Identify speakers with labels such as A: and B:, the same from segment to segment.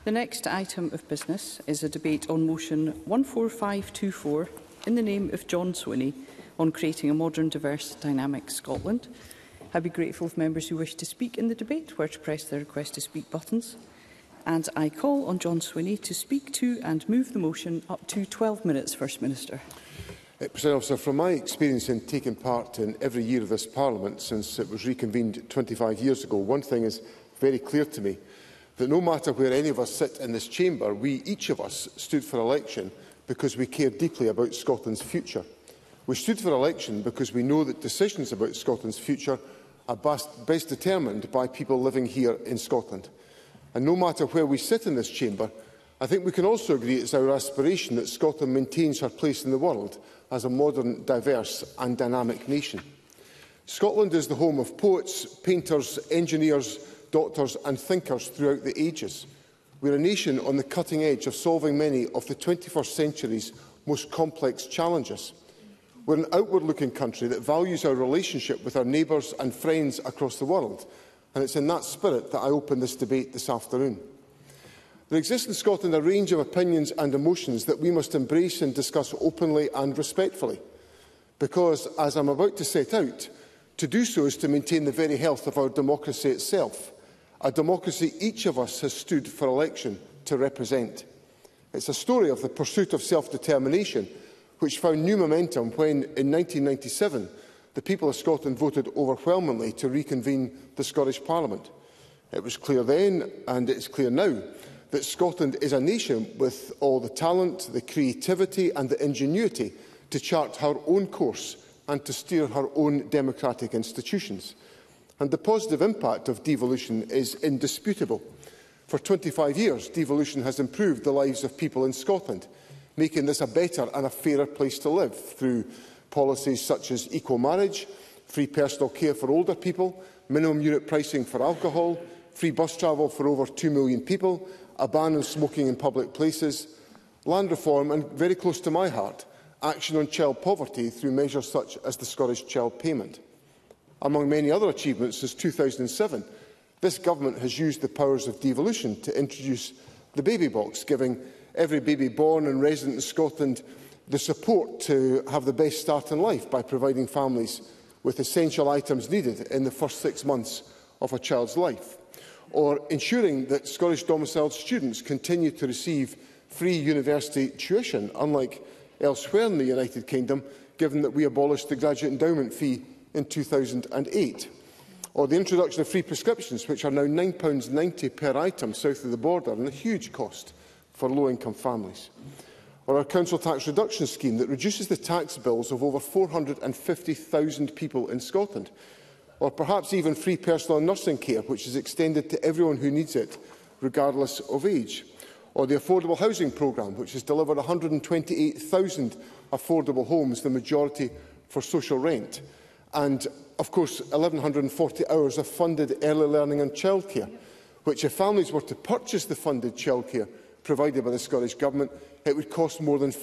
A: The next item of business is a debate on motion 14524 in the name of John Swinney on creating a modern, diverse, dynamic Scotland. I'd be grateful if members who wish to speak in the debate were to press the request to speak buttons. And I call on John Swinney to speak to and move the motion. Up to 12 minutes, First Minister.
B: President Officer, from my experience in taking part in every year of this Parliament since it was reconvened 25 years ago, one thing is very clear to me, that no matter where any of us sit in this chamber, each of us stood for election because we care deeply about Scotland's future. We stood for election because we know that decisions about Scotland's future are best determined by people living here in Scotland. And no matter where we sit in this chamber, I think we can also agree it's our aspiration that Scotland maintains her place in the world as a modern, diverse and dynamic nation. Scotland is the home of poets, painters, engineers, doctors and thinkers throughout the ages. We are a nation on the cutting edge of solving many of the 21st century's most complex challenges. We're an outward-looking country that values our relationship with our neighbours and friends across the world, and it's in that spirit that I open this debate this afternoon. There exists in Scotland a range of opinions and emotions that we must embrace and discuss openly and respectfully, because, as I'm about to set out, to do so is to maintain the very health of our democracy itself, a democracy each of us has stood for election to represent. It's a story of the pursuit of self-determination, which found new momentum when, in 1997, the people of Scotland voted overwhelmingly to reconvene the Scottish Parliament. It was clear then, and it is clear now, that Scotland is a nation with all the talent, the creativity and the ingenuity to chart her own course and to steer her own democratic institutions. And the positive impact of devolution is indisputable. For 25 years, devolution has improved the lives of people in Scotland, making this a better and a fairer place to live through policies such as equal marriage, free personal care for older people, minimum unit pricing for alcohol, free bus travel for over 2 million people, a ban on smoking in public places, land reform and, very close to my heart, action on child poverty through measures such as the Scottish Child Payment. Among many other achievements since 2007, this government has used the powers of devolution to introduce the baby box, giving every baby born and resident in Scotland the support to have the best start in life by providing families with essential items needed in the first 6 months of a child's life, or ensuring that Scottish domiciled students continue to receive free university tuition, unlike elsewhere in the United Kingdom, given that we abolished the graduate endowment fee in 2008, or the introduction of free prescriptions, which are now £9.90 per item south of the border, and a huge cost for low-income families, or our council tax reduction scheme that reduces the tax bills of over 450,000 people in Scotland, or perhaps even free personal and nursing care, which is extended to everyone who needs it, regardless of age, or the affordable housing programme, which has delivered 128,000 affordable homes, the majority for social rent, and, of course, 1,140 hours of funded early learning and childcare, which, if families were to purchase the funded childcare provided by the Scottish Government, it would cost more than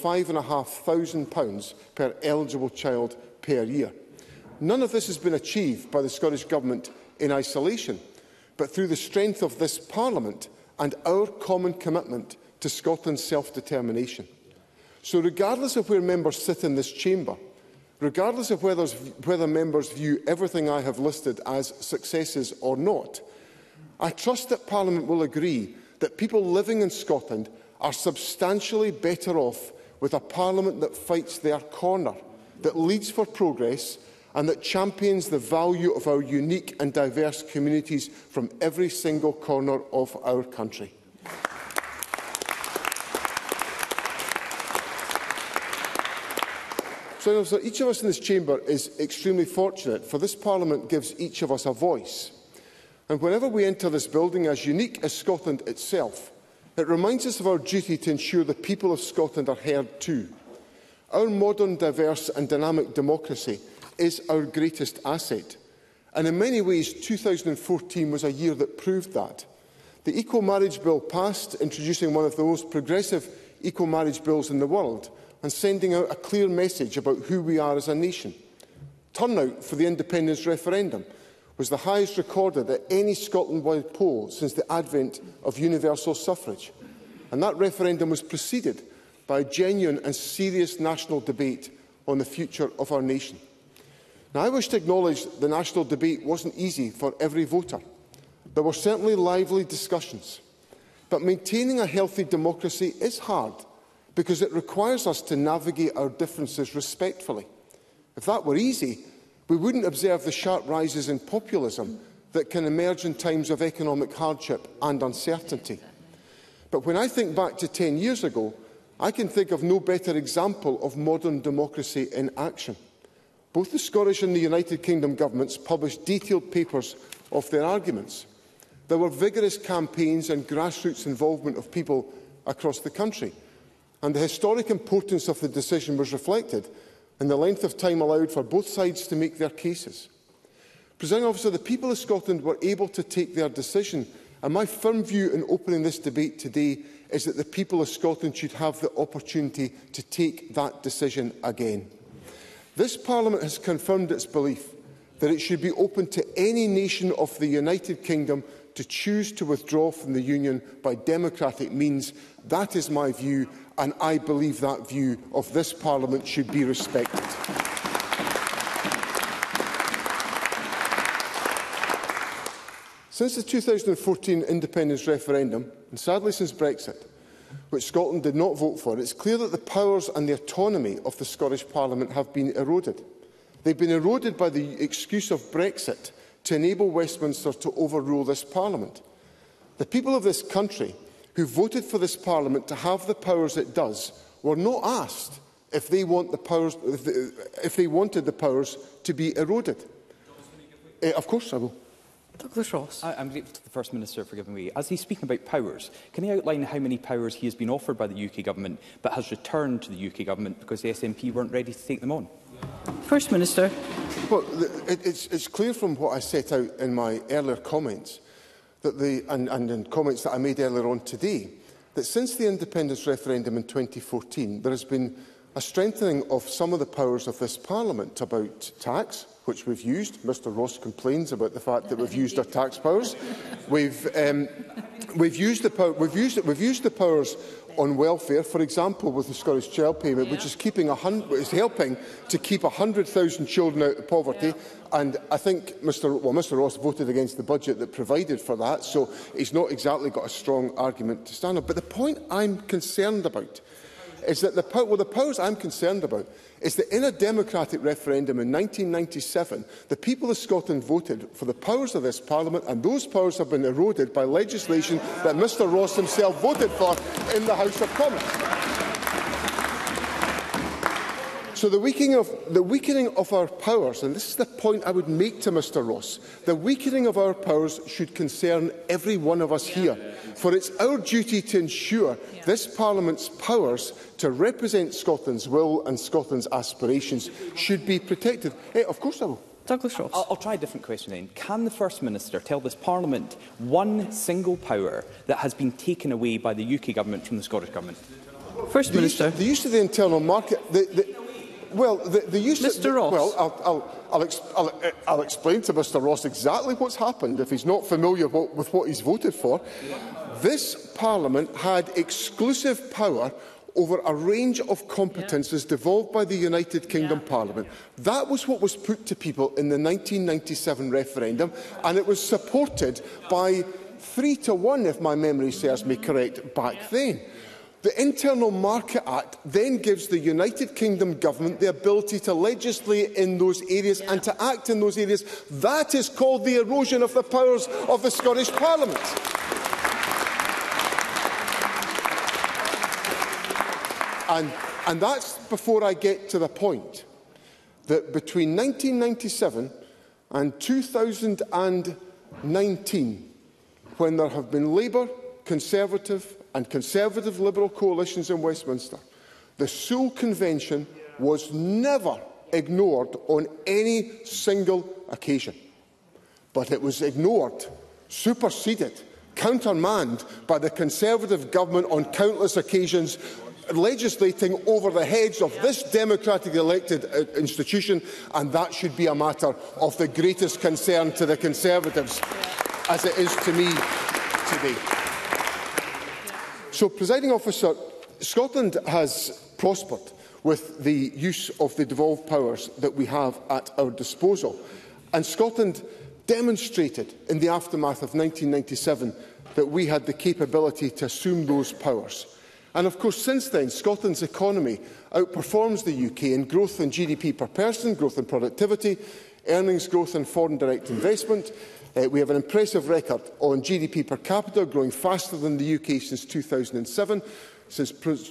B: £5,500 per eligible child per year. None of this has been achieved by the Scottish Government in isolation, but through the strength of this Parliament and our common commitment to Scotland's self-determination. So, regardless of where members sit in this chamber, regardless of whether members view everything I have listed as successes or not, I trust that Parliament will agree that people living in Scotland are substantially better off with a Parliament that fights their corner, that leads for progress and that champions the value of our unique and diverse communities from every single corner of our country. So each of us in this chamber is extremely fortunate, for this Parliament gives each of us a voice. And whenever we enter this building, as unique as Scotland itself, it reminds us of our duty to ensure the people of Scotland are heard too. Our modern, diverse and dynamic democracy is our greatest asset. And in many ways, 2014 was a year that proved that. The Equal Marriage Bill passed, introducing one of the most progressive equal marriage bills in the world, and sending out a clear message about who we are as a nation. Turnout for the independence referendum was the highest recorded at any Scotland-wide poll since the advent of universal suffrage. And that referendum was preceded by a genuine and serious national debate on the future of our nation. Now, I wish to acknowledge the national debate wasn't easy for every voter. There were certainly lively discussions. But maintaining a healthy democracy is hard because it requires us to navigate our differences respectfully. If that were easy, we wouldn't observe the sharp rises in populism that can emerge in times of economic hardship and uncertainty. But when I think back to 10 years ago, I can think of no better example of modern democracy in action. Both the Scottish and the United Kingdom governments published detailed papers of their arguments. There were vigorous campaigns and grassroots involvement of people across the country, and the historic importance of the decision was reflected in the length of time allowed for both sides to make their cases. Presiding Officer, the people of Scotland were able to take their decision, and my firm view in opening this debate today is that the people of Scotland should have the opportunity to take that decision again. This Parliament has confirmed its belief that it should be open to any nation of the United Kingdom to choose to withdraw from the Union by democratic means. That is my view, and I believe that view of this Parliament should be respected. Since the 2014 independence referendum, and sadly since Brexit, which Scotland did not vote for, it is clear that the powers and the autonomy of the Scottish Parliament have been eroded. They have been eroded by the excuse of Brexit to enable Westminster to overrule this Parliament. The people of this country who voted for this Parliament to have the powers it does were not asked if they wanted the powers to be eroded. Of course I will.
A: Douglas Ross.
C: I'm grateful to the First Minister for giving way. As he's speaking about powers, can he outline how many powers he has been offered by the UK Government but has returned to the UK Government because the SNP weren't ready to take them on?
A: First Minister.
B: Well, it's clear from what I set out in my earlier comments that and in comments that I made earlier on today, that since the independence referendum in 2014, there has been a strengthening of some of the powers of this Parliament about tax, which we've used. Mr Ross complains about the fact that we've used our tax powers. We've used the powers on welfare, for example, with the Scottish Child Payment, which is helping to keep 100,000 children out of poverty. And I think Mr Ross voted against the budget that provided for that, so he's not exactly got a strong argument to stand on. But the point I'm concerned about is that the powers I'm concerned about is that in a democratic referendum in 1997, the people of Scotland voted for the powers of this Parliament, and those powers have been eroded by legislation that Mr Ross himself voted for in the House of Commons. So the weakening of our powers, and this is the point I would make to Mr Ross, the weakening of our powers should concern every one of us here. For it's our duty to ensure this Parliament's powers to represent Scotland's will and Scotland's aspirations should be protected. Of course I will.
A: Douglas Ross.
C: I'll try a different question then. Can the First Minister tell this Parliament one single power that has been taken away by the UK Government from the Scottish Government?
A: First Minister.
B: The use of the internal market...
A: Mr Ross.
B: Well, I'll explain to Mr Ross exactly what's happened if he's not familiar with what he's voted for. This Parliament had exclusive power over a range of competences devolved by the United Kingdom Parliament. That was what was put to people in the 1997 referendum, and it was supported by 3-1, if my memory serves me correct, back then. The Internal Market Act then gives the United Kingdom Government the ability to legislate in those areas and to act in those areas. That is called the erosion of the powers of the Scottish Parliament. And that's before I get to the point that between 1997 and 2019, when there have been Labour, Conservative and Conservative Liberal coalitions in Westminster, the Sewell Convention was never ignored on any single occasion. But it was ignored, superseded, countermanded by the Conservative government on countless occasions legislating over the heads of this democratically elected institution, and that should be a matter of the greatest concern to the Conservatives, as it is to me today. So, Presiding Officer, Scotland has prospered with the use of the devolved powers that we have at our disposal. And Scotland demonstrated in the aftermath of 1997 that we had the capability to assume those powers. And of course, since then, Scotland's economy outperforms the UK in growth in GDP per person, growth in productivity, earnings growth and foreign direct investment. We have an impressive record on GDP per capita, growing faster than the UK since 2007. Since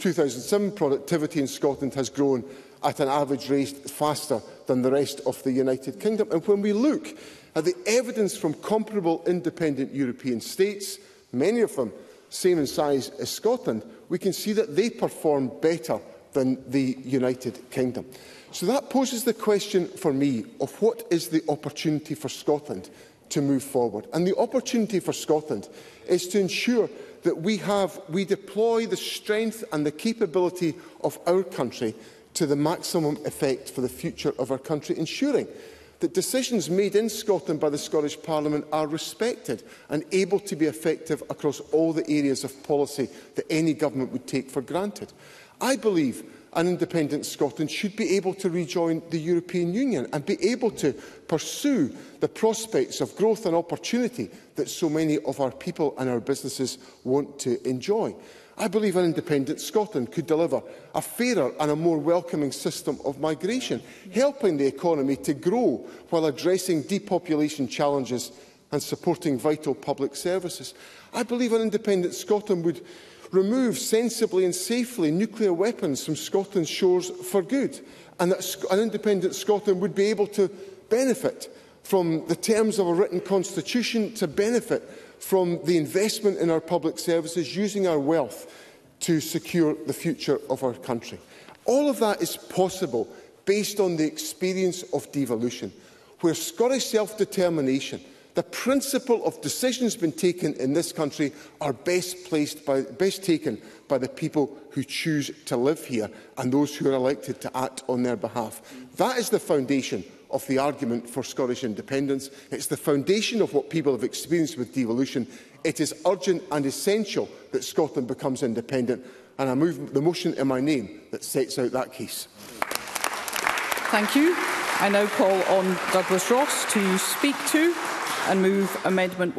B: 2007, productivity in Scotland has grown at an average rate faster than the rest of the United Kingdom. And when we look at the evidence from comparable independent European states, many of them same in size as Scotland, we can see that they perform better than the United Kingdom. So that poses the question for me of what is the opportunity for Scotland to move forward. And the opportunity for Scotland is to ensure that we deploy the strength and the capability of our country to the maximum effect for the future of our country, ensuring that decisions made in Scotland by the Scottish Parliament are respected and able to be effective across all the areas of policy that any government would take for granted. I believe an independent Scotland should be able to rejoin the European Union and be able to pursue the prospects of growth and opportunity that so many of our people and our businesses want to enjoy. I believe an independent Scotland could deliver a fairer and a more welcoming system of migration, helping the economy to grow while addressing depopulation challenges and supporting vital public services. I believe an independent Scotland would remove sensibly and safely nuclear weapons from Scotland's shores for good, and that an independent Scotland would be able to benefit from the terms of a written constitution, to benefit from the investment in our public services, using our wealth to secure the future of our country. All of that is possible based on the experience of devolution, where Scottish self-determination, the principle of decisions being taken in this country, are best taken by the people who choose to live here and those who are elected to act on their behalf. That is the foundation of the argument for Scottish independence. It's the foundation of what people have experienced with devolution. It is urgent and essential that Scotland becomes independent, and I move the motion in my name that sets out that case.
A: Thank you. I now call on Douglas Ross to speak to and move Amendment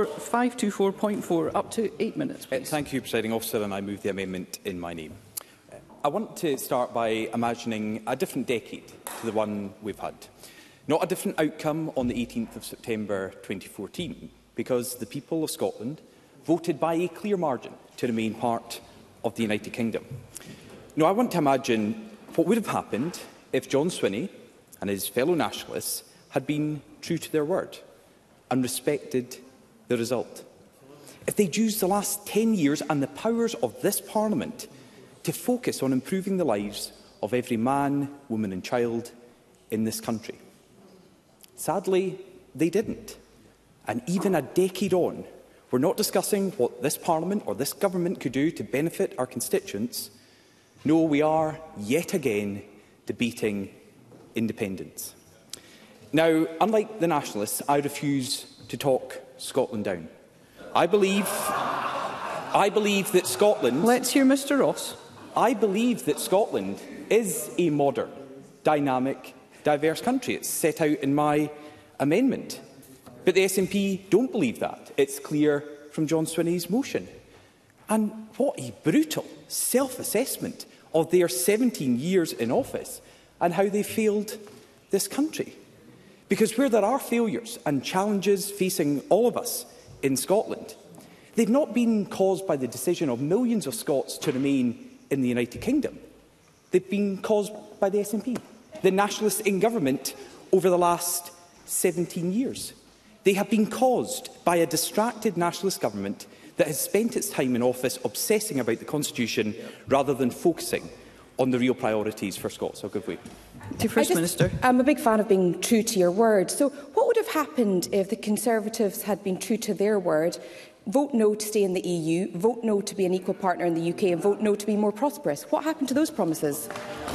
A: 14524.4 up to 8 minutes, please.
C: Thank you, Presiding Officer, and I move the amendment in my name. I want to start by imagining a different decade to the one we've had. Not a different outcome on the 18th of September 2014, because the people of Scotland voted by a clear margin to remain part of the United Kingdom. No, I want to imagine what would have happened if John Swinney and his fellow nationalists had been true to their word and respected the result. If they'd used the last 10 years and the powers of this Parliament to focus on improving the lives of every man, woman and child in this country. Sadly, they didn't. And even a decade on, we're not discussing what this Parliament or this government could do to benefit our constituents. No, we are, yet again, debating independence. Now, unlike the nationalists, I refuse to talk Scotland down. I believe that Scotland...
A: Let's hear Mr Ross.
C: I believe that Scotland is a modern, dynamic, diverse country. It's set out in my amendment. But the SNP don't believe that. It's clear from John Swinney's motion. And what a brutal self-assessment of their 17 years in office and how they failed this country. Because where there are failures and challenges facing all of us in Scotland, they've not been caused by the decision of millions of Scots to remain in the United Kingdom. They've been caused by the SNP, the nationalists in government over the last 17 years. They have been caused by a distracted nationalist government that has spent its time in office obsessing about the Constitution rather than focusing on the real priorities for Scots. I'll give way.
A: To First Minister.
D: I'm a big fan of being true to your word. So what would have happened if the Conservatives had been true to their word vote no to stay in the EU, vote no to be an equal partner in the UK and vote no to be more prosperous. What happened to those promises?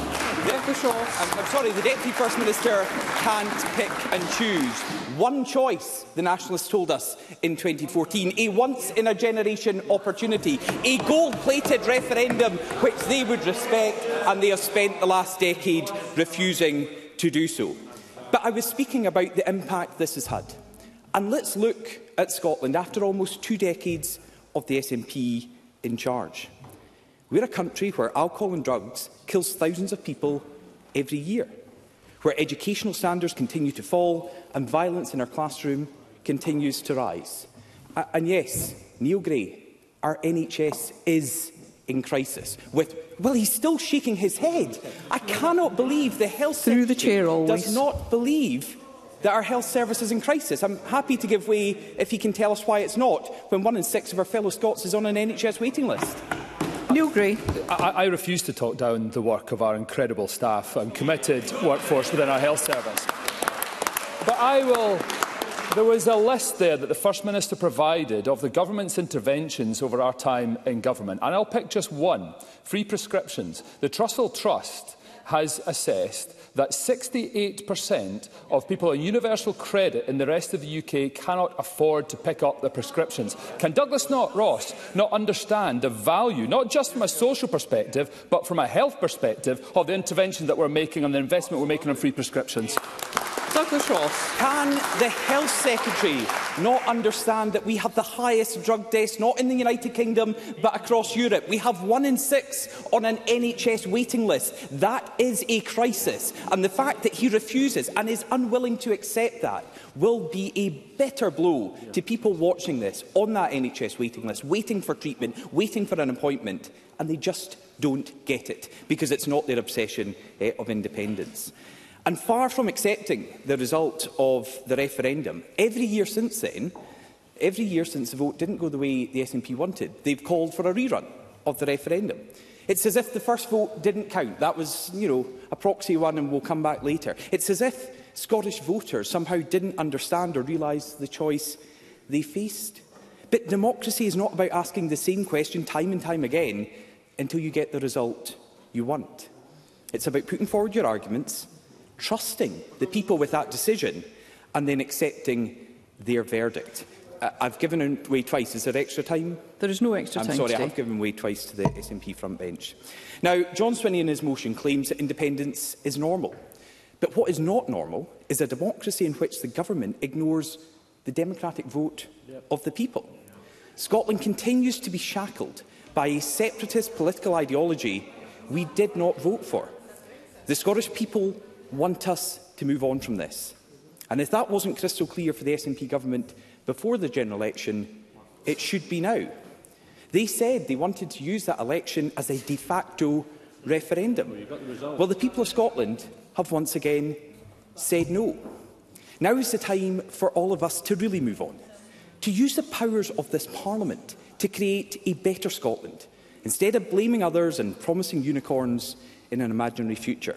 C: I'm sorry, the Deputy First Minister can't pick and choose. One choice, the Nationalists told us in 2014, a once-in-a-generation opportunity, a gold-plated referendum which they would respect, and they have spent the last decade refusing to do so. But I was speaking about the impact this has had. And let's look at Scotland after almost 2 decades of the SNP in charge. We're a country where alcohol and drugs kills thousands of people every year, where educational standards continue to fall and violence in our classroom continues to rise. And yes, Neil Gray, our NHS is in crisis. Well, he's still shaking his head. I cannot believe the Health Secretary does not believe that our health service is in crisis. I'm happy to give way if he can tell us why it's not, when 1 in 6 of our fellow Scots is on an NHS waiting list.
A: Neil Gray.
E: I refuse to talk down the work of our incredible staff and committed workforce within our health service. But there was a list there that the First Minister provided of the government's interventions over our time in government, and I'll pick just one: free prescriptions. The Trussell Trust has assessed that 68% of people on universal credit in the rest of the UK cannot afford to pick up their prescriptions. Can Douglas Ross not understand the value, not just from a social perspective, but from a health perspective, of the intervention that we're making and the investment we're making on free prescriptions?
C: Douglas Ross, can the Health Secretary not understand that we have the highest drug deaths, not in the United Kingdom, but across Europe? We have 1 in 6 on an NHS waiting list. That is a crisis. And the fact that he refuses and is unwilling to accept that will be a bitter blow to people watching this on that NHS waiting list, waiting for treatment, waiting for an appointment, and they just don't get it because it's not their obsession of independence. And far from accepting the result of the referendum, every year since then, every year since the vote didn't go the way the SNP wanted, they've called for a rerun of the referendum. It's as if the first vote didn't count. That was, a proxy one, and we'll come back later. It's as if Scottish voters somehow didn't understand or realise the choice they faced. But democracy is not about asking the same question time and time again until you get the result you want. It's about putting forward your arguments, trusting the people with that decision, and then accepting their verdict. I've given way twice. Is there extra time?
A: There is no extra time.
C: I'm sorry,
A: today.
C: I have given way twice to the SNP front bench. Now, John Swinney in his motion claims that independence is normal. But what is not normal is a democracy in which the government ignores the democratic vote of the people. Scotland continues to be shackled by a separatist political ideology we did not vote for. The Scottish people want us to move on from this. And if that wasn't crystal clear for the SNP government before the general election, it should be now. They said they wanted to use that election as a de facto referendum. Well, the people of Scotland have once again said no. Now is the time for all of us to really move on, to use the powers of this Parliament to create a better Scotland, instead of blaming others and promising unicorns in an imaginary future.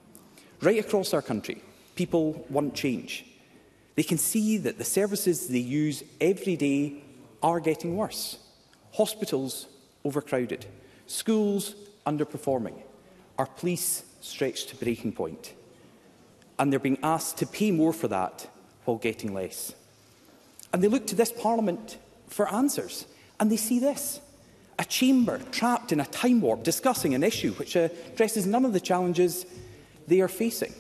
C: Right across our country, people want change. They can see that the services they use every day are getting worse. Hospitals overcrowded, schools underperforming, our police stretched to breaking point. And they're being asked to pay more for that while getting less. And they look to this Parliament for answers. And they see this: a chamber trapped in a time warp discussing an issue which addresses none of the challenges they are facing.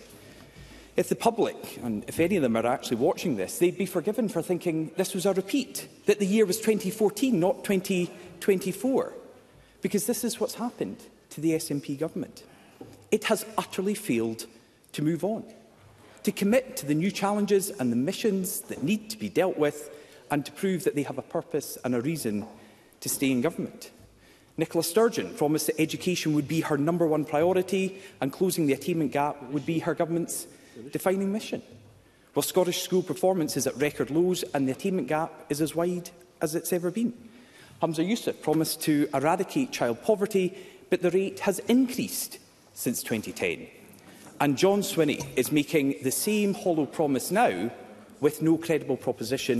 C: If the public, and if any of them are actually watching this, they'd be forgiven for thinking this was a repeat, that the year was 2014, not 2024. Because this is what's happened to the SNP government. It has utterly failed to move on, to commit to the new challenges and the missions that need to be dealt with, and to prove that they have a purpose and a reason to stay in government. Nicola Sturgeon promised that education would be her #1 priority and closing the attainment gap would be her government's defining mission. Well, Scottish school performance is at record lows and the attainment gap is as wide as it's ever been. Humza Yousaf promised to eradicate child poverty, but the rate has increased since 2010. And John Swinney is making the same hollow promise now with no credible proposition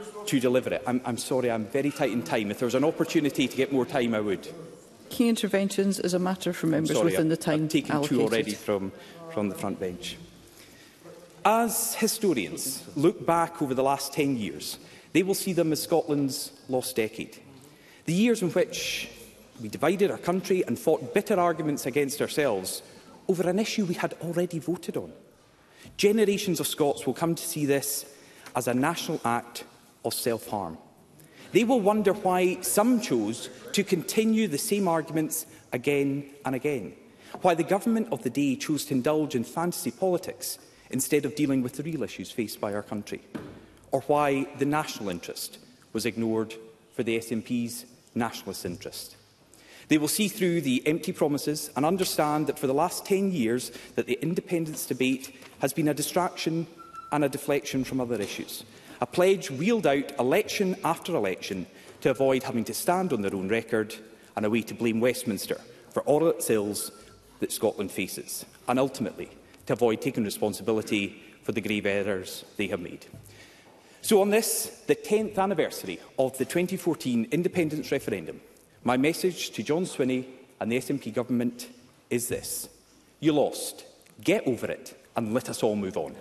C: to deliver it. I'm sorry, I'm very tight in time. If there was an opportunity to get more time, I would.
A: Key interventions is a matter for members within the time
C: I've taken
A: allocated.
C: 2 already from the front bench. As historians look back over the last 10 years, they will see them as Scotland's lost decade. The years in which we divided our country and fought bitter arguments against ourselves over an issue we had already voted on. Generations of Scots will come to see this as a national act of self-harm. They will wonder why some chose to continue the same arguments again and again, why the government of the day chose to indulge in fantasy politics instead of dealing with the real issues faced by our country, or why the national interest was ignored for the SNP's nationalist interest. They will see through the empty promises and understand that for the last 10 years that the independence debate has been a distraction and a deflection from other issues, a pledge wheeled out election after election to avoid having to stand on their own record and a way to blame Westminster for all its ills that Scotland faces, and ultimately to avoid taking responsibility for the grave errors they have made. So on this, the 10th anniversary of the 2014 independence referendum, my message to John Swinney and the SNP government is this: you lost, get over it, and let us all move on.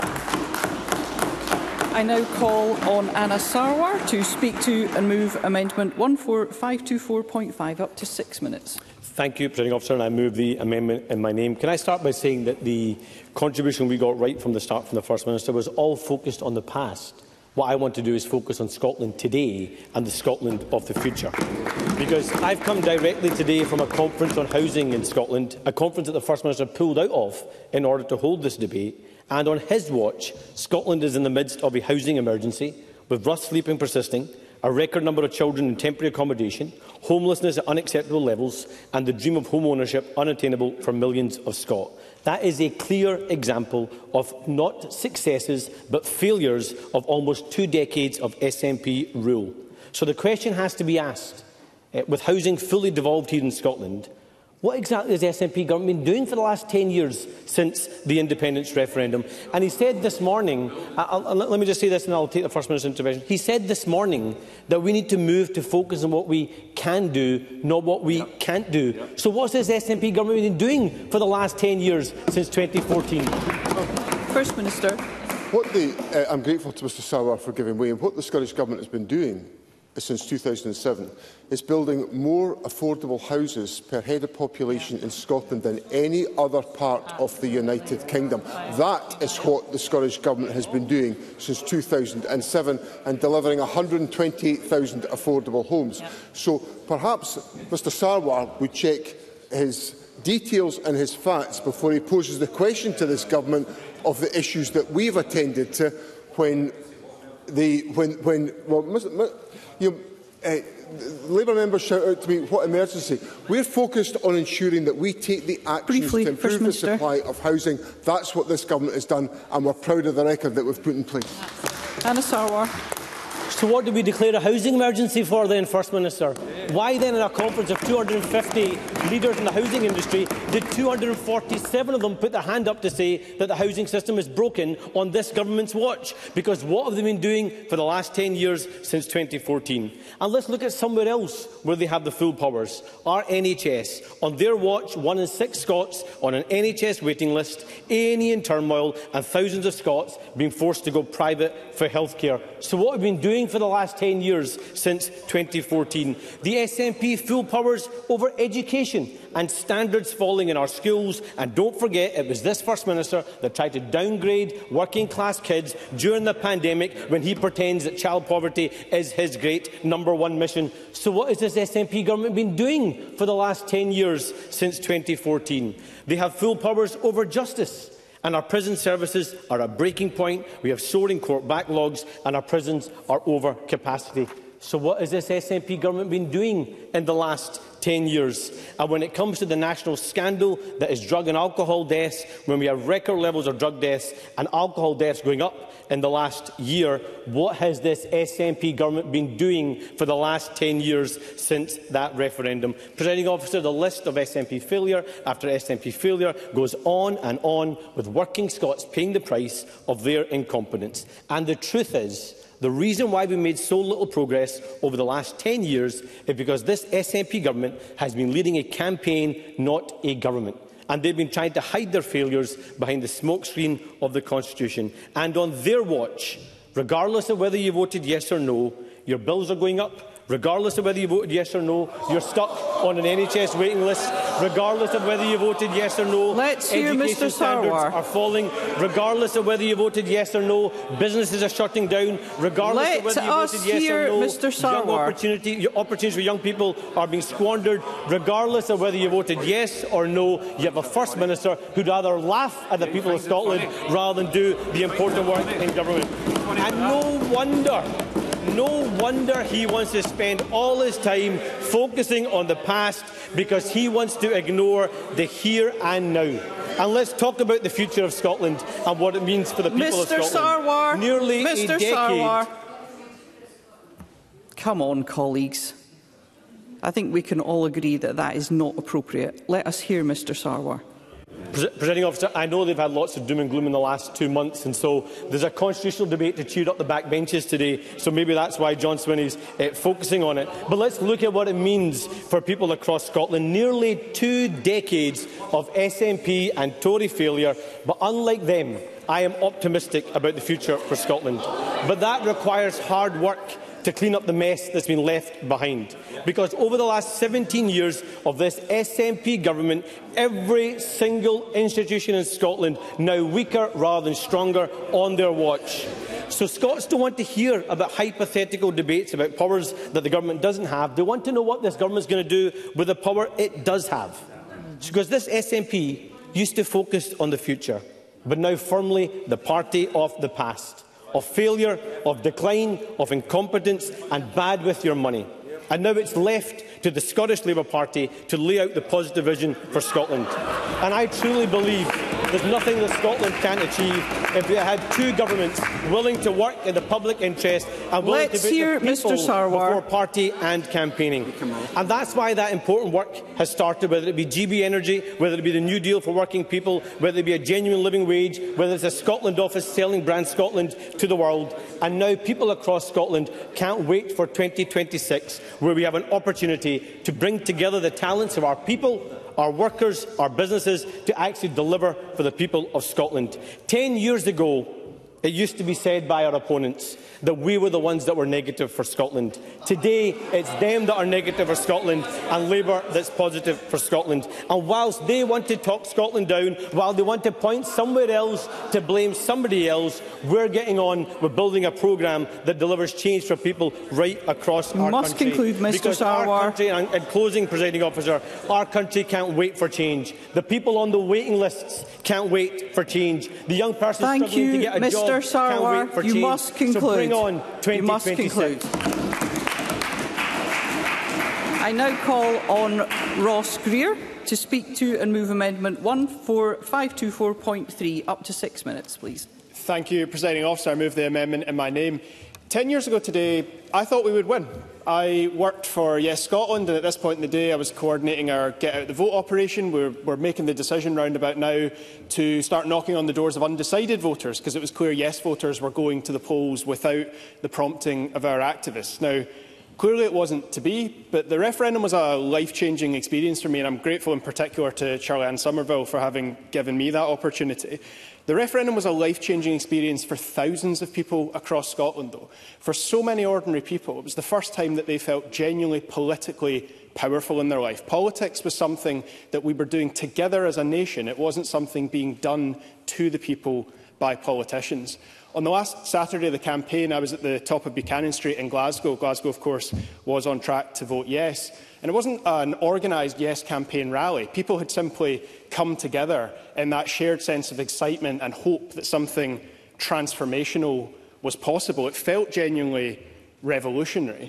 A: I now call on Anna Sarwar to speak to and move Amendment 14524.5 up to 6 minutes.
F: Thank you, Presiding Officer, and I move the amendment in my name. Can I start by saying that the contribution we got right from the start from the First Minister was all focused on the past. What I want to do is focus on Scotland today and the Scotland of the future. Because I've come directly today from a conference on housing in Scotland, a conference that the First Minister pulled out of in order to hold this debate. And on his watch, Scotland is in the midst of a housing emergency, with rough sleeping persisting, a record number of children in temporary accommodation, homelessness at unacceptable levels, and the dream of home ownership unattainable for millions of Scots. That is a clear example of not successes but failures of almost 2 decades of SNP rule. So the question has to be asked, with housing fully devolved here in Scotland, what exactly has the SNP government been doing for the last 10 years since the independence referendum? And he said this morning, let me just say this and I'll take the First Minister's intervention. He said this morning that we need to move to focus on what we can do, not what we can't do. So what has this SNP government been doing for the last 10 years since 2014?
A: First Minister.
B: I'm grateful to Mr Sarwar for giving way. And what the Scottish Government has been doing since 2007 is building more affordable houses per head of population in Scotland than any other part of the United Kingdom. That is what the Scottish Government has been doing since 2007 and delivering 128,000 affordable homes. So perhaps Mr Sarwar would check his details and his facts before he poses the question to this Government of the issues that we've attended to when Labour members shout out to me, what emergency? We're focused on ensuring that we take the actions to improve the supply of housing. That's what this Government has done, and we're proud of the record that we've put in place.
A: Anna Sarwar.
F: So what did we declare a housing emergency for then, First Minister? Why then, in a conference of 250 leaders in the housing industry, did 247 of them put their hand up to say that the housing system is broken on this government's watch? Because what have they been doing for the last 10 years since 2014? And let's look at somewhere else where they have the full powers. Our NHS. On their watch, 1 in 6 Scots on an NHS waiting list, A&E in turmoil, and thousands of Scots being forced to go private for healthcare. So what have we been doing for the last 10 years since 2014? The SNP full powers over education and standards falling in our schools. And don't forget, it was this First Minister that tried to downgrade working class kids during the pandemic when he pretends that child poverty is his great #1 mission. So what has this SNP government been doing for the last 10 years since 2014? They have full powers over justice. And our prison services are at breaking point. We have soaring court backlogs and our prisons are over capacity. So what has this SNP government been doing in the last 10 years. And when it comes to the national scandal that is drug and alcohol deaths, when we have record levels of drug deaths and alcohol deaths going up in the last year, what has this SNP government been doing for the last 10 years since that referendum? Presiding Officer, the list of SNP failure after SNP failure goes on, with working Scots paying the price of their incompetence. And the truth is, the reason why we made so little progress over the last 10 years is because this SNP government has been leading a campaign, not a government. And they've been trying to hide their failures behind the smokescreen of the Constitution. And on their watch, regardless of whether you voted yes or no, your bills are going up. Regardless of whether you voted yes or no, you're stuck on an NHS waiting list. Regardless of whether you voted yes or no, education standards are falling. Regardless of whether you voted yes or no, businesses are shutting down. Regardless of whether you voted yes or no, opportunities for young people are being squandered. Regardless of whether you voted yes or no, you have a First Minister who'd rather laugh at the people of Scotland rather than do the important work in government. And no wonder he wants to spend all his time focusing on the past, because he wants to ignore the here and now. And let's talk about the future of Scotland and what it means for the people of Scotland. Nearly a decade.
A: Come on, colleagues. I think we can all agree that that is not appropriate. Let us hear Mr Sarwar.
F: Presiding Officer, I know they've had lots of doom and gloom in the last 2 months, and so there's a constitutional debate to cheer up the backbenches today, so maybe that's why John Swinney's focusing on it. But let's look at what it means for people across Scotland. Nearly 2 decades of SNP and Tory failure, but unlike them, I am optimistic about the future for Scotland. But that requires hard work to clean up the mess that's been left behind. Because over the last 17 years of this SNP government, every single institution in Scotland now weaker rather than stronger on their watch. So Scots don't want to hear about hypothetical debates about powers that the government doesn't have. They want to know what this government is going to do with the power it does have. Because this SNP used to focus on the future, but now firmly the party of the past, of failure, of decline, of incompetence and bad with your money. And now it's left to the Scottish Labour Party to lay out the positive vision for Scotland. And I truly believe there's nothing that Scotland can't achieve if we had 2 governments willing to work in the public interest and willing to put the people before party and campaigning. And that's why that important work has started, whether it be GB Energy, whether it be the New Deal for working people, whether it be a genuine living wage, whether it's a Scotland office selling brand Scotland to the world. And now people across Scotland can't wait for 2026, where we have an opportunity to bring together the talents of our people, our workers, our businesses, to actually deliver for the people of Scotland. 10 years ago, it used to be said by our opponents that we were the ones that were negative for Scotland. Today, it's them that are negative for Scotland and Labour that's positive for Scotland. And whilst they want to talk Scotland down, while they want to point somewhere else to blame somebody else, we're getting on with building a programme that delivers change for people right across our country.
A: Must conclude, Mr Sarwar.
F: Our country, and closing, Presiding Officer, our country can't wait for change. The people on the waiting lists can't wait for change. The young person struggling to get a job can't wait for change.
A: You must conclude.
F: So bring on 2026.
A: I now call on Ross Greer to speak to and move Amendment 14524.3. Up to 6 minutes, please.
G: Thank you, Presiding Officer. I move the amendment in my name. 10 years ago today, I thought we would win. I worked for Yes Scotland, and at this point in the day I was coordinating our Get Out the Vote operation. We're making the decision round about now to start knocking on the doors of undecided voters, because it was clear Yes voters were going to the polls without the prompting of our activists. Now, clearly it wasn't to be, but the referendum was a life-changing experience for me, and I'm grateful in particular to Charlie-Anne Somerville for having given me that opportunity. The referendum was a life-changing experience for thousands of people across Scotland, though. For so many ordinary people, it was the first time that they felt genuinely politically powerful in their life. Politics was something that we were doing together as a nation. It wasn't something being done to the people by politicians. On the last Saturday of the campaign, I was at the top of Buchanan Street in Glasgow. Glasgow, of course, was on track to vote yes. And it wasn't an organised Yes campaign rally. People had simply come together in that shared sense of excitement and hope that something transformational was possible. It felt genuinely revolutionary.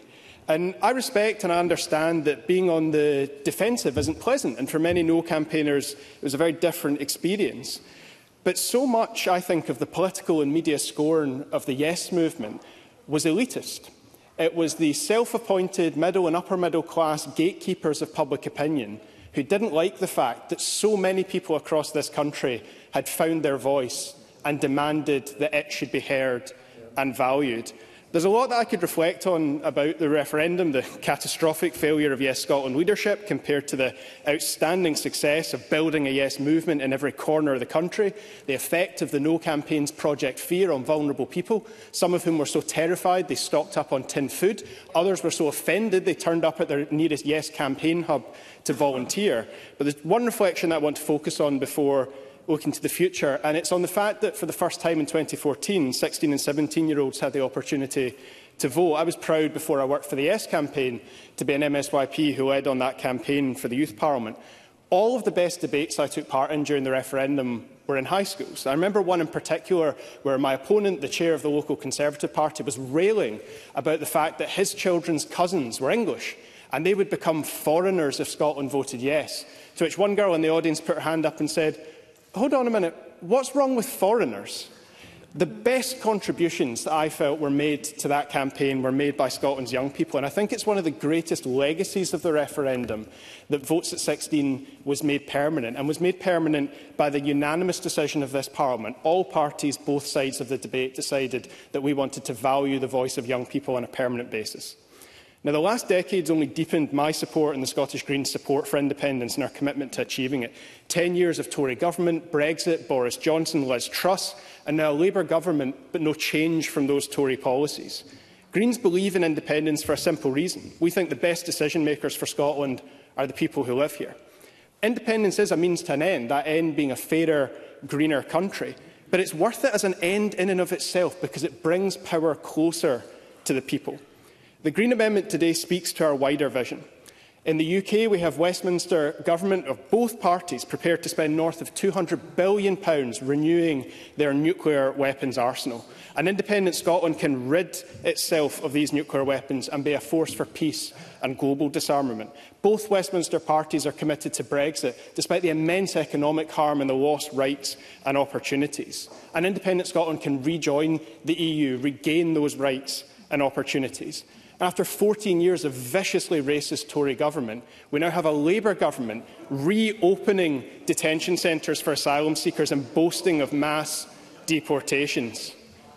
G: And I respect and I understand that being on the defensive isn't pleasant, and for many no campaigners it was a very different experience. But so much, I think, of the political and media scorn of the Yes movement was elitist. It was the self-appointed middle and upper middle class gatekeepers of public opinion who didn't like the fact that so many people across this country had found their voice and demanded that it should be heard and valued. There's a lot that I could reflect on about the referendum, the catastrophic failure of Yes Scotland leadership compared to the outstanding success of building a Yes movement in every corner of the country, the effect of the No campaign's Project Fear on vulnerable people, some of whom were so terrified they stocked up on tinned food, others were so offended they turned up at their nearest Yes campaign hub to volunteer. But there's one reflection that I want to focus on before looking to the future, and it's on the fact that for the first time in 2014, 16 and 17-year-olds had the opportunity to vote. I was proud before I worked for the Yes campaign to be an MSYP who led on that campaign for the Youth Parliament. All of the best debates I took part in during the referendum were in high schools. I remember one in particular where my opponent, the chair of the local Conservative Party, was railing about the fact that his children's cousins were English and they would become foreigners if Scotland voted yes. To which one girl in the audience put her hand up and said, "Hold on a minute, what's wrong with foreigners?" The best contributions that I felt were made to that campaign were made by Scotland's young people, and I think it's one of the greatest legacies of the referendum that Votes at 16 was made permanent, and was made permanent by the unanimous decision of this Parliament. All parties, both sides of the debate, decided that we wanted to value the voice of young people on a permanent basis. Now, the last decade's only deepened my support and the Scottish Greens' support for independence and our commitment to achieving it. 10 years of Tory government, Brexit, Boris Johnson, Liz Truss, and now a Labour government, but no change from those Tory policies. Greens believe in independence for a simple reason. We think the best decision-makers for Scotland are the people who live here. Independence is a means to an end, that end being a fairer, greener country. But it's worth it as an end in and of itself because it brings power closer to the people. The Green Amendment today speaks to our wider vision. In the UK, we have Westminster government of both parties prepared to spend north of £200 billion renewing their nuclear weapons arsenal. An independent Scotland can rid itself of these nuclear weapons and be a force for peace and global disarmament. Both Westminster parties are committed to Brexit, despite the immense economic harm and the lost rights and opportunities. An independent Scotland can rejoin the EU, regain those rights and opportunities. After 14 years of viciously racist Tory government, we now have a Labour government reopening detention centres for asylum seekers and boasting of mass deportations.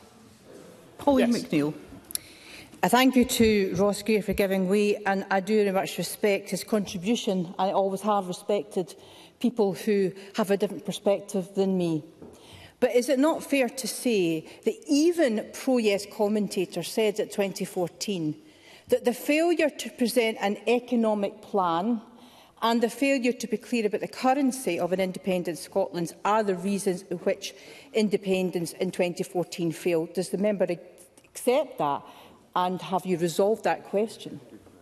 A: Pauline McNeill.
H: I thank you to Ross Greer for giving way, and I do very much respect his contribution. I always have respected people who have a different perspective than me. But is it not fair to say that even pro-Yes commentators said at 2014 that the failure to present an economic plan and the failure to be clear about the currency of an independent Scotland are the reasons in which independence in 2014 failed? Does the member accept that, and have you resolved that question?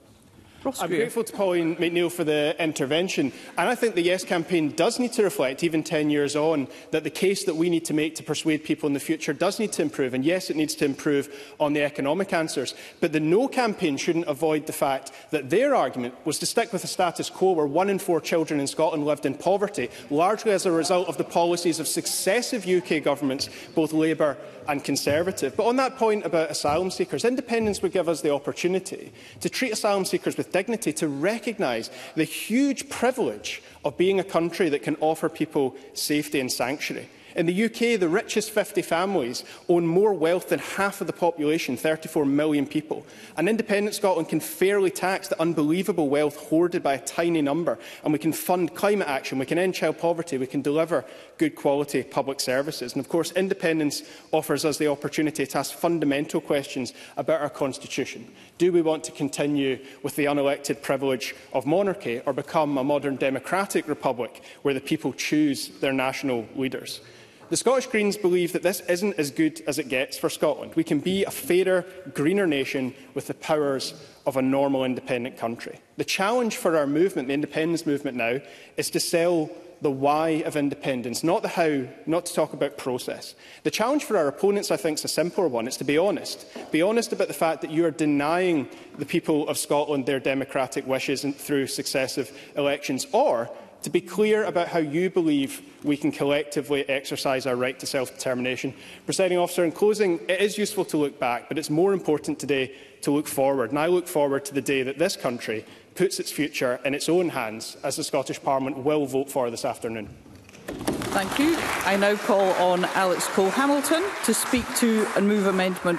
G: I'm grateful to Pauline McNeill for the intervention, and I think the Yes campaign does need to reflect, even 10 years on, that the case that we need to make to persuade people in the future does need to improve, and yes, it needs to improve on the economic answers. But the No campaign shouldn't avoid the fact that their argument was to stick with the status quo where 1 in 4 children in Scotland lived in poverty, largely as a result of the policies of successive UK governments, both Labour and Conservative. But on that point about asylum seekers, independence would give us the opportunity to treat asylum seekers with dignity, to recognise the huge privilege of being a country that can offer people safety and sanctuary. In the UK, the richest 50 families own more wealth than half of the population, 34 million people. And independent Scotland can fairly tax the unbelievable wealth hoarded by a tiny number, and we can fund climate action, we can end child poverty, we can deliver good quality public services. And of course, independence offers us the opportunity to ask fundamental questions about our constitution. Do we want to continue with the unelected privilege of monarchy, or become a modern democratic republic where the people choose their national leaders? The Scottish Greens believe that this isn't as good as it gets for Scotland. We can be a fairer, greener nation with the powers of a normal independent country. The challenge for our movement, the independence movement now, is to sell the why of independence, not the how, not to talk about process. The challenge for our opponents, I think, is a simpler one. It's to be honest. Be honest about the fact that you are denying the people of Scotland their democratic wishes through successive elections, or to be clear about how you believe we can collectively exercise our right to self-determination. Presiding Officer, in closing, it is useful to look back, but it's more important today to look forward. And I look forward to the day that this country puts its future in its own hands, as the Scottish Parliament will vote for this afternoon.
A: Thank you. I now call on Alex Cole-Hamilton to speak to and move Amendment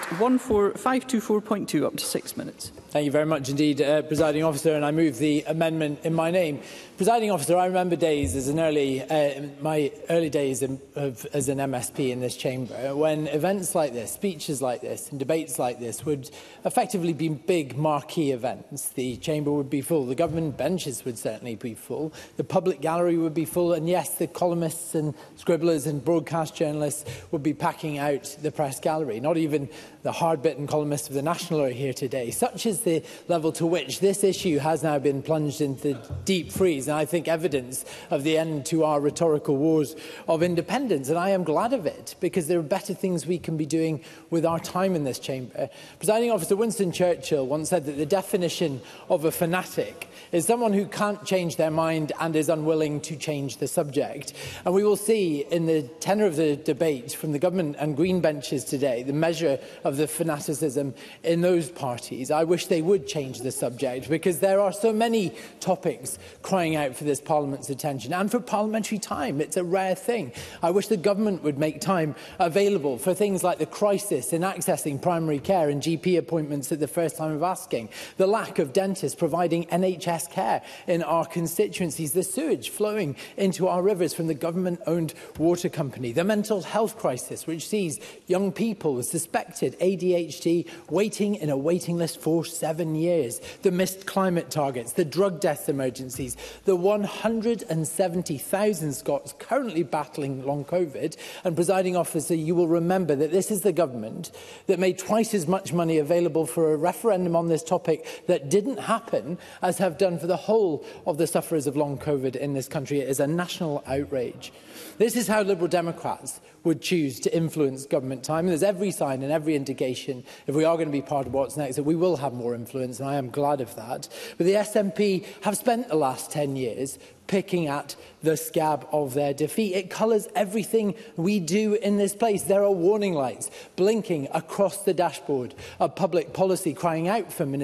A: 14524.2 up to 6 minutes.
I: Thank you very much indeed, Presiding Officer, and I move the amendment in my name. Presiding Officer, I remember days as my early days as an MSP in this chamber, when events like this, speeches like this and debates like this would effectively be big marquee events. The chamber would be full, the government benches would certainly be full, the public gallery would be full, and yes, the columnists and scribblers and broadcast journalists would be packing out the press gallery. Not even the hard-bitten columnists of The National are here today. Such is the level to which this issue has now been plunged into deep freeze, and I think evidence of the end to our rhetorical wars of independence. And I am glad of it, because there are better things we can be doing with our time in this chamber. Presiding Officer, Winston Churchill once said that the definition of a fanatic is someone who can't change their mind and is unwilling to change the subject. And we will see in the tenor of the debate from the government and Green benches today the measure of the fanaticism in those parties. I wish they would change the subject, because there are so many topics crying out for this Parliament's attention and for parliamentary time. It's a rare thing. I wish the government would make time available for things like the crisis in accessing primary care and GP appointments at the first time of asking, the lack of dentists providing NHS care in our constituencies, the sewage flowing into our rivers from the government-owned water company, the mental health crisis which sees young people with suspected ADHD waiting in a waiting list for 7 years, the missed climate targets, the drug death emergencies, the 170,000 Scots currently battling long COVID. And, Presiding Officer, you will remember that this is the government that made twice as much money available for a referendum on this topic that didn't happen as have done for the whole of the sufferers of long COVID in this country. It is a national outrage. This is how Liberal Democrats would choose to influence government time. And there's every sign and every indication, if we are going to be part of what's next, that we will have more influence, and I am glad of that. But the SNP have spent the last 10 years picking at the scab of their defeat. It colours everything we do in this place. There are warning lights blinking across the dashboard of public policy, crying out for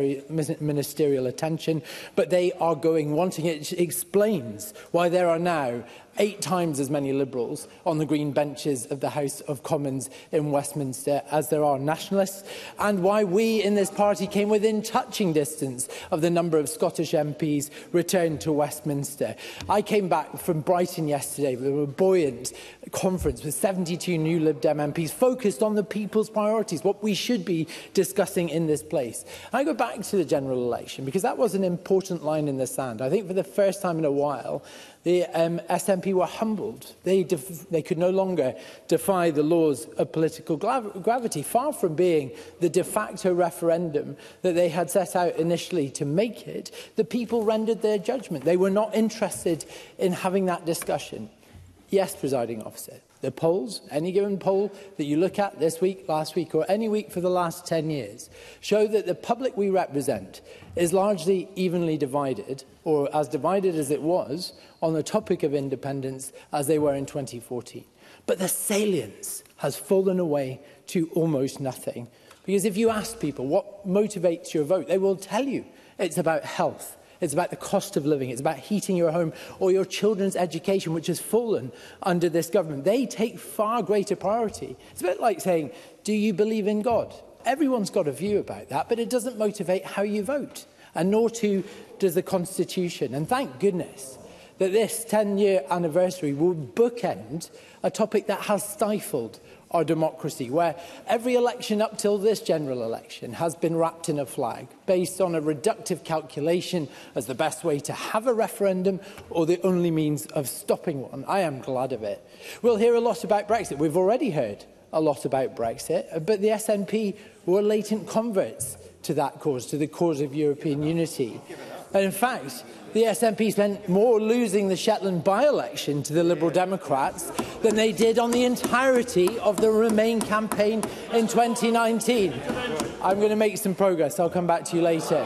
I: ministerial attention, but they are wanting it. It explains why there are now 8 times as many Liberals on the Green benches of the House of Commons in Westminster as there are nationalists, and why we in this party came within touching distance of the number of Scottish MPs returned to Westminster. I came back from Brighton yesterday with a buoyant conference with 72 new Lib Dem MPs focused on the people's priorities, what we should be discussing in this place. And I go back to the general election because that was an important line in the sand. I think for the first time in a while, the SNP were humbled. They could no longer defy the laws of political gravity. Far from being the de facto referendum that they had set out initially to make it, the people rendered their judgment. They were not interested in having that discussion. Yes, Presiding Officer, the polls, any given poll that you look at this week, last week, or any week for the last 10 years, show that the public we represent is largely evenly divided, or as divided as it was, on the topic of independence as they were in 2014. But the salience has fallen away to almost nothing. Because if you ask people what motivates your vote, they will tell you it's about health. It's about the cost of living. It's about heating your home or your children's education, which has fallen under this government. They take far greater priority. It's a bit like saying, do you believe in God? Everyone's got a view about that, but it doesn't motivate how you vote, and nor too does the Constitution. And thank goodness that this 10-year anniversary will bookend a topic that has stifled our democracy, where every election up till this general election has been wrapped in a flag, based on a reductive calculation as the best way to have a referendum or the only means of stopping one. I am glad of it. We'll hear a lot about Brexit. We've already heard a lot about Brexit, but the SNP were latent converts to that cause, to the cause of European unity. And in fact, the SNP spent more losing the Shetland by-election to the Liberal Democrats than they did on the entirety of the Remain campaign in 2019. I'm going to make some progress. I'll come back to you later.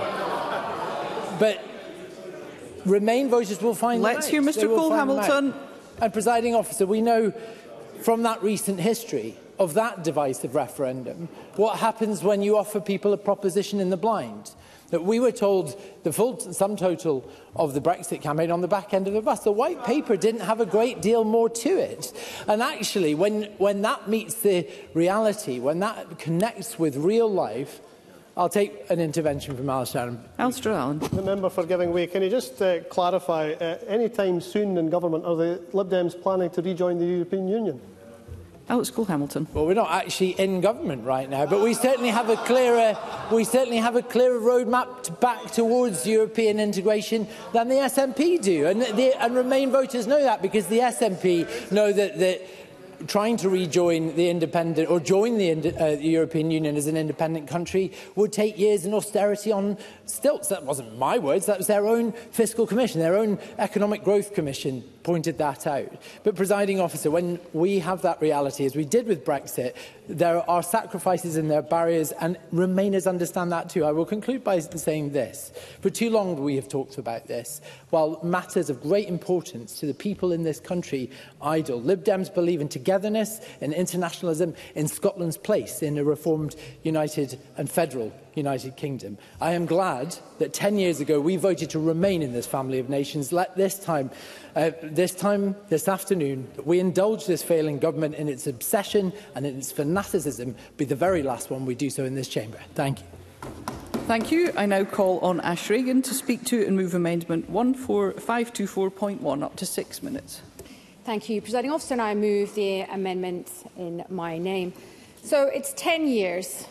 I: But Remain voters will find
A: Let's hear Mr. Cole Hamilton.
I: And, presiding officer, we know from that recent history of that divisive referendum what happens when you offer people a proposition in the blind. That we were told the full sum total of the Brexit campaign on the back end of the bus. The white paper didn't have a great deal more to it. And actually, when that meets the reality, when that connects with real life, I'll take an intervention from Alistair Allen.
A: Alistair Allen.
J: The member for giving way. Can you just clarify, any time soon in government, are the Lib Dems planning to rejoin the European Union?
A: Alex Cole Hamilton.
I: Well, we're not actually in government right now, but we certainly have a clearer roadmap back towards European integration than the SNP do, and Remain voters know that, because the SNP know that trying to rejoin the independent or join the European Union as an independent country would take years and austerity on stilts. That wasn't my words, that was their own fiscal commission, their own economic growth commission pointed that out. But, presiding officer, when we have that reality, as we did with Brexit, there are sacrifices and there are barriers, and Remainers understand that too. I will conclude by saying this. For too long we have talked about this. While matters of great importance to the people in this country idle, Lib Dems believe in togetherness, in internationalism, in Scotland's place in a reformed, united and federal United Kingdom. I am glad that 10 years ago we voted to remain in this family of nations. Let this afternoon, we indulge this failing government in its obsession and in its fanaticism, be the very last one we do so in this chamber. Thank you.
A: Thank you. I now call on Ash Regan to speak to and move amendment 14524.1 up to 6 minutes.
K: Thank you, Presiding Officer, and I move the amendment in my name. So it's 10 years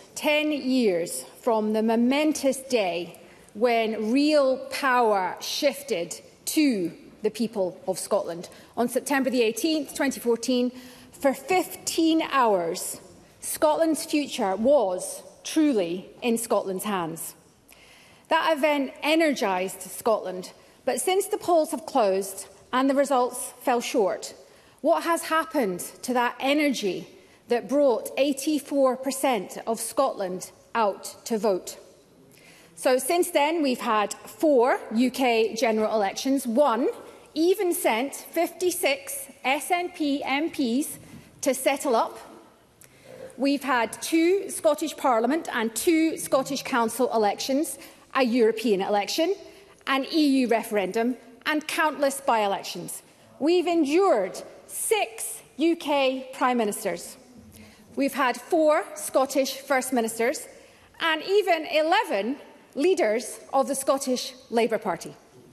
K: from the momentous day when real power shifted to the people of Scotland. On September the 18th, 2014, for 15 hours, Scotland's future was truly in Scotland's hands. That event energised Scotland, but since the polls have closed and the results fell short, what has happened to that energy that brought 84% of Scotland out to vote? So since then, we've had 4 UK general elections. 1 even sent 56 SNP MPs to settle up. We've had 2 Scottish Parliament and 2 Scottish Council elections, a European election, an EU referendum and countless by-elections. We've endured 6 UK Prime Ministers. We've had 4 Scottish First Ministers and even 11 leaders of the Scottish Labour Party.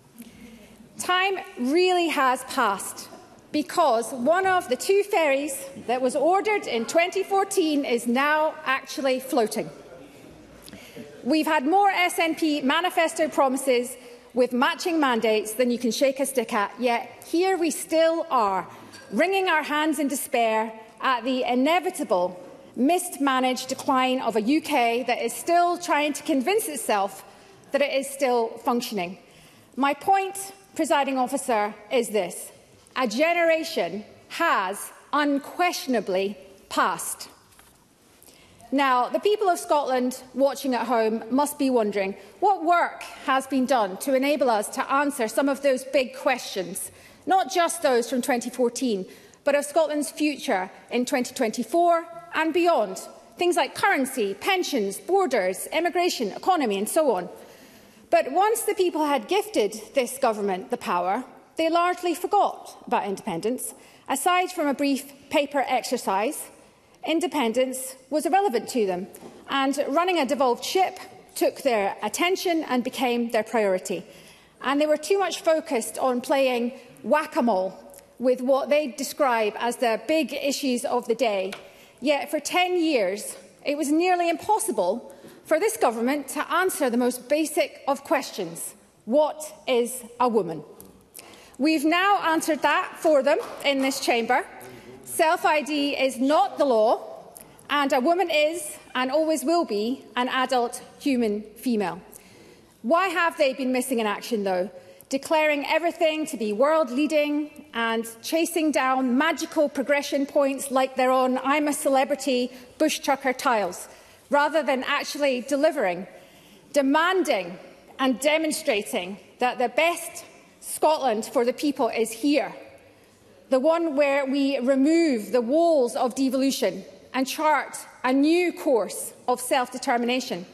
K: Time really has passed, because one of the 2 ferries that was ordered in 2014 is now actually floating. We've had more SNP manifesto promises with matching mandates than you can shake a stick at, yet here we still are, wringing our hands in despair at the inevitable mismanaged decline of a UK that is still trying to convince itself that it is still functioning. My point, presiding officer, is this: a generation has unquestionably passed. Now, the people of Scotland watching at home must be wondering what work has been done to enable us to answer some of those big questions, not just those from 2014, but of Scotland's future in 2024 and beyond. Things like currency, pensions, borders, immigration, economy and so on. But once the people had gifted this government the power, they largely forgot about independence. Aside from a brief paper exercise, independence was irrelevant to them, and running a devolved ship took their attention and became their priority. And they were too much focused on playing whack-a-mole with what they describe as the big issues of the day. Yet for 10 years, it was nearly impossible for this government to answer the most basic of questions: what is a woman? We've now answered that for them in this chamber. Self-ID is not the law, and a woman is, and always will be, an adult human female. Why have they been missing in action, though? Declaring everything to be world-leading and chasing down magical progression points like they're on I'm a Celebrity bush trucker tiles, rather than actually delivering, demanding and demonstrating that the best Scotland for the people is here, the one where we remove the walls of devolution and chart a new course of self-determination.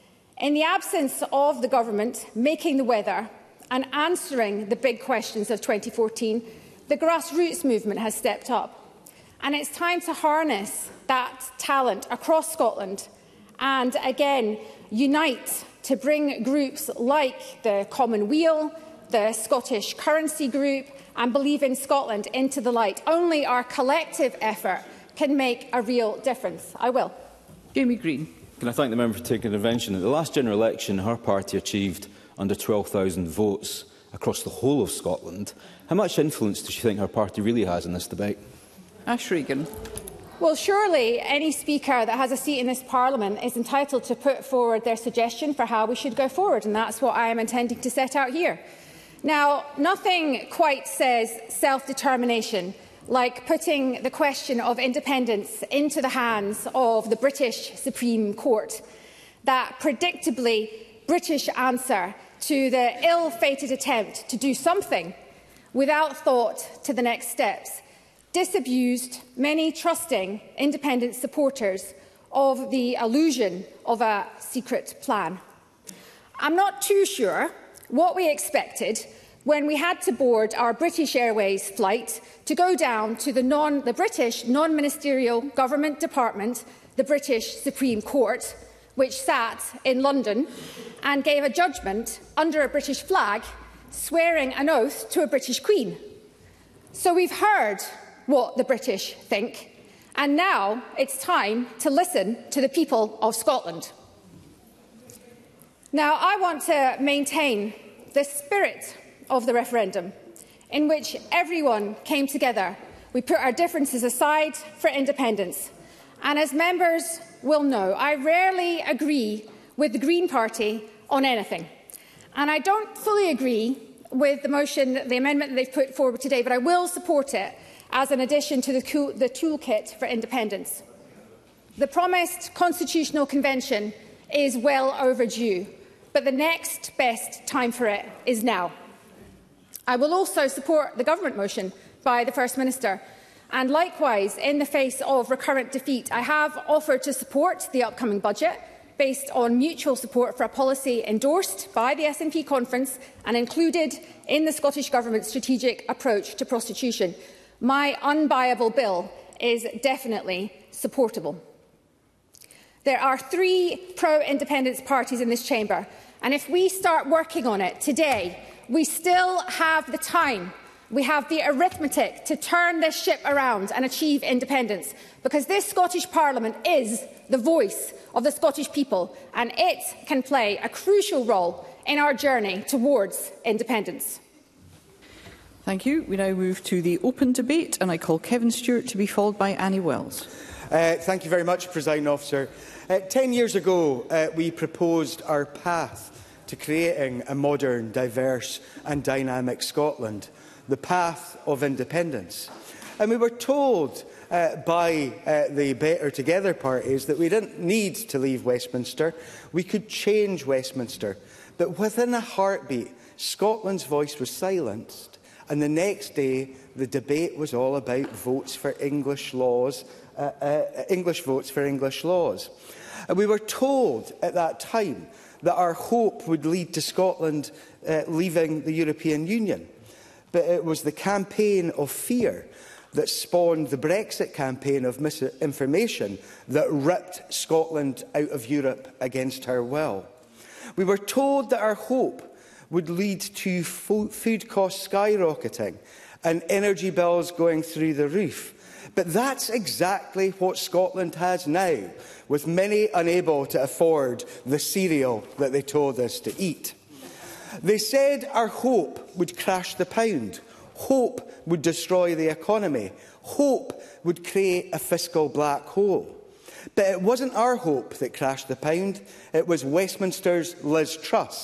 K: In the absence of the government making the weather and answering the big questions of 2014, the grassroots movement has stepped up. And it's time to harness that talent across Scotland and, again, unite to bring groups like the Common Weal, the Scottish Currency Group and Believe in Scotland into the light. Only our collective effort can make a real difference. I will.
A: Jamie Green.
L: Can I thank the member for taking intervention? At the last general election, her party achieved under 12,000 votes across the whole of Scotland. How much influence does she think her party really has in this debate?
A: Ash Regan.
K: Well, surely any speaker that has a seat in this Parliament is entitled to put forward their suggestion for how we should go forward, and that's what I am intending to set out here. Now, nothing quite says self-determination like putting the question of independence into the hands of the British Supreme Court. That predictably British answer to the ill-fated attempt to do something without thought to the next steps disabused many trusting independent supporters of the illusion of a secret plan. I'm not too sure what we expected when we had to board our British Airways flight to go down to the British non-ministerial government department, the British Supreme Court, which sat in London and gave a judgment under a British flag, swearing an oath to a British Queen. So we've heard what the British think, and now it's time to listen to the people of Scotland. Now, I want to maintain the spirit of the referendum, in which everyone came together. We put our differences aside for independence. And as members will know, I rarely agree with the Green Party on anything. And I don't fully agree with the amendment that they've put forward today, but I will support it as an addition to the toolkit for independence. The promised constitutional convention is well overdue, but the next best time for it is now. I will also support the government motion by the First Minister. And likewise, in the face of recurrent defeat, I have offered to support the upcoming budget based on mutual support for a policy endorsed by the SNP conference and included in the Scottish Government's strategic approach to prostitution. My unbuyable bill is definitely supportable. There are 3 pro-independence parties in this chamber, and if we start working on it today, we still have the time. We have the arithmetic to turn this ship around and achieve independence, because this Scottish Parliament is the voice of the Scottish people, and it can play a crucial role in our journey towards independence.
A: Thank you. We now move to the open debate, and I call Kevin Stewart to be followed by Annie Wells.
M: Thank you very much, Presiding Officer. 10 years ago, we proposed our path to creating a modern, diverse and dynamic Scotland, the path of independence. And we were told by the Better Together parties that we didn't need to leave Westminster, we could change Westminster. But within a heartbeat, Scotland's voice was silenced, and the next day the debate was all about votes for English laws, English votes for English laws. And we were told at that time that our hope would lead to Scotland leaving the European Union. But it was the campaign of fear that spawned the Brexit campaign of misinformation that ripped Scotland out of Europe against her will. We were told that our hope would lead to food costs skyrocketing and energy bills going through the roof. But that's exactly what Scotland has now, with many unable to afford the cereal that they told us to eat. They said our hope would crash the pound, hope would destroy the economy, hope would create a fiscal black hole. But it wasn't our hope that crashed the pound, it was Westminster's Liz Truss.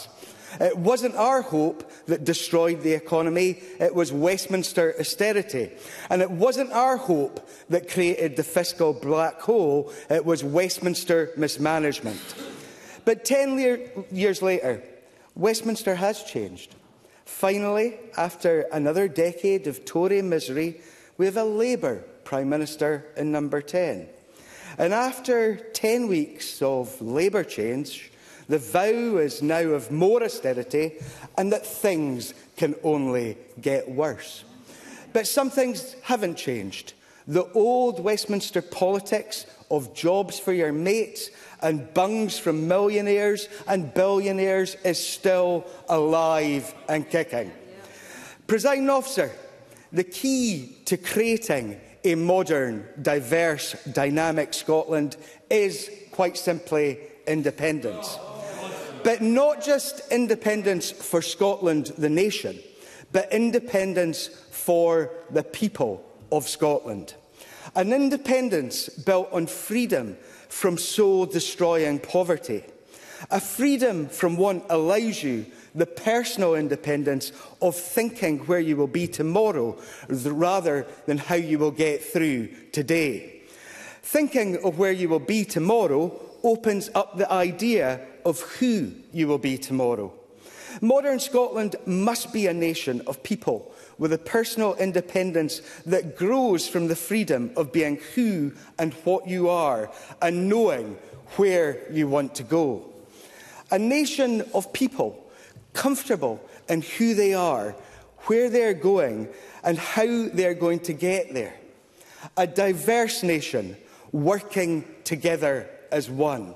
M: It wasn't our hope that destroyed the economy, it was Westminster austerity. And it wasn't our hope that created the fiscal black hole, it was Westminster mismanagement. But 10 years later, Westminster has changed. Finally, after another decade of Tory misery, we have a Labour Prime Minister in number 10. And after 10 weeks of Labour change, the vow is now of more austerity and that things can only get worse. But some things haven't changed. The old Westminster politics of jobs for your mates and bungs from millionaires and billionaires is still alive and kicking. Presiding Officer, the key to creating a modern, diverse, dynamic Scotland is, quite simply, independence. But not just independence for Scotland, the nation, but independence for the people of Scotland. An independence built on freedom from soul-destroying poverty. A freedom from want allows you the personal independence of thinking where you will be tomorrow rather than how you will get through today. Thinking of where you will be tomorrow opens up the idea of who you will be tomorrow. Modern Scotland must be a nation of people with a personal independence that grows from the freedom of being who and what you are and knowing where you want to go. A nation of people comfortable in who they are, where they're going and how they're going to get there. A diverse nation working together as one.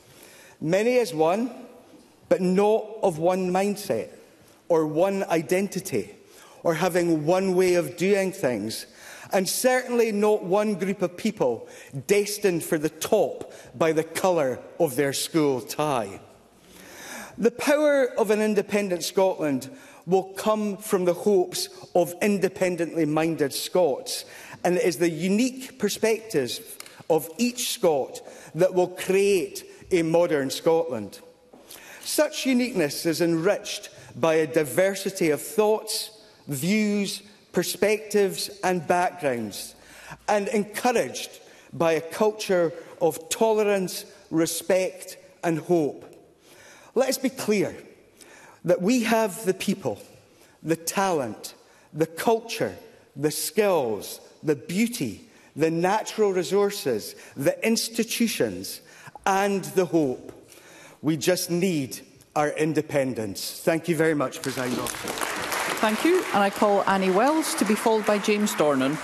M: Many as one, but not of one mindset or one identity or having one way of doing things, and certainly not one group of people destined for the top by the colour of their school tie. The power of an independent Scotland will come from the hopes of independently minded Scots, and it is the unique perspectives of each Scot that will create a modern Scotland. Such uniqueness is enriched by a diversity of thoughts, views, perspectives and backgrounds, and encouraged by a culture of tolerance, respect and hope. Let us be clear that we have the people, the talent, the culture, the skills, the beauty, the natural resources, the institutions and the hope. We just need our independence. Thank you very much, Presiding Officer.
A: Thank you. And I call Annie Wells to be followed by James Dornan.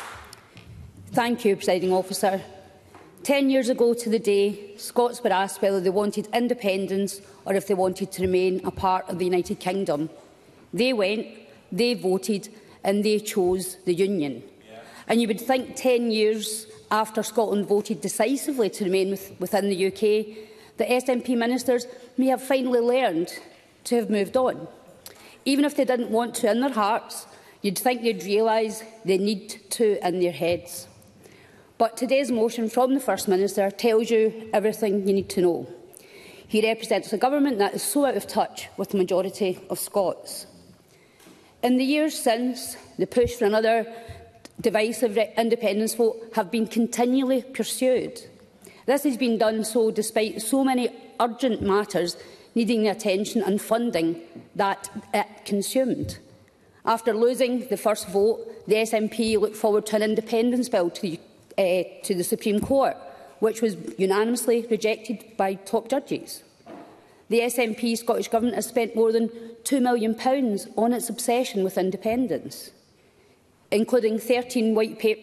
N: Thank you, Presiding Officer. 10 years ago to the day, Scots were asked whether they wanted independence or if they wanted to remain a part of the United Kingdom. They went, they voted and they chose the Union. And you would think 10 years after Scotland voted decisively to remain within the UK, the SNP ministers may have finally learned to have moved on. Even if they didn't want to in their hearts, you'd think they'd realise they need to in their heads. But today's motion from the First Minister tells you everything you need to know. He represents a government that is so out of touch with the majority of Scots. In the years since, the push for another divisive independence vote have been continually pursued. This has been done so despite so many urgent matters needing the attention and funding that it consumed. After losing the first vote, the SNP looked forward to an independence bill to the Supreme Court, which was unanimously rejected by top judges. The SNP Scottish Government has spent more than £2 million on its obsession with independence, including 13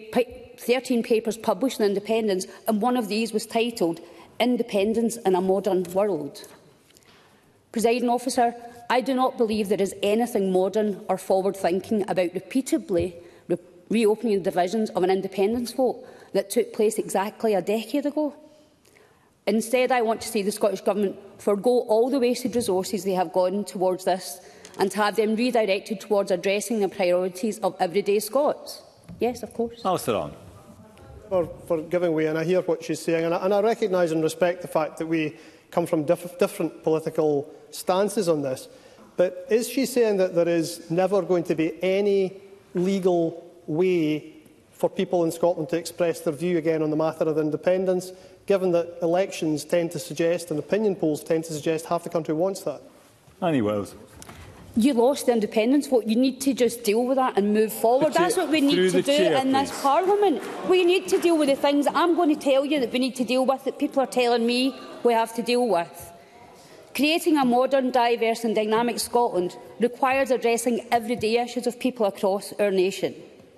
N: papers published on independence, and one of these was titled Independence in a Modern World. Presiding Officer, I do not believe there is anything modern or forward-thinking about repeatedly reopening the divisions of an independence vote that took place exactly a decade ago. Instead, I want to see the Scottish Government forgo all the wasted resources they have gone towards this and to have them redirected towards addressing the priorities of everyday Scots. Yes, of course.
J: Alistair on. For giving way, and I hear what she's saying, and I recognise and respect the fact that we come from different political stances on this. But is she saying that there is never going to be any legal way for people in Scotland to express their view again on the matter of independence, given that elections tend to suggest, and opinion polls tend to suggest, half the country wants that?
O: Annie Wells.
N: You lost the independence vote. You need to just deal with that and move forward. That's what we need to do in this Parliament. We need to deal with the things that I'm going to tell you that we need to deal with, that people are telling me we have to deal with. Creating a modern, diverse and dynamic Scotland requires addressing everyday issues of people across our nation.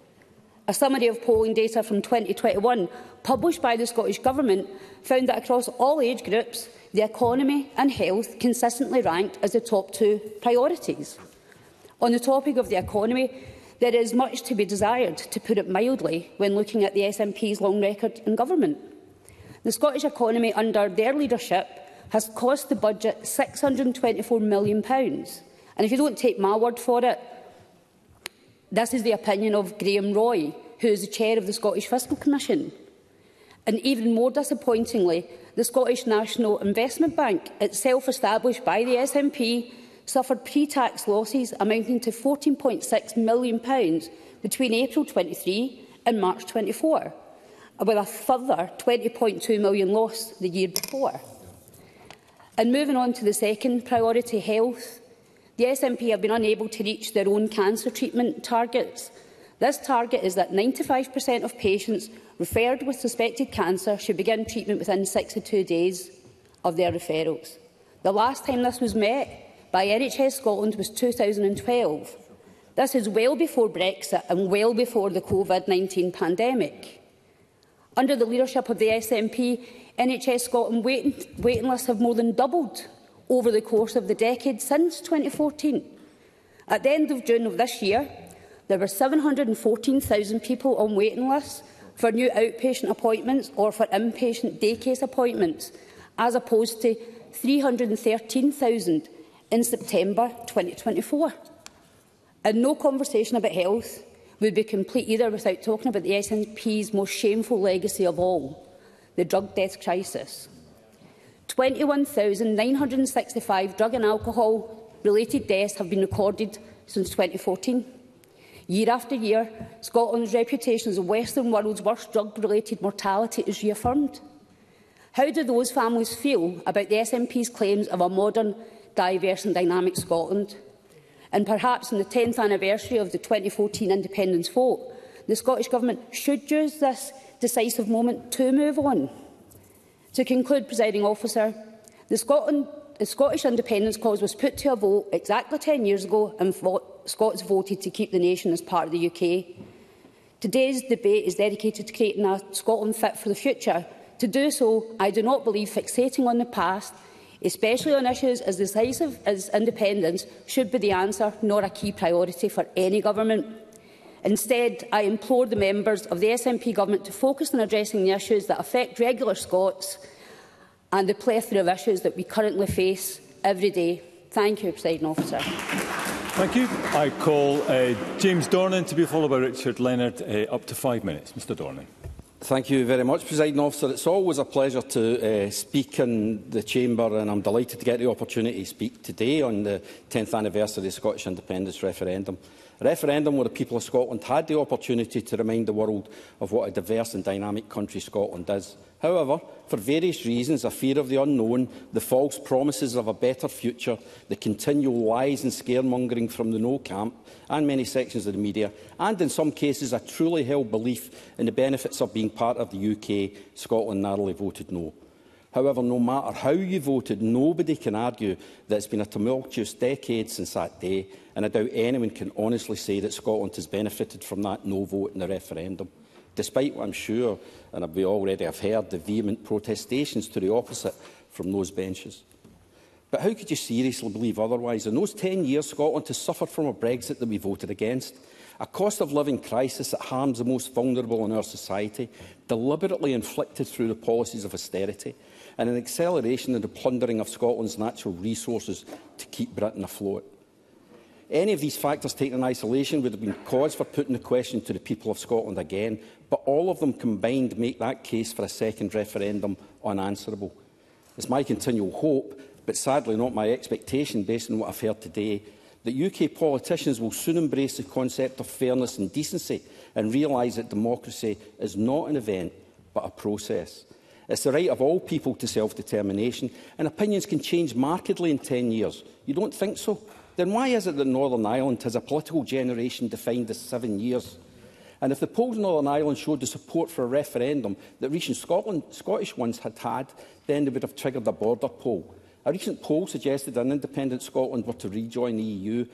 N: A summary of polling data from 2021, published by the Scottish Government, found that across all age groups, the economy and health consistently ranked as the top two priorities. On the topic of the economy, there is much to be desired, to put it mildly, when looking at the SNP's long record in government. The Scottish economy under their leadership has cost the budget £624 million. And if you don't take my word for it, this is the opinion of Graham Roy, who is the chair of the Scottish Fiscal Commission. And even more disappointingly, the Scottish National Investment Bank, itself established by the SNP, suffered pre-tax losses amounting to £14.6 million between April 23 and March 24, with a further £20.2 million loss the year before. And moving on to the second priority, health, the SNP have been unable to reach their own cancer treatment targets. This target is that 95% of patients referred with suspected cancer should begin treatment within 62 days of their referrals. The last time this was met by NHS Scotland was 2012. This is well before Brexit and well before the COVID-19 pandemic. Under the leadership of the SNP, NHS Scotland waiting lists have more than doubled over the course of the decade since 2014. At the end of June of this year, there were 714,000 people on waiting lists for new outpatient appointments or for inpatient day case appointments, as opposed to 313,000 in September 2024. And no conversation about health would be complete either without talking about the SNP's most shameful legacy of all, the drug death crisis. 21,965 drug and alcohol-related deaths have been recorded since 2014. Year after year, Scotland's reputation as the Western world's worst drug-related mortality is reaffirmed. How do those families feel about the SNP's claims of a modern, diverse and dynamic Scotland? And perhaps on the 10th anniversary of the 2014 independence vote, the Scottish Government should use this decisive moment to move on. To conclude, Presiding Officer, the Scottish independence cause was put to a vote exactly 10 years ago and Scots voted to keep the nation as part of the UK. Today's debate is dedicated to creating a Scotland fit for the future. To do so, I do not believe fixating on the past, especially on issues as decisive as independence, should be the answer nor a key priority for any government. Instead, I implore the members of the SNP government to focus on addressing the issues that affect regular Scots and the plethora of issues that we currently face every day. Thank you, Presiding Officer.
O: Thank you. I call James Dornan to be followed by Richard Leonard. Up to 5 minutes. Mr Dornan.
P: Thank you very much, Presiding Officer. It's always a pleasure to speak in the Chamber, and I'm delighted to get the opportunity to speak today on the 10th anniversary of the Scottish independence referendum. A referendum where the people of Scotland had the opportunity to remind the world of what a diverse and dynamic country Scotland is. However, for various reasons, a fear of the unknown, the false promises of a better future, the continual lies and scaremongering from the No camp and many sections of the media, and in some cases a truly held belief in the benefits of being part of the UK, Scotland narrowly voted no. However, no matter how you voted, nobody can argue that it's been a tumultuous decade since that day, and I doubt anyone can honestly say that Scotland has benefited from that no vote in the referendum, despite what I'm sure, and we already have heard, the vehement protestations to the opposite from those benches. But how could you seriously believe otherwise? In those 10 years, Scotland has suffered from a Brexit that we voted against, a cost of living crisis that harms the most vulnerable in our society, deliberately inflicted through the policies of austerity, and an acceleration in the plundering of Scotland's natural resources to keep Britain afloat. Any of these factors taken in isolation would have been cause for putting the question to the people of Scotland again, but all of them combined make that case for a second referendum unanswerable. It's my continual hope, but sadly not my expectation based on what I've heard today, that UK politicians will soon embrace the concept of fairness and decency and realise that democracy is not an event, but a process. It's the right of all people to self-determination, and opinions can change markedly in 10 years. You don't think so? Then why is it that Northern Ireland has a political generation defined as 7 years? And if the polls in Northern Ireland showed the support for a referendum that recent Scottish ones had, then they would have triggered a border poll. A recent poll suggested an independent Scotland were to rejoin the EU.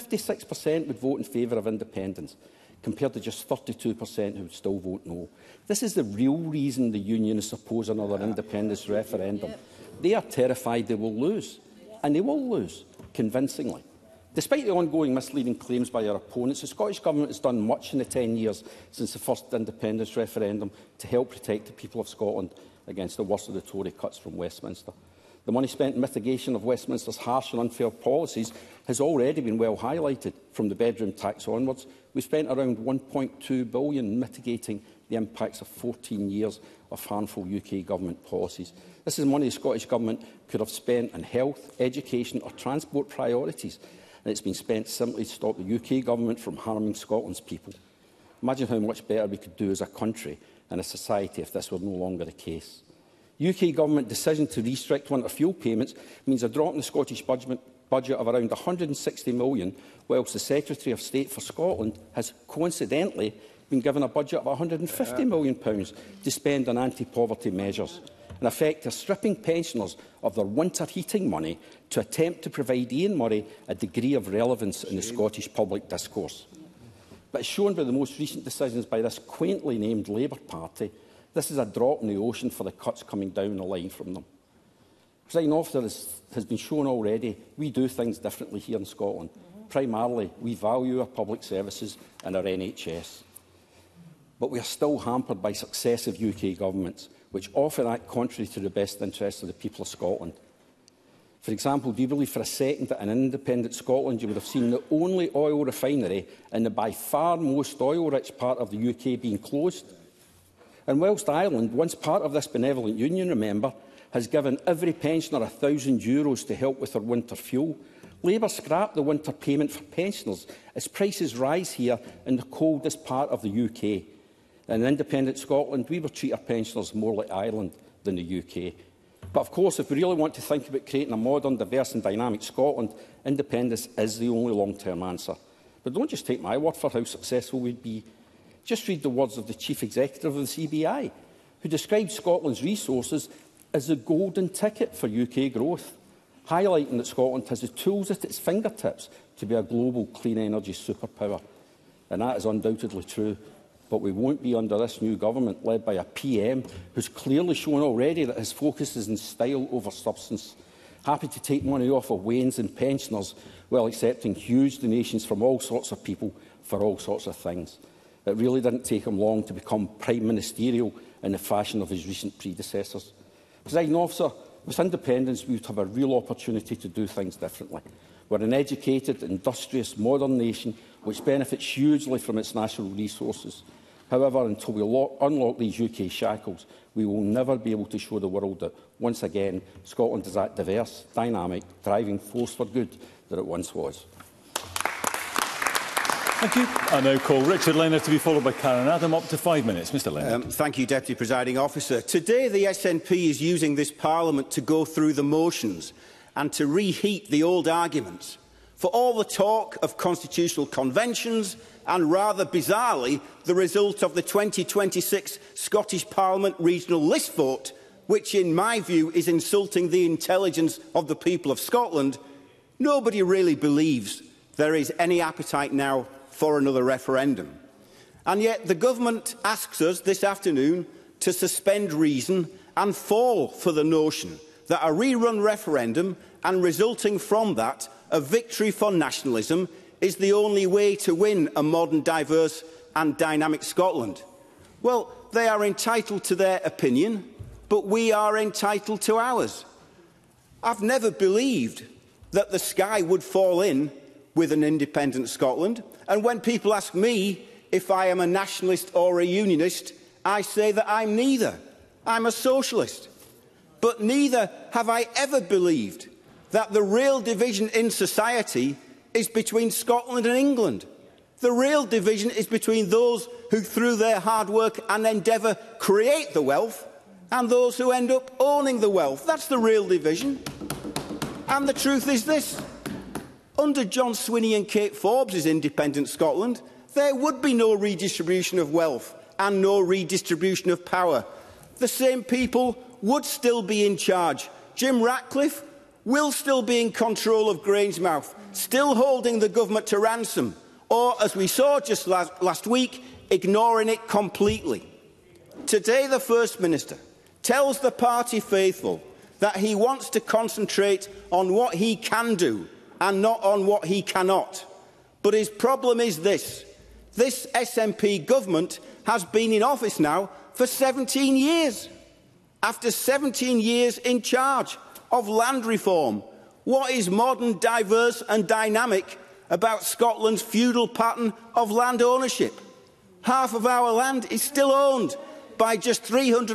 P: 56% would vote in favour of independence, compared to just 32% who would still vote no. This is the real reason the Union is opposing another independence referendum. They are terrified they will lose, and they will lose, convincingly. Despite the ongoing misleading claims by our opponents, the Scottish Government has done much in the 10 years since the first independence referendum to help protect the people of Scotland against the worst of the Tory cuts from Westminster. The money spent in mitigation of Westminster's harsh and unfair policies has already been well highlighted. From the bedroom tax onwards, we spent around £1.2 billion mitigating the impacts of 14 years of harmful UK Government policies. This is money the Scottish Government could have spent on health, education or transport priorities, and it's been spent simply to stop the UK Government from harming Scotland's people. Imagine how much better we could do as a country and a society if this were no longer the case. UK Government decision to restrict winter fuel payments means a drop in the Scottish budget of around £160 million, whilst the Secretary of State for Scotland has coincidentally been given a budget of £150 million to spend on anti-poverty measures. In effect, they're stripping pensioners of their winter heating money to attempt to provide Ian Murray a degree of relevance in the Scottish public discourse. But as shown by the most recent decisions by this quaintly named Labour Party, this is a drop in the ocean for the cuts coming down the line from them. Presiding Officer, has been shown already, we do things differently here in Scotland. Primarily, we value our public services and our NHS. But we are still hampered by successive UK governments, which often act contrary to the best interests of the people of Scotland. For example, do you believe for a second that in independent Scotland you would have seen the only oil refinery in the by far most oil-rich part of the UK being closed? And whilst Ireland, once part of this benevolent union, remember, has given every pensioner €1,000 to help with their winter fuel, Labour scrapped the winter payment for pensioners as prices rise here in the coldest part of the UK. In independent Scotland, we will treat our pensioners more like Ireland than the UK. But of course, if we really want to think about creating a modern, diverse and dynamic Scotland, independence is the only long-term answer. But don't just take my word for how successful we'd be. Just read the words of the Chief Executive of the CBI, who described Scotland's resources as the golden ticket for UK growth, highlighting that Scotland has the tools at its fingertips to be a global clean energy superpower. And that is undoubtedly true. But we won't be under this new government, led by a PM who's clearly shown already that his focus is in style over substance, happy to take money off of wains and pensioners while accepting huge donations from all sorts of people for all sorts of things. It really didn't take him long to become prime ministerial in the fashion of his recent predecessors. Presiding Officer, with independence, we would have a real opportunity to do things differently. We're an educated, industrious, modern nation which benefits hugely from its natural resources. However, until we unlock these UK shackles, we will never be able to show the world that, once again, Scotland is that diverse, dynamic, driving force for good that it once was.
O: Thank you. I now call Richard Leonard to be followed by Karen Adam. Up to 5 minutes. Mr Leonard.
Q: Thank you, Deputy Presiding Officer. Today, the SNP is using this Parliament to go through the motions and to reheat the old arguments. For all the talk of constitutional conventions and, rather bizarrely, the result of the 2026 Scottish Parliament regional list vote, which, in my view, is insulting the intelligence of the people of Scotland, nobody really believes there is any appetite now for another referendum. And yet the Government asks us this afternoon to suspend reason and fall for the notion that a rerun referendum and resulting from that a victory for nationalism is the only way to win a modern, diverse and dynamic Scotland. Well, they are entitled to their opinion, but we are entitled to ours. I've never believed that the sky would fall in with an independent Scotland, and when people ask me if I am a nationalist or a unionist, I say that I'm neither. I'm a socialist. but neither have I ever believed that the real division in society is between Scotland and England. The real division is between those who, through their hard work and endeavour, create the wealth, and those who end up owning the wealth. That's the real division. And the truth is this. Under John Swinney and Kate Forbes' Independent Scotland, there would be no redistribution of wealth and no redistribution of power. The same people would still be in charge. Jim Ratcliffe will still be in control of Grangemouth, still holding the government to ransom, or, as we saw just last week, ignoring it completely. Today, the First Minister tells the party faithful that he wants to concentrate on what he can do and not on what he cannot. But his problem is this. This SNP government has been in office now for 17 years. After 17 years in charge of land reform, what is modern, diverse and dynamic about Scotland's feudal pattern of land ownership? Half of our land is still owned by just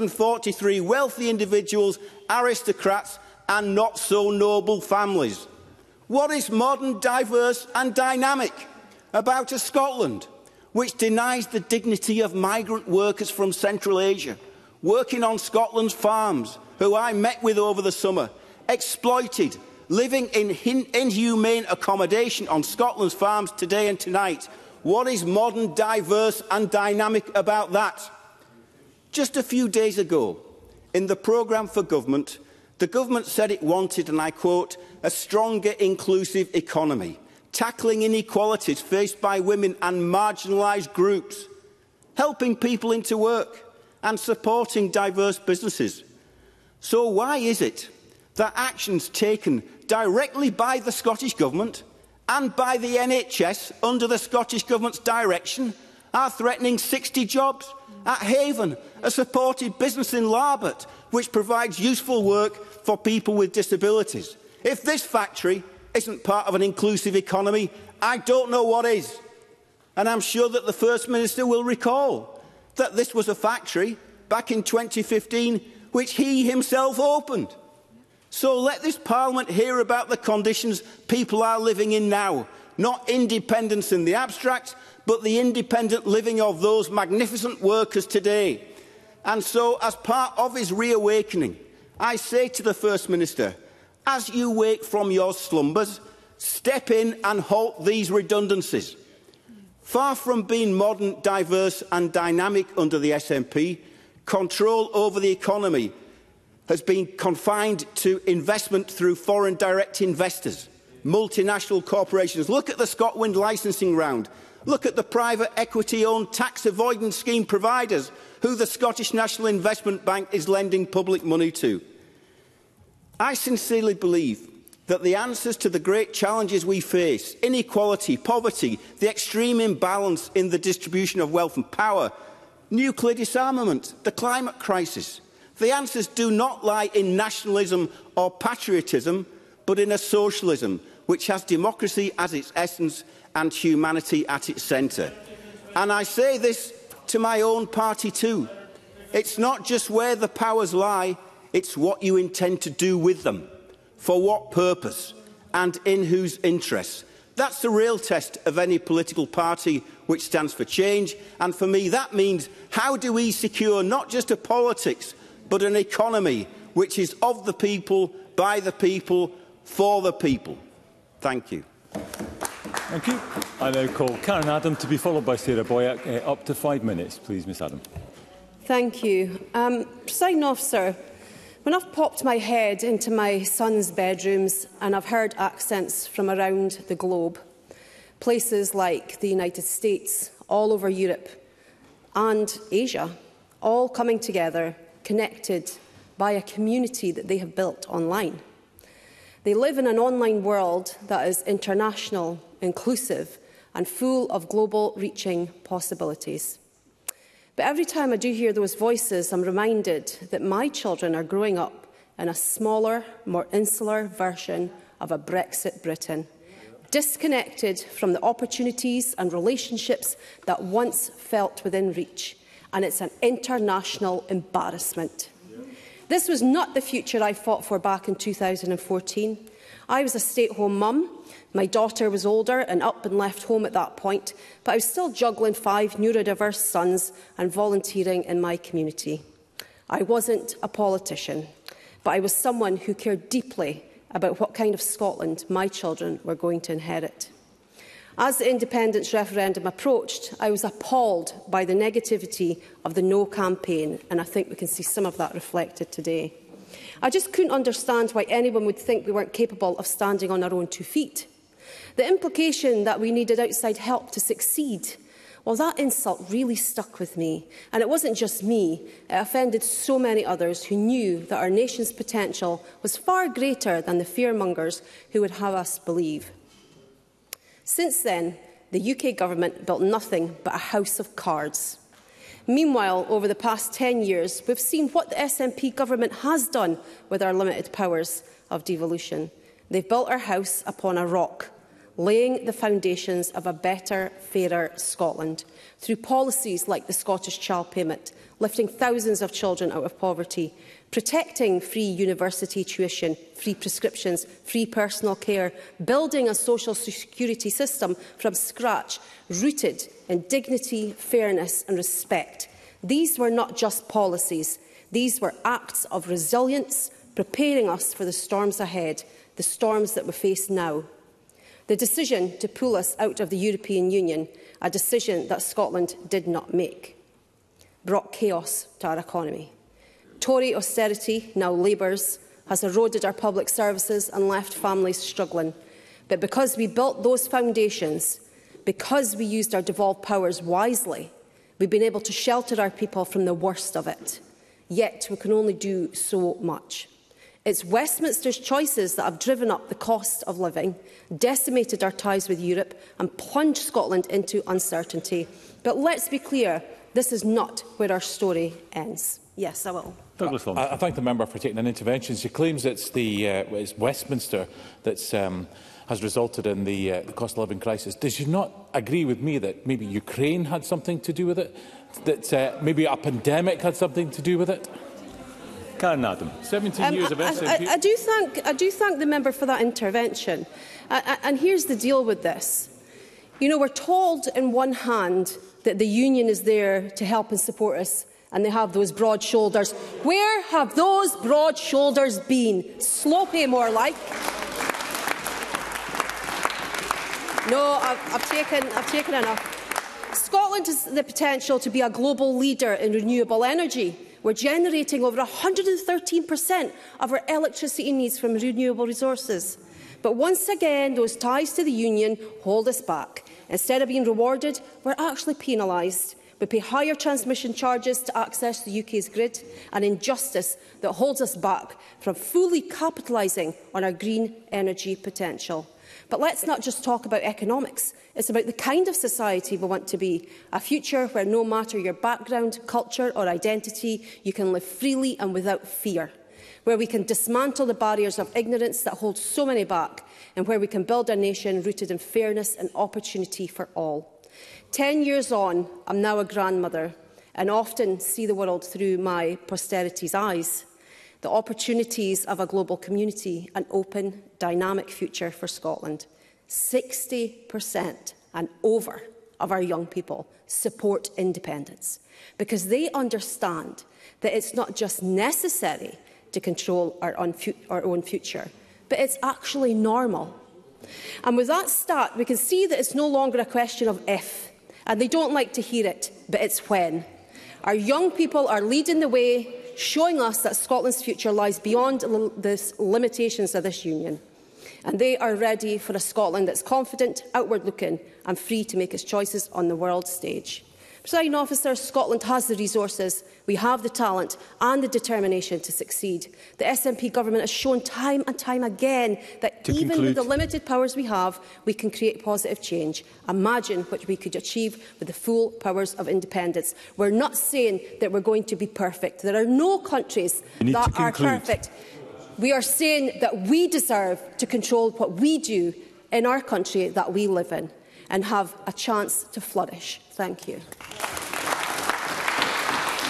Q: 343 wealthy individuals, aristocrats and not-so-noble families. What is modern, diverse and dynamic about a Scotland which denies the dignity of migrant workers from Central Asia, working on Scotland's farms, who I met with over the summer, exploited, living in inhumane accommodation on Scotland's farms today and tonight? What is modern, diverse and dynamic about that? Just a few days ago, in the programme for government, the government said it wanted, and I quote, a stronger inclusive economy, tackling inequalities faced by women and marginalised groups, helping people into work and supporting diverse businesses. So why is it that actions taken directly by the Scottish Government and by the NHS under the Scottish Government's direction are threatening 60 jobs at Haven, a supported business in Larbert, which provides useful work for people with disabilities? If this factory isn't part of an inclusive economy, I don't know what is. And I'm sure that the First Minister will recall that this was a factory back in 2015 which he himself opened. So let this Parliament hear about the conditions people are living in now, not independence in the abstract, but the independent living of those magnificent workers today. And so, as part of his reawakening, I say to the First Minister, as you wake from your slumbers, step in and halt these redundancies. Far from being modern, diverse and dynamic under the SNP, control over the economy has been confined to investment through foreign direct investors, multinational corporations. Look at the ScotWind licensing round. Look at the private equity-owned tax avoidance scheme providers who the Scottish National Investment Bank is lending public money to. I sincerely believe that the answers to the great challenges we face, inequality, poverty, the extreme imbalance in the distribution of wealth and power, nuclear disarmament, the climate crisis, the answers do not lie in nationalism or patriotism, but in a socialism which has democracy as its essence and humanity at its centre. And I say this to my own party too. It's not just where the powers lie, it's what you intend to do with them, for what purpose and in whose interests. That's the real test of any political party which stands for change, and for me that means how do we secure not just a politics but an economy which is of the people, by the people, for the people. Thank you.
O: Thank you. I now call Karen Adam to be followed by Sarah Boyack. Up to 5 minutes, please, Ms Adam.
R: Thank you. Presiding Officer, when I've popped my head into my son's bedrooms and I've heard accents from around the globe, places like the United States, all over Europe and Asia, all coming together, connected by a community that they have built online. They live in an online world that is international, inclusive and full of global-reaching possibilities. But every time I do hear those voices, I'm reminded that my children are growing up in a smaller, more insular version of a Brexit Britain, disconnected from the opportunities and relationships that once felt within reach. And it's an international embarrassment. This was not the future I fought for back in 2014. I was a stay-at-home mum. My daughter was older and up and left home at that point, but I was still juggling 5 neurodiverse sons and volunteering in my community. I wasn't a politician, but I was someone who cared deeply about what kind of Scotland my children were going to inherit. As the independence referendum approached, I was appalled by the negativity of the No campaign, and I think we can see some of that reflected today. I just couldn't understand why anyone would think we weren't capable of standing on our own 2 feet. The implication that we needed outside help to succeed, well, that insult really stuck with me. And it wasn't just me, it offended so many others who knew that our nation's potential was far greater than the fearmongers who would have us believe. Since then, the UK government built nothing but a house of cards. Meanwhile, over the past 10 years, we've seen what the SNP government has done with our limited powers of devolution. They've built our house upon a rock, laying the foundations of a better, fairer Scotland through policies like the Scottish Child Payment, lifting thousands of children out of poverty, protecting free university tuition, free prescriptions, free personal care, building a social security system from scratch, rooted in dignity, fairness and respect. These were not just policies, these were acts of resilience, preparing us for the storms ahead, the storms that we face now. The decision to pull us out of the European Union, a decision that Scotland did not make, brought chaos to our economy. Tory austerity, now Labour's, has eroded our public services and left families struggling. But because we built those foundations, because we used our devolved powers wisely, we've been able to shelter our people from the worst of it. Yet we can only do so much. It's Westminster's choices that have driven up the cost of living, decimated our ties with Europe and plunged Scotland into uncertainty. But let's be clear, this is not where our story ends. Yes, I will.
S: I thank the member for taking an intervention. She claims it's it's Westminster that has resulted in the cost of living crisis. Does she not agree with me that maybe Ukraine had something to do with it? That maybe a pandemic had something to do with it?
O: Karen Adam.
S: 17 years of SNP.
R: I do thank the member for that intervention. And here's the deal with this. You know, we're told in one hand that the union is there to help and support us, and they have those broad shoulders. Where have those broad shoulders been? Slopey, more like. No, I've taken enough. Scotland has the potential to be a global leader in renewable energy. We're generating over 113% of our electricity needs from renewable resources. But once again, those ties to the union hold us back. Instead of being rewarded, we're actually penalised. We pay higher transmission charges to access the UK's grid, an injustice that holds us back from fully capitalising on our green energy potential. But let's not just talk about economics. It's about the kind of society we want to be, a future where no matter your background, culture or identity, you can live freely and without fear, where we can dismantle the barriers of ignorance that hold so many back, and where we can build a nation rooted in fairness and opportunity for all. 10 years on, I'm now a grandmother and often see the world through my posterity's eyes. The opportunities of a global community, an open, dynamic future for Scotland. 60% and over of our young people support independence because they understand that it's not just necessary to control our own future, but it's actually normal. And with that stat, we can see that it's no longer a question of if, and they don't like to hear it, but it's when. Our young people are leading the way, showing us that Scotland's future lies beyond the limitations of this union. And they are ready for a Scotland that's confident, outward-looking and free to make its choices on the world stage. Presiding Officer, Scotland has the resources, we have the talent and the determination to succeed. The SNP government has shown time and time again that even with the limited powers we have, we can create positive change. Imagine what we could achieve with the full powers of independence. We're not saying that we're going to be perfect. There are no countries that are perfect. We are saying that we deserve to control what we do in our country that we live in and have a chance to flourish. Thank you.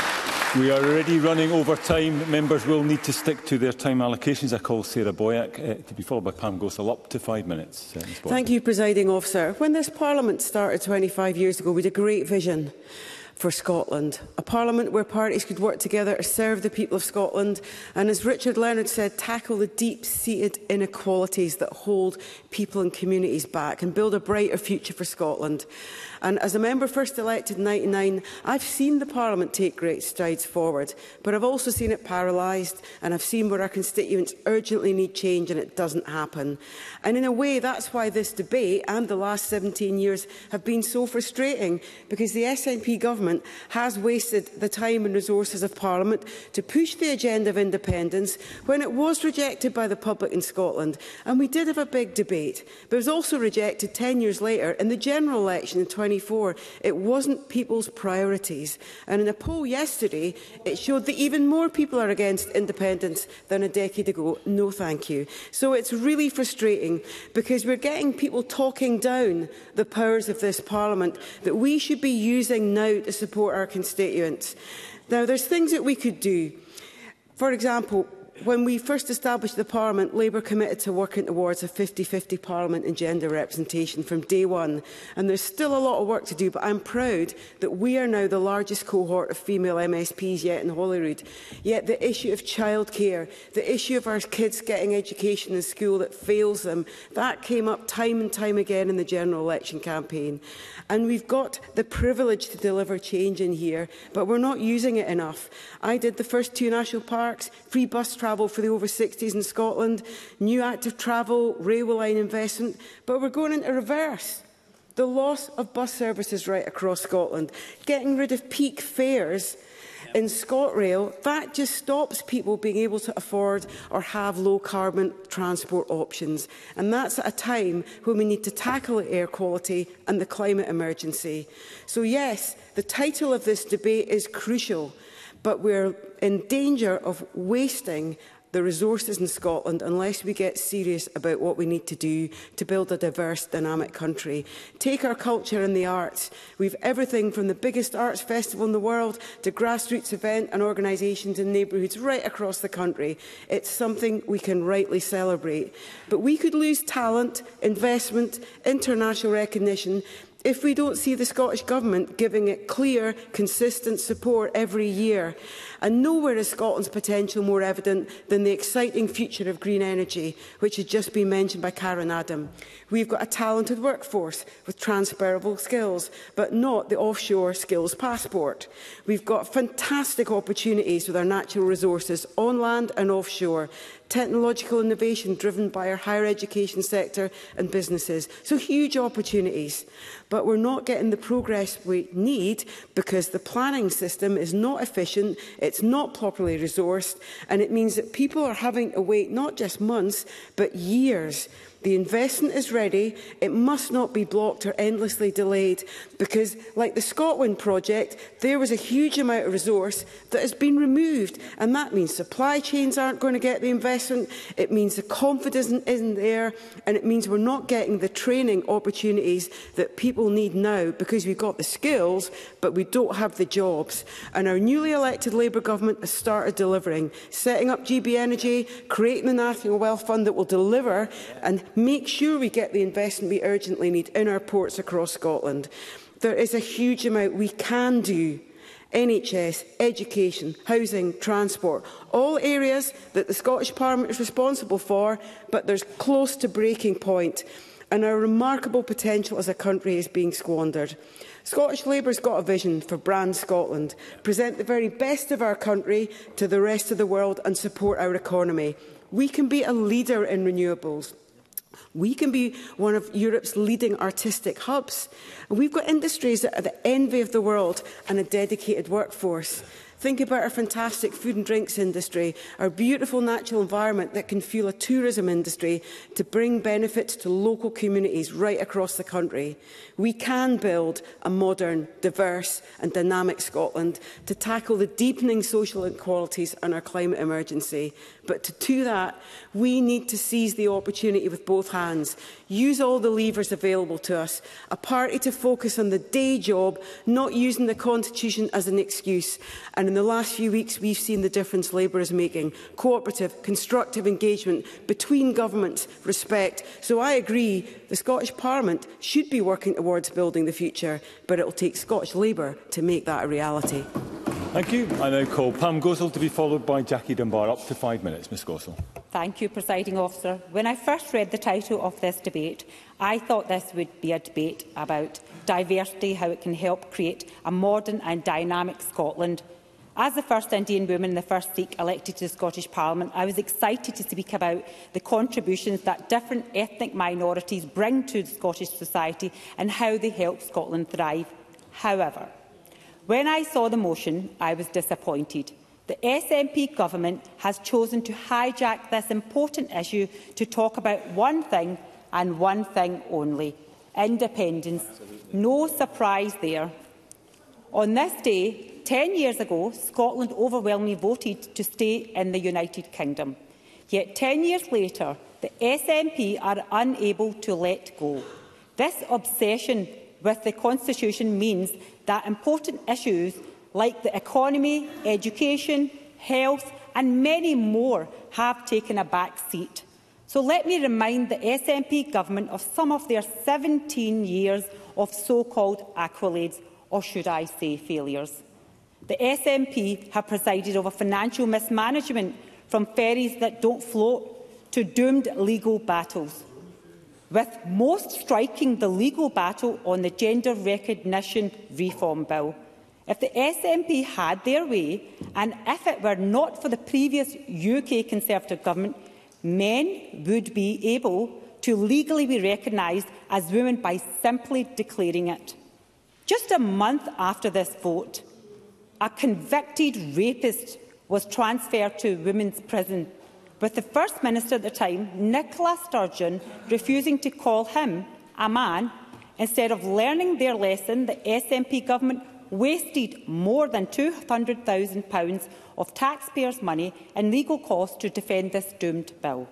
O: We are already running over time. Members will need to stick to their time allocations. I call Sarah Boyack to be followed by Pam Gothel. Up to 5 minutes.
T: Thank you, Presiding Officer. When this Parliament started 25 years ago, we had a great vision for Scotland, a parliament where parties could work together to serve the people of Scotland and, as Richard Leonard said, tackle the deep-seated inequalities that hold people and communities back and build a brighter future for Scotland. And as a member first elected in 1999, I've seen the Parliament take great strides forward, but I've also seen it paralysed, and I've seen where our constituents urgently need change and it doesn't happen. And in a way, that's why this debate and the last 17 years have been so frustrating, because the SNP government has wasted the time and resources of Parliament to push the agenda of independence when it was rejected by the public in Scotland. And we did have a big debate, but it was also rejected 10 years later in the general election in 2024. It wasn't people's priorities. And in a poll yesterday, it showed that even more people are against independence than a decade ago. No, thank you. So it's really frustrating, because we're getting people talking down the powers of this Parliament that we should be using now to support our constituents. Now, there's things that we could do. For example, when we first established the Parliament, Labour committed to working towards a 50-50 Parliament in gender representation from day one. And there's still a lot of work to do, but I'm proud that we are now the largest cohort of female MSPs yet in Holyrood. Yet the issue of childcare, the issue of our kids getting education in school that fails them, that came up time and time again in the general election campaign. And we've got the privilege to deliver change in here, but we're not using it enough. I did the first 2 national parks, free bus travel for the over 60s in Scotland, new active travel, railway line investment, but we're going into reverse. The loss of bus services right across Scotland, getting rid of peak fares in ScotRail, that just stops people being able to afford or have low-carbon transport options. And that's at a time when we need to tackle air quality and the climate emergency. So yes, the title of this debate is crucial, but we're in danger of wasting the resources in Scotland unless we get serious about what we need to do to build a diverse, dynamic country. Take our culture and the arts. We've everything from the biggest arts festival in the world to grassroots events and organisations in neighbourhoods right across the country. It's something we can rightly celebrate. But we could lose talent, investment, international recognition if we don't see the Scottish Government giving it clear, consistent support every year. And nowhere is Scotland's potential more evident than the exciting future of green energy, which has just been mentioned by Karen Adam. We've got a talented workforce with transferable skills, but not the offshore skills passport. We've got fantastic opportunities with our natural resources on land and offshore, technological innovation driven by our higher education sector and businesses. So huge opportunities. But we're not getting the progress we need because the planning system is not efficient, it's not properly resourced, and it means that people are having to wait not just months, but years. The investment is ready. It must not be blocked or endlessly delayed because, like the ScotWind project, there was a huge amount of resource that has been removed. And that means supply chains aren't going to get the investment. It means the confidence isn't there. And it means we're not getting the training opportunities that people need now because we've got the skills, but we don't have the jobs. And our newly elected Labour government has started delivering, setting up GB Energy, creating the National Wealth Fund that will deliver and make sure we get the investment we urgently need in our ports across Scotland. There is a huge amount we can do. NHS, education, housing, transport, all areas that the Scottish Parliament is responsible for, but there's close to breaking point, and our remarkable potential as a country is being squandered. Scottish Labour's got a vision for Brand Scotland, present the very best of our country to the rest of the world and support our economy. We can be a leader in renewables. We can be one of Europe's leading artistic hubs. And we've got industries that are the envy of the world and a dedicated workforce. Think about our fantastic food and drinks industry, our beautiful natural environment that can fuel a tourism industry to bring benefits to local communities right across the country. We can build a modern, diverse and dynamic Scotland to tackle the deepening social inequalities and our climate emergency. But to do that, we need to seize the opportunity with both hands, use all the levers available to us, a party to focus on the day job, not using the Constitution as an excuse. And in the last few weeks, we've seen the difference Labour is making. Cooperative, constructive engagement between governments, respect. So I agree the Scottish Parliament should be working towards building the future, but it will take Scottish Labour to make that a reality.
O: Thank you. I now call Pam Gosal to be followed by Jackie Dunbar. Up to 5 minutes, Ms Gosal.
U: Thank you, Presiding Officer. When I first read the title of this debate, I thought this would be a debate about diversity, how it can help create a modern and dynamic Scotland. As the first Indian woman and the first Sikh elected to the Scottish Parliament, I was excited to speak about the contributions that different ethnic minorities bring to Scottish society and how they help Scotland thrive. However, when I saw the motion, I was disappointed. The SNP government has chosen to hijack this important issue to talk about one thing and one thing only: independence. No surprise there. On this day, 10 years ago, Scotland overwhelmingly voted to stay in the United Kingdom. Yet 10 years later, the SNP are unable to let go. This obsession with the Constitution means that important issues like the economy, education, health and many more have taken a back seat. So let me remind the SNP government of some of their 17 years of so-called accolades, or should I say failures. The SNP have presided over financial mismanagement, from ferries that don't float to doomed legal battles, with most striking the legal battle on the Gender Recognition Reform Bill. If the SNP had their way, and if it were not for the previous UK Conservative government, men would be able to legally be recognised as women by simply declaring it. Just a month after this vote, a convicted rapist was transferred to women's prison, with the First Minister at the time, Nicola Sturgeon, refusing to call him a man. Instead of learning their lesson, the SNP government wasted more than £200,000 of taxpayers' money in legal costs to defend this doomed bill.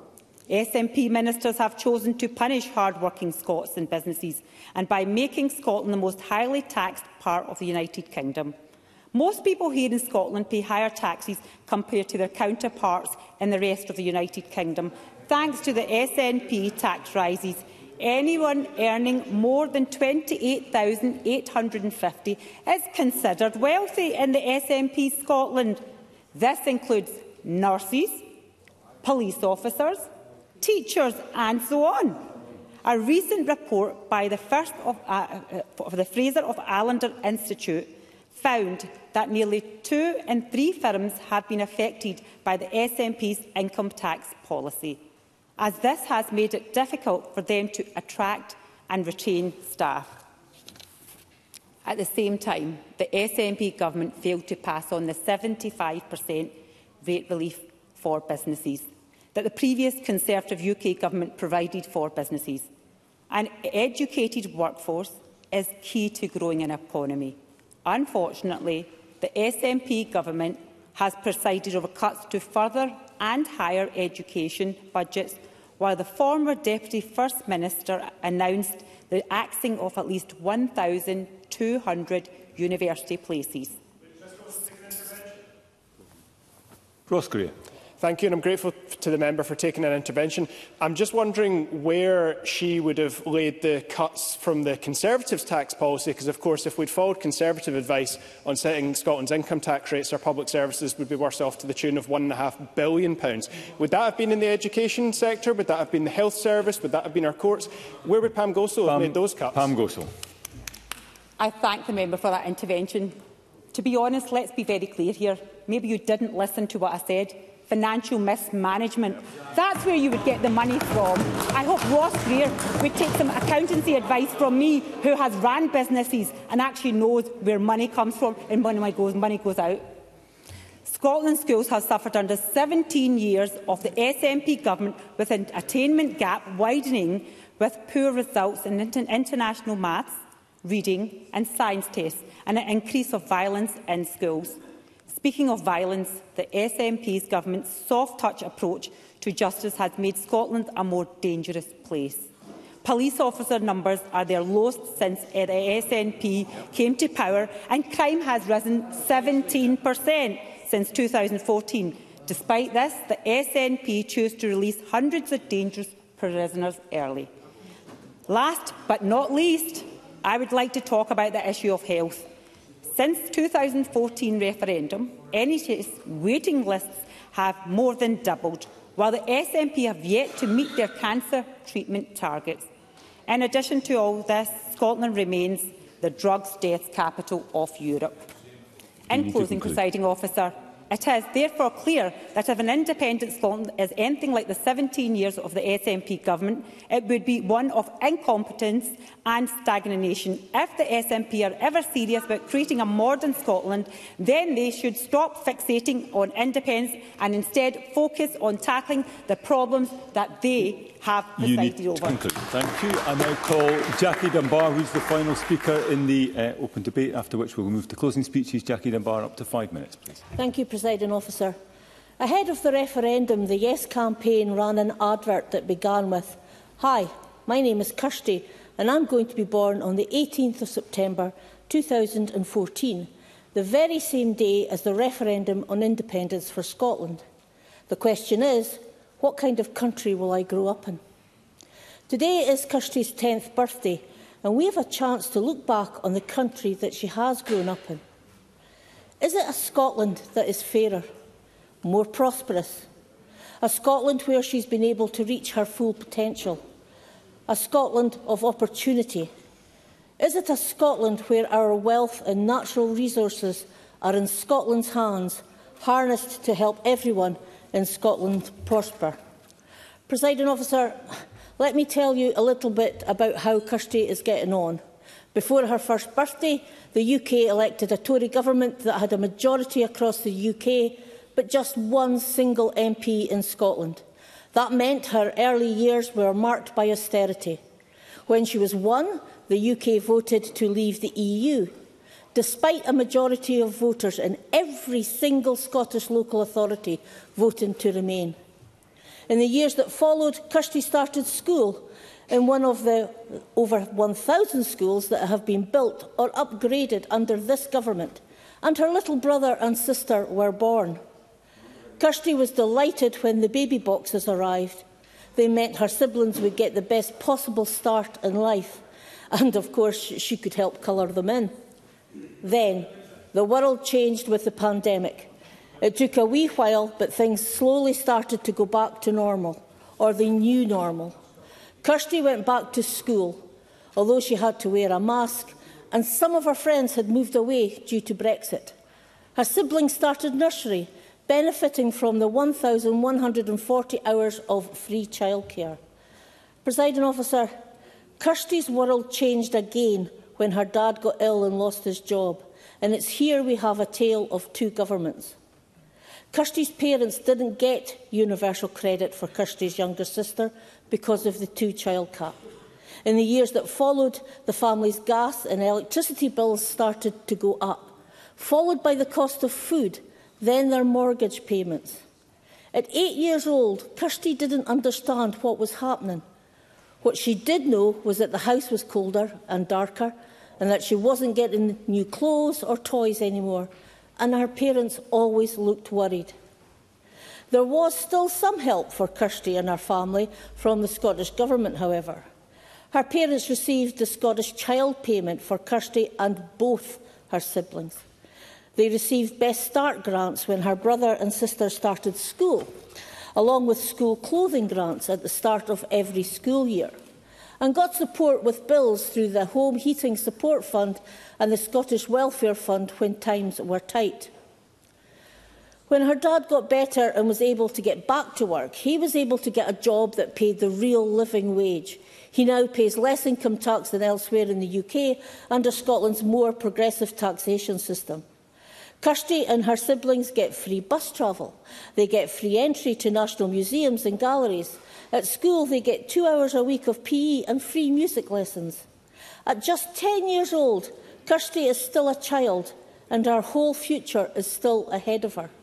U: SNP ministers have chosen to punish hard-working Scots and businesses, and by making Scotland the most highly taxed part of the United Kingdom. Most people here in Scotland pay higher taxes compared to their counterparts in the rest of the United Kingdom. Thanks to the SNP tax rises, anyone earning more than £28,850 is considered wealthy in the SNP Scotland. This includes nurses, police officers, teachers and so on. A recent report by the Fraser of Allender Institute found that nearly 2 in 3 firms have been affected by the SNP's income tax policy, as this has made it difficult for them to attract and retain staff. At the same time, the SNP government failed to pass on the 75% rate relief for businesses that the previous Conservative UK government provided for businesses. An educated workforce is key to growing an economy. Unfortunately, the SNP government has presided over cuts to further and higher education budgets, while the former Deputy First Minister announced the axing of at least 1,200 university places.
O: Ross Greer.
G: Thank you, and I'm grateful to the member for taking an intervention. I'm just wondering where she would have laid the cuts from the Conservatives' tax policy, because, of course, if we'd followed Conservative advice on setting Scotland's income tax rates, our public services would be worse off to the tune of £1.5 billion. Would that have been in the education sector? Would that have been the health service? Would that have been our courts? Where would Pam Gosal have made those cuts?
O: Pam Gosal.
U: I thank the member for that intervention. To be honest, let's be very clear here. Maybe you didn't listen to what I said. Financial mismanagement. That's where you would get the money from. I hope Ross Greer would take some accountancy advice from me, who has ran businesses and actually knows where money comes from and money goes out. Scotland's schools have suffered under 17 years of the SNP government, with an attainment gap widening, with poor results in international maths, reading and science tests, and an increase of violence in schools. Speaking of violence, the SNP's government's soft-touch approach to justice has made Scotland a more dangerous place. Police officer numbers are their lowest since the SNP came to power, and crime has risen 17% since 2014. Despite this, the SNP chose to release hundreds of dangerous prisoners early. Last but not least, I would like to talk about the issue of health. Since the 2014 referendum, NHS waiting lists have more than doubled, while the SNP have yet to meet their cancer treatment targets. In addition to all this, Scotland remains the drugs death capital of Europe. In closing, Presiding Officer, it is therefore clear that if an independent Scotland is anything like the 17 years of the SNP government, it would be one of incompetence and stagnation. If the SNP are ever serious about creating a modern Scotland, then they should stop fixating on independence and instead focus on tackling the problems that they have presided over.
O: Thank you. I now call Jackie Dunbar, who is the final speaker in the open debate, after which we will move to closing speeches. Jackie Dunbar, up to 5 minutes, please.
D: Thank you, Presiding Officer. Ahead of the referendum, the Yes campaign ran an advert that began with, "Hi, my name is Kirsty, and I'm going to be born on the 18th of September 2014, the very same day as the referendum on independence for Scotland. The question is, what kind of country will I grow up in?" Today is Kirsty's 10th birthday, and we have a chance to look back on the country that she has grown up in. Is it a Scotland that is fairer, more prosperous? A Scotland where she's been able to reach her full potential? A Scotland of opportunity? Is it a Scotland where our wealth and natural resources are in Scotland's hands, harnessed to help everyone in Scotland prosper? Presiding Officer, let me tell you a little bit about how Kirsty is getting on. Before her first birthday, the UK elected a Tory government that had a majority across the UK, but just one single MP in Scotland. That meant her early years were marked by austerity. When she was 1, the UK voted to leave the EU, despite a majority of voters in every single Scottish local authority voting to remain. In the years that followed, Kirsty started school in one of the over 1,000 schools that have been built or upgraded under this government, and her little brother and sister were born. Kirsty was delighted when the baby boxes arrived. They meant her siblings would get the best possible start in life, and of course she could help colour them in. Then, the world changed with the pandemic. It took a wee while, but things slowly started to go back to normal, or the new normal. Kirsty went back to school, although she had to wear a mask, and some of her friends had moved away due to Brexit. Her siblings started nursery, benefiting from the 1,140 hours of free childcare. Presiding Officer, Kirsty's world changed again when her dad got ill and lost his job, and it's here we have a tale of two governments. Kirsty's parents didn't get universal credit for Kirsty's younger sister because of the two-child cap. In the years that followed, the family's gas and electricity bills started to go up, followed by the cost of food, then their mortgage payments. At 8 years old, Kirsty didn't understand what was happening. What she did know was that the house was colder and darker, and that she wasn't getting new clothes or toys anymore, and her parents always looked worried. There was still some help for Kirsty and her family from the Scottish Government, however. Her parents received the Scottish Child Payment for Kirsty and both her siblings. They received Best Start grants when her brother and sister started school, along with school clothing grants at the start of every school year, and got support with bills through the Home Heating Support Fund and the Scottish Welfare Fund when times were tight. When her dad got better and was able to get back to work, he was able to get a job that paid the real living wage. He now pays less income tax than elsewhere in the UK under Scotland's more progressive taxation system. Kirsty and her siblings get free bus travel. They get free entry to national museums and galleries. At school, they get 2 hours a week of PE and free music lessons. At just 10 years old, Kirsty is still a child, and our whole future is still ahead of her.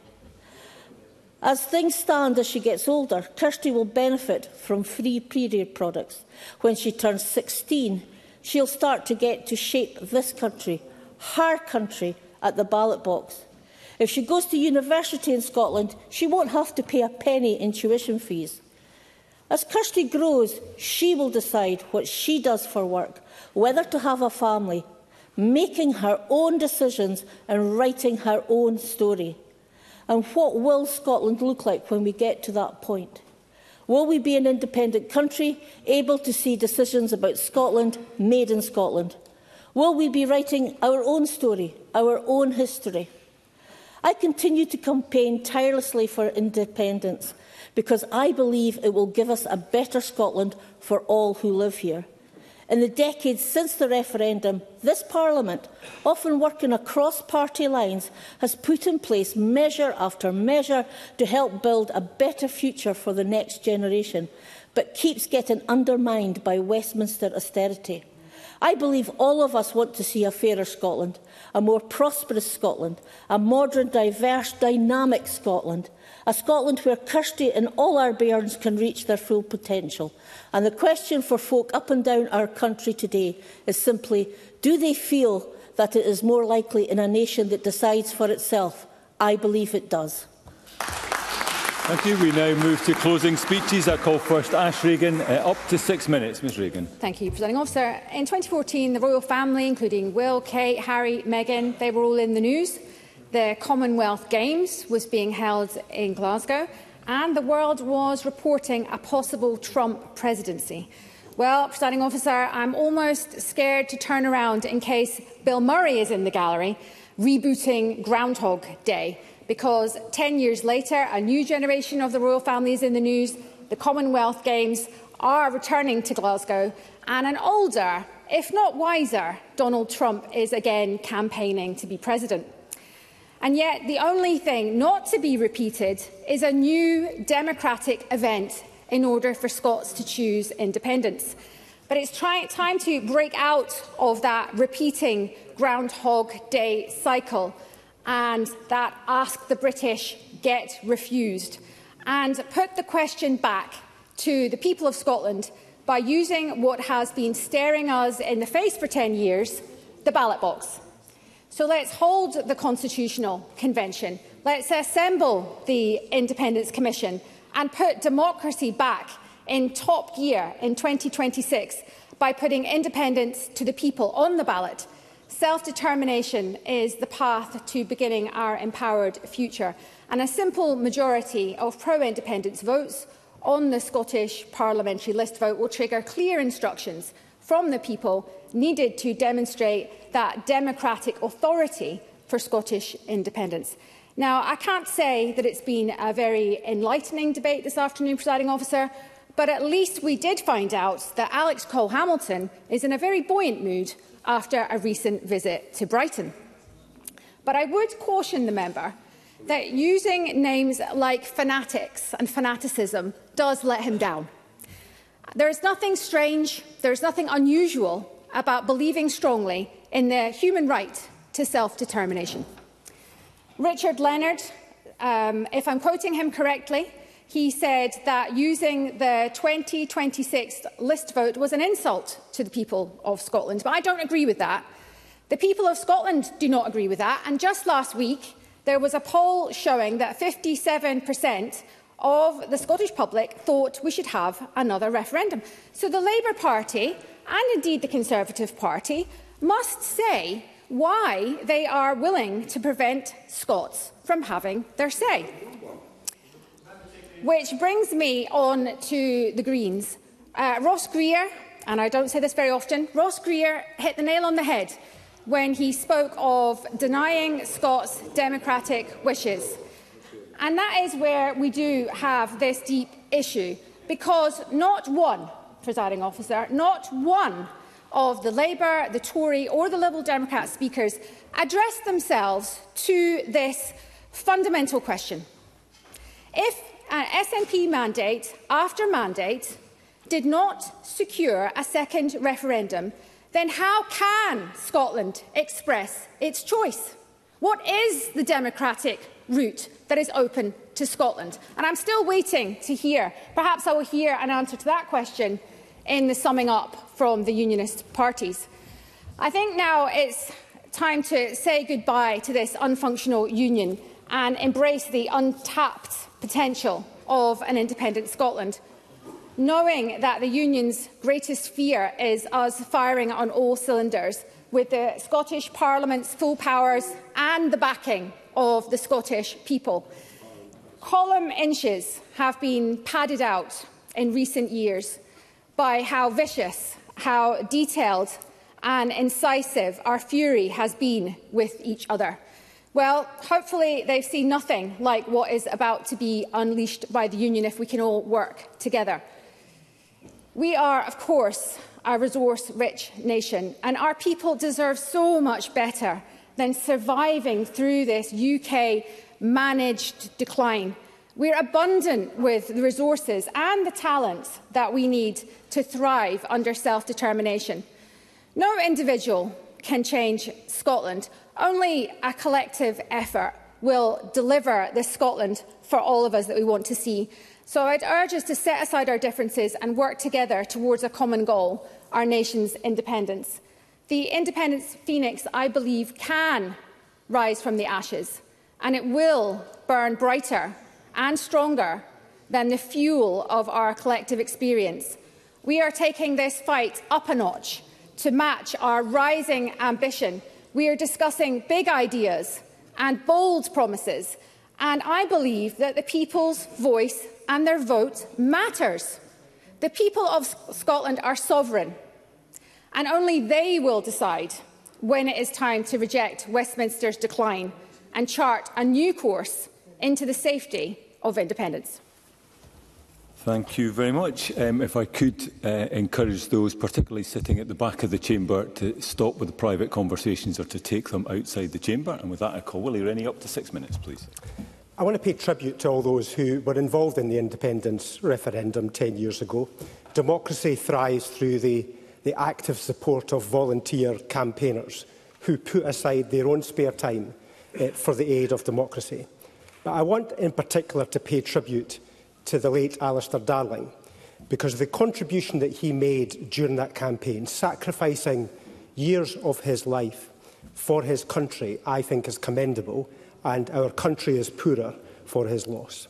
D: As things stand as she gets older, Kirsty will benefit from free period products. When she turns 16, she'll start to get to shape this country, her country, at the ballot box. If she goes to university in Scotland, she won't have to pay a penny in tuition fees. As Kirsty grows, she will decide what she does for work, whether to have a family, making her own decisions and writing her own story. And what will Scotland look like when we get to that point? Will we be an independent country, able to see decisions about Scotland made in Scotland? Will we be writing our own story, our own history? I continue to campaign tirelessly for independence because I believe it will give us a better Scotland for all who live here. In the decades since the referendum, this Parliament, often working across party lines, has put in place measure after measure to help build a better future for the next generation, but keeps getting undermined by Westminster austerity. I believe all of us want to see a fairer Scotland, a more prosperous Scotland, a modern, diverse, dynamic Scotland, a Scotland where Kirsty and all our bairns can reach their full potential. And the question for folk up and down our country today is simply, do they feel that it is more likely in a nation that decides for itself? I believe it does.
O: Thank you. We now move to closing speeches. I call first Ash Regan. Up to 6 minutes, Ms Regan.
K: Thank you, Presiding Officer. In 2014, the royal family, including Will, Kate, Harry, Meghan, they were all in the news. The Commonwealth Games was being held in Glasgow, and the world was reporting a possible Trump presidency. Well, Presiding Officer, I'm almost scared to turn around in case Bill Murray is in the gallery, rebooting Groundhog Day. Because 10 years later, a new generation of the royal family is in the news, the Commonwealth Games are returning to Glasgow, and an older, if not wiser, Donald Trump is again campaigning to be president. And yet, the only thing not to be repeated is a new democratic event in order for Scots to choose independence. But it's time to break out of that repeating Groundhog Day cycle and that ask the British, get refused, and put the question back to the people of Scotland by using what has been staring us in the face for 10 years, the ballot box. So let's hold the Constitutional Convention, let's assemble the Independence Commission and put democracy back in top gear in 2026 by putting independence to the people on the ballot. Self-determination is the path to beginning our empowered future, and a simple majority of pro-independence votes on the Scottish parliamentary list vote will trigger clear instructions from the people needed to demonstrate that democratic authority for Scottish independence. Now, I can't say that it's been a very enlightening debate this afternoon, Presiding Officer, but at least we did find out that Alex Cole-Hamilton is in a very buoyant mood after a recent visit to Brighton. But I would caution the member that using names like fanatics and fanaticism does let him down. There is nothing strange, there is nothing unusual about believing strongly in the human right to self-determination. Richard Leonard, if I'm quoting him correctly, he said that using the 2026 list vote was an insult to the people of Scotland. But I don't agree with that. The people of Scotland do not agree with that. And just last week, there was a poll showing that 57% of the Scottish public thought we should have another referendum. So the Labour Party, and indeed the Conservative Party, must say why they are willing to prevent Scots from having their say. Which brings me on to the Greens. Ross Greer, and I don't say this very often, Ross Greer hit the nail on the head when he spoke of denying Scots democratic wishes. And that is where we do have this deep issue, because not one, Presiding Officer, not one of the Labour, the Tory or the Liberal Democrat speakers addressed themselves to this fundamental question. If an SNP mandate after mandate did not secure a second referendum, then how can Scotland express its choice? What is the democratic route that is open to Scotland? And I'm still waiting to hear. Perhaps I will hear an answer to that question in the summing up from the Unionist parties. I think now it's time to say goodbye to this unfunctional union and embrace the untapped potential of an independent Scotland. Knowing that the union's greatest fear is us firing on all cylinders with the Scottish Parliament's full powers and the backing of the Scottish people. Column inches have been padded out in recent years by how vicious, how detailed and incisive our fury has been with each other. Well, hopefully they've seen nothing like what is about to be unleashed by the union if we can all work together. We are, of course, a resource-rich nation, and our people deserve so much better than surviving through this UK-managed decline. We're abundant with the resources and the talents that we need to thrive under self-determination. No individual can change Scotland. Only a collective effort will deliver the Scotland for all of us that we want to see. So I'd urge us to set aside our differences and work together towards a common goal, our nation's independence. The independence phoenix, I believe, can rise from the ashes, and it will burn brighter and stronger than the fuel of our collective experience. We are taking this fight up a notch to match our rising ambition. We are discussing big ideas and bold promises, and I believe that the people's voice and their vote matters. The people of Scotland are sovereign, and only they will decide when it is time to reject Westminster's decline and chart a new course into the safety of independence.
O: Thank you very much. If I could encourage those, particularly sitting at the back of the chamber, to stop with the private conversations or to take them outside the chamber. And with that, I call Willie Rennie up to 6 minutes, please.
E: I want to pay tribute to all those who were involved in the independence referendum 10 years ago. Democracy thrives through the active support of volunteer campaigners who put aside their own spare time for the aid of democracy. But I want in particular to pay tribute to the late Alistair Darling, because the contribution that he made during that campaign, sacrificing years of his life for his country, I think is commendable, and our country is poorer for his loss.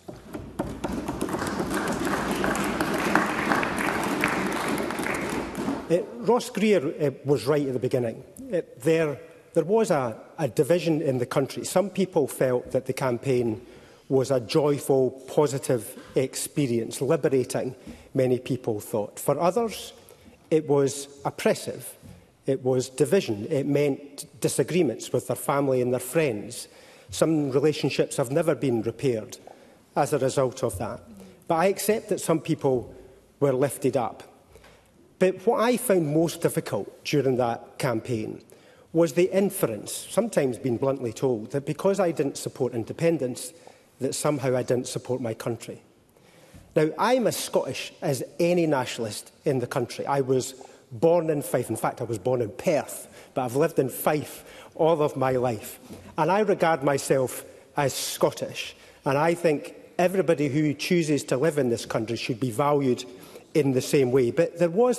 E: Ross Greer was right at the beginning. There was a division in the country. Some people felt that the campaign was a joyful, positive experience, liberating, many people thought. For others, it was oppressive. It was division. It meant disagreements with their family and their friends. Some relationships have never been repaired as a result of that. But I accept that some people were lifted up. But what I found most difficult during that campaign was the inference, sometimes being bluntly told, that because I didn't support independence, that somehow I didn't support my country. Now, I'm as Scottish as any nationalist in the country. I was born in Fife. In fact, I was born in Perth, but I've lived in Fife all of my life. And I regard myself as Scottish. And I think everybody who chooses to live in this country should be valued in the same way. But there was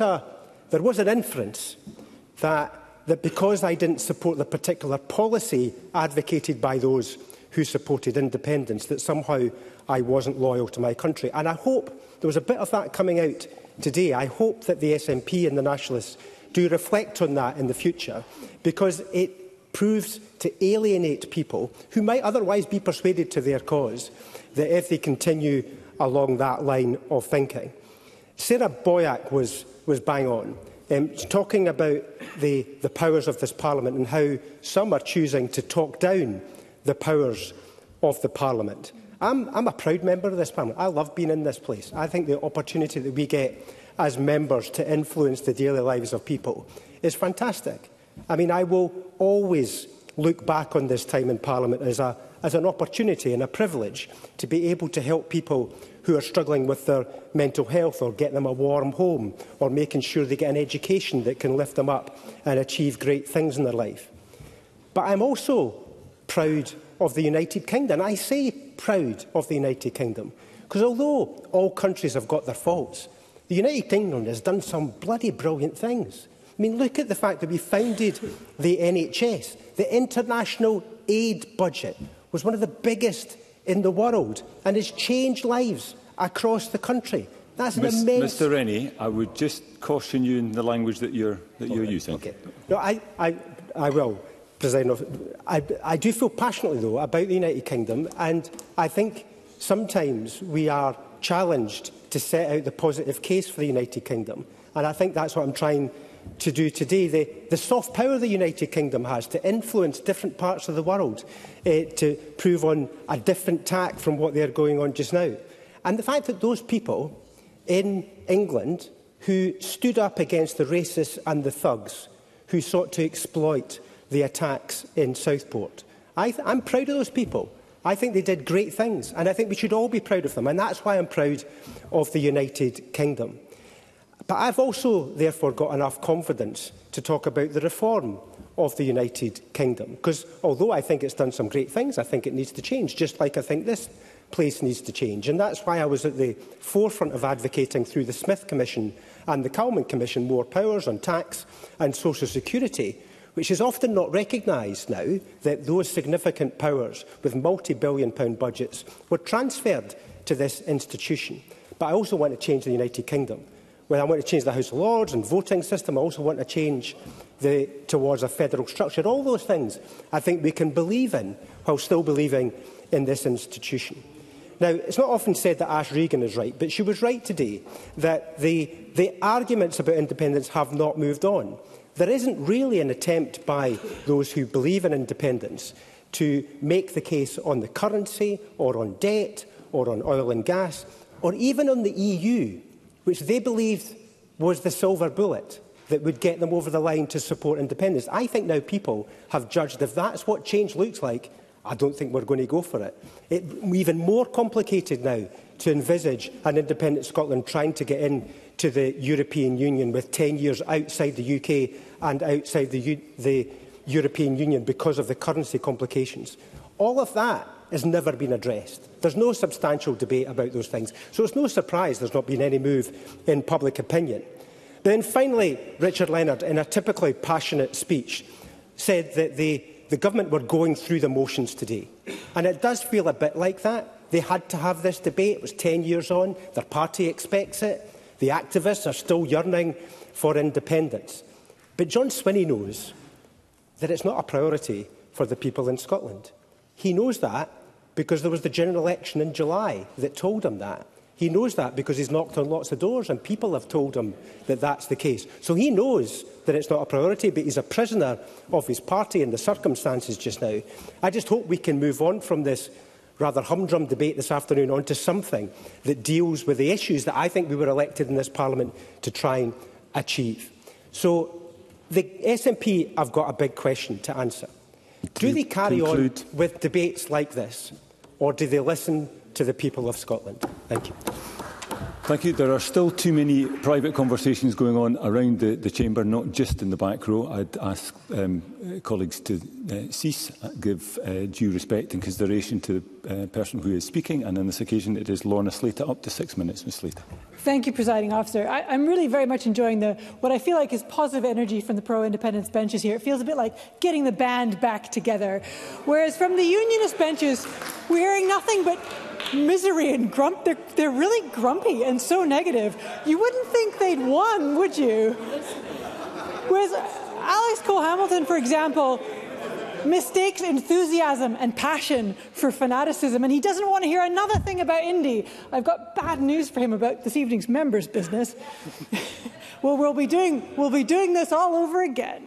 E: an inference that because I didn't support the particular policy advocated by those who supported independence, that somehow I wasn't loyal to my country. And I hope there was a bit of that coming out today. I hope that the SNP and the Nationalists do reflect on that in the future, because it proves to alienate people who might otherwise be persuaded to their cause, that if they continue along that line of thinking. Sarah Boyack was bang on, talking about the powers of this Parliament and how some are choosing to talk down the powers of the Parliament. I'm a proud member of this Parliament. I love being in this place. I think the opportunity that we get as members to influence the daily lives of people is fantastic. I mean, I will always look back on this time in Parliament as an opportunity and a privilege to be able to help people who are struggling with their mental health, or get them a warm home, or making sure they get an education that can lift them up and achieve great things in their life. But I'm also proud of the United Kingdom. I say proud of the United Kingdom because although all countries have got their faults, the United Kingdom has done some bloody brilliant things. I mean, look at the fact that we founded the NHS. The international aid budget was one of the biggest in the world and has changed lives across the country. That's an immense...
O: Mr Rennie, I would just caution you in the language that you're using.
E: Okay. No, I will, President Officer. I do feel passionately, though, about the United Kingdom, and I think sometimes we are challenged to set out the positive case for the United Kingdom, and I think that's what I'm trying to do today. The soft power the United Kingdom has to influence different parts of the world, to prove on a different tack from what they're going on just now. And the fact that those people in England who stood up against the racists and the thugs who sought to exploit the attacks in Southport, I'm proud of those people. I think they did great things, and I think we should all be proud of them, and that's why I'm proud of the United Kingdom. But I've also, therefore, got enough confidence to talk about the reform of the United Kingdom, because although I think it's done some great things, I think it needs to change, just like I think this place needs to change. And that's why I was at the forefront of advocating through the Smith Commission and the Calman Commission more powers on tax and social security, which is often not recognised now that those significant powers with multi-billion-pound budgets were transferred to this institution. But I also want to change the United Kingdom. When I want to change the House of Lords and voting system, I also want to change towards a federal structure. All those things I think we can believe in while still believing in this institution. Now, it's not often said that Ash Regan is right, but she was right today that the arguments about independence have not moved on. There isn't really an attempt by those who believe in independence to make the case on the currency or on debt or on oil and gas or even on the EU, which they believed was the silver bullet that would get them over the line to support independence. I think now people have judged if that's what change looks like, I don't think we're going to go for it. It's even more complicated now to envisage an independent Scotland trying to get into the European Union with 10 years outside the UK and outside the European Union because of the currency complications. All of that has never been addressed. There's no substantial debate about those things. So it's no surprise there's not been any move in public opinion. Then finally, Richard Leonard, in a typically passionate speech, said that the government were going through the motions today. And it does feel a bit like that. They had to have this debate. It was 10 years on. Their party expects it. The activists are still yearning for independence. But John Swinney knows that it's not a priority for the people in Scotland. He knows that because there was the general election in July that told him that. He knows that because he's knocked on lots of doors and people have told him that that's the case. So he knows that it's not a priority, but he's a prisoner of his party and the circumstances just now. I just hope we can move on from this rather humdrum debate this afternoon onto something that deals with the issues that I think we were elected in this Parliament to try and achieve. So the SNP have got a big question to answer. Do they carry on with debates like this, or do they listen to the people of Scotland? Thank you.
O: Thank you. There are still too many private conversations going on around the chamber, not just in the back row. I'd ask colleagues to cease, give due respect and consideration to the person who is speaking. And on this occasion, it is Lorna Slater. Up to 6 minutes, Ms Slater.
C: Thank you, Presiding Officer. I'm really very much enjoying what I feel like is positive energy from the pro-independence benches here. It feels a bit like getting the band back together. Whereas from the unionist benches, we're hearing nothing but misery and grump. They're really grumpy and so negative. You wouldn't think they'd won, would you? Whereas Alex Cole-Hamilton, for example, mistakes enthusiasm and passion for fanaticism, and he doesn't want to hear another thing about Indy. I've got bad news for him about this evening's members' business. Well, we'll be doing this all over again.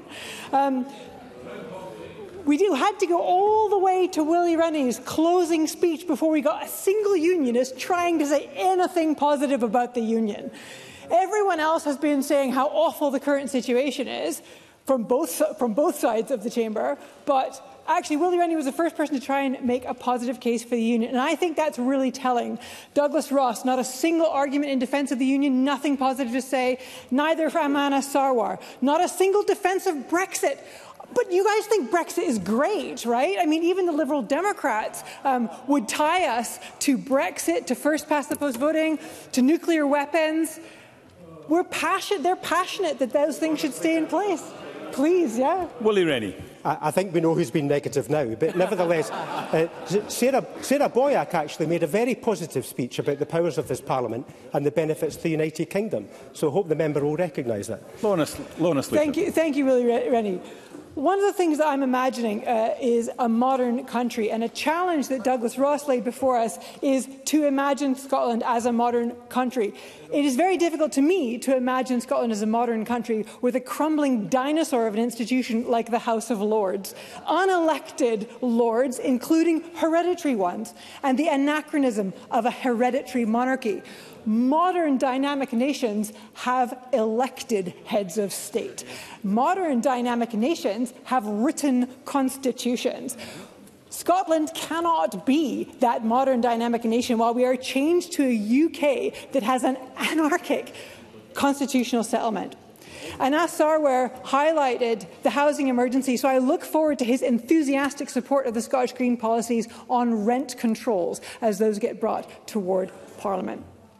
C: We had to go all the way to Willie Rennie's closing speech before we got a single unionist trying to say anything positive about the union. Everyone else has been saying how awful the current situation is, from both sides of the chamber, but actually, Willie Rennie was the first person to try and make a positive case for the union, and I think that's really telling. Douglas Ross, not a single argument in defence of the union, nothing positive to say, neither for Amana Sarwar, not a single defence of Brexit. But you guys think Brexit is great, right? I mean, even the Liberal Democrats would tie us to Brexit, to first past the post voting, to nuclear weapons. They're passionate that those things should stay in place. Please, yeah.
O: Willie Rennie.
E: I think we know who's been negative now, but nevertheless, Sarah Boyack actually made a very positive speech about the powers of this Parliament and the benefits to the United Kingdom. So I hope the member will recognise that.
O: Lorna Sleator.
C: Thank you, Willie Rennie. One of the things that I'm imagining is a modern country, and a challenge that Douglas Ross laid before us is to imagine Scotland as a modern country. It is very difficult to me to imagine Scotland as a modern country with a crumbling dinosaur of an institution like the House of Lords, unelected lords, including hereditary ones, and the anachronism of a hereditary monarchy. Modern dynamic nations have elected heads of state. Modern dynamic nations have written constitutions. Scotland cannot be that modern dynamic nation while we are changed to a UK that has an anarchic constitutional settlement. Anas Sarwar highlighted the housing emergency, so I look forward to his enthusiastic support of the Scottish Green policies on rent controls as those get brought toward Parliament.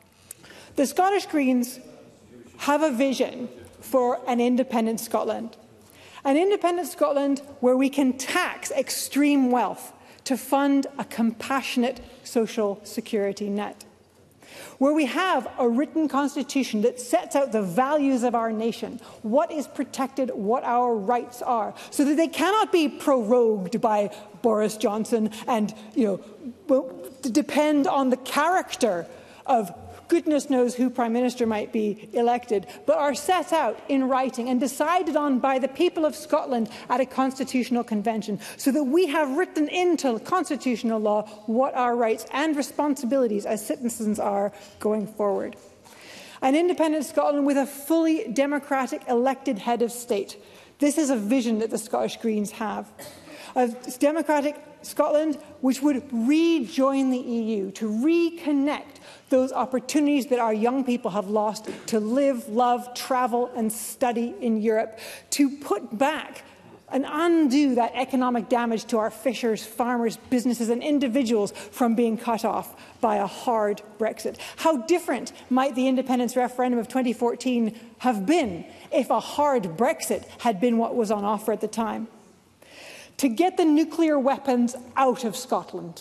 C: The Scottish Greens have a vision for an independent Scotland. An independent Scotland where we can tax extreme wealth to fund a compassionate social security net. Where we have a written constitution that sets out the values of our nation, what is protected, what our rights are, so that they cannot be prorogued by Boris Johnson and, depend on the character of goodness knows who Prime Minister might be elected, but are set out in writing and decided on by the people of Scotland at a constitutional convention, so that we have written into constitutional law what our rights and responsibilities as citizens are going forward. An independent Scotland with a fully democratic elected head of state. This is a vision that the Scottish Greens have. A democratic Scotland which would rejoin the EU, to reconnect those opportunities that our young people have lost to live, love, travel and study in Europe, to put back and undo that economic damage to our fishers, farmers, businesses and individuals from being cut off by a hard Brexit. How different might the independence referendum of 2014 have been if a hard Brexit had been what was on offer at the time? To get the nuclear weapons out of Scotland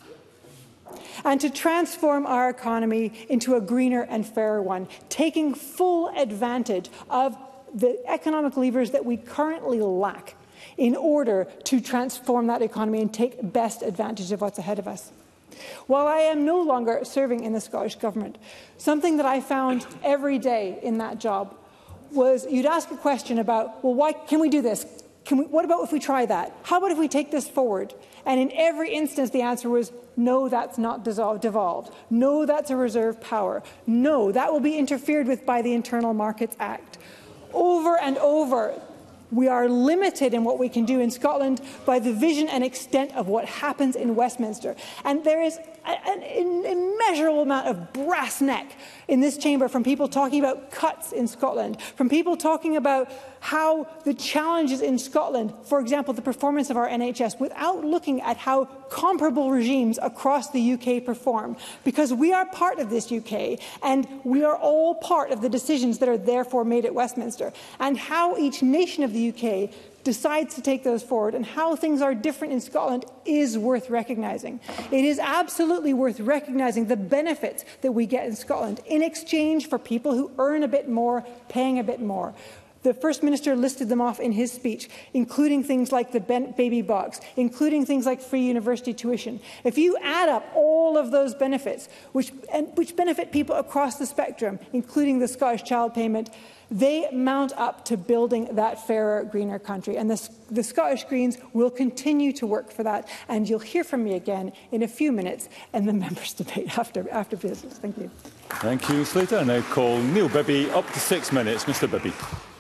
C: and to transform our economy into a greener and fairer one, taking full advantage of the economic levers that we currently lack in order to transform that economy and take best advantage of what's ahead of us. While I am no longer serving in the Scottish Government, something that I found every day in that job was you'd ask a question about, well, why can we do this? What about if we try that? How about if we take this forward? And in every instance, the answer was, no, that's not devolved. No, that's a reserved power. No, that will be interfered with by the Internal Markets Act. Over and over, we are limited in what we can do in Scotland by the vision and extent of what happens in Westminster. And there is an immeasurable amount of brass neck in this chamber from people talking about cuts in Scotland, from people talking about how the challenges in Scotland, for example, the performance of our NHS, without looking at how comparable regimes across the UK perform. Because we are part of this UK, and we are all part of the decisions that are therefore made at Westminster, and how each nation of the UK decides to take those forward and how things are different in Scotland is worth recognising. It is absolutely worth recognising the benefits that we get in Scotland in exchange for people who earn a bit more, paying a bit more. The First Minister listed them off in his speech, including things like the baby box, including things like free university tuition. If you add up all of those benefits, which benefit people across the spectrum, including the Scottish Child Payment, they mount up to building that fairer, greener country. And the Scottish Greens will continue to work for that. And you'll hear from me again in a few minutes in the members' debate after business. Thank you.
O: Thank you, Slater. I now call Neil Bibby up to 6 minutes. Mr Bibby.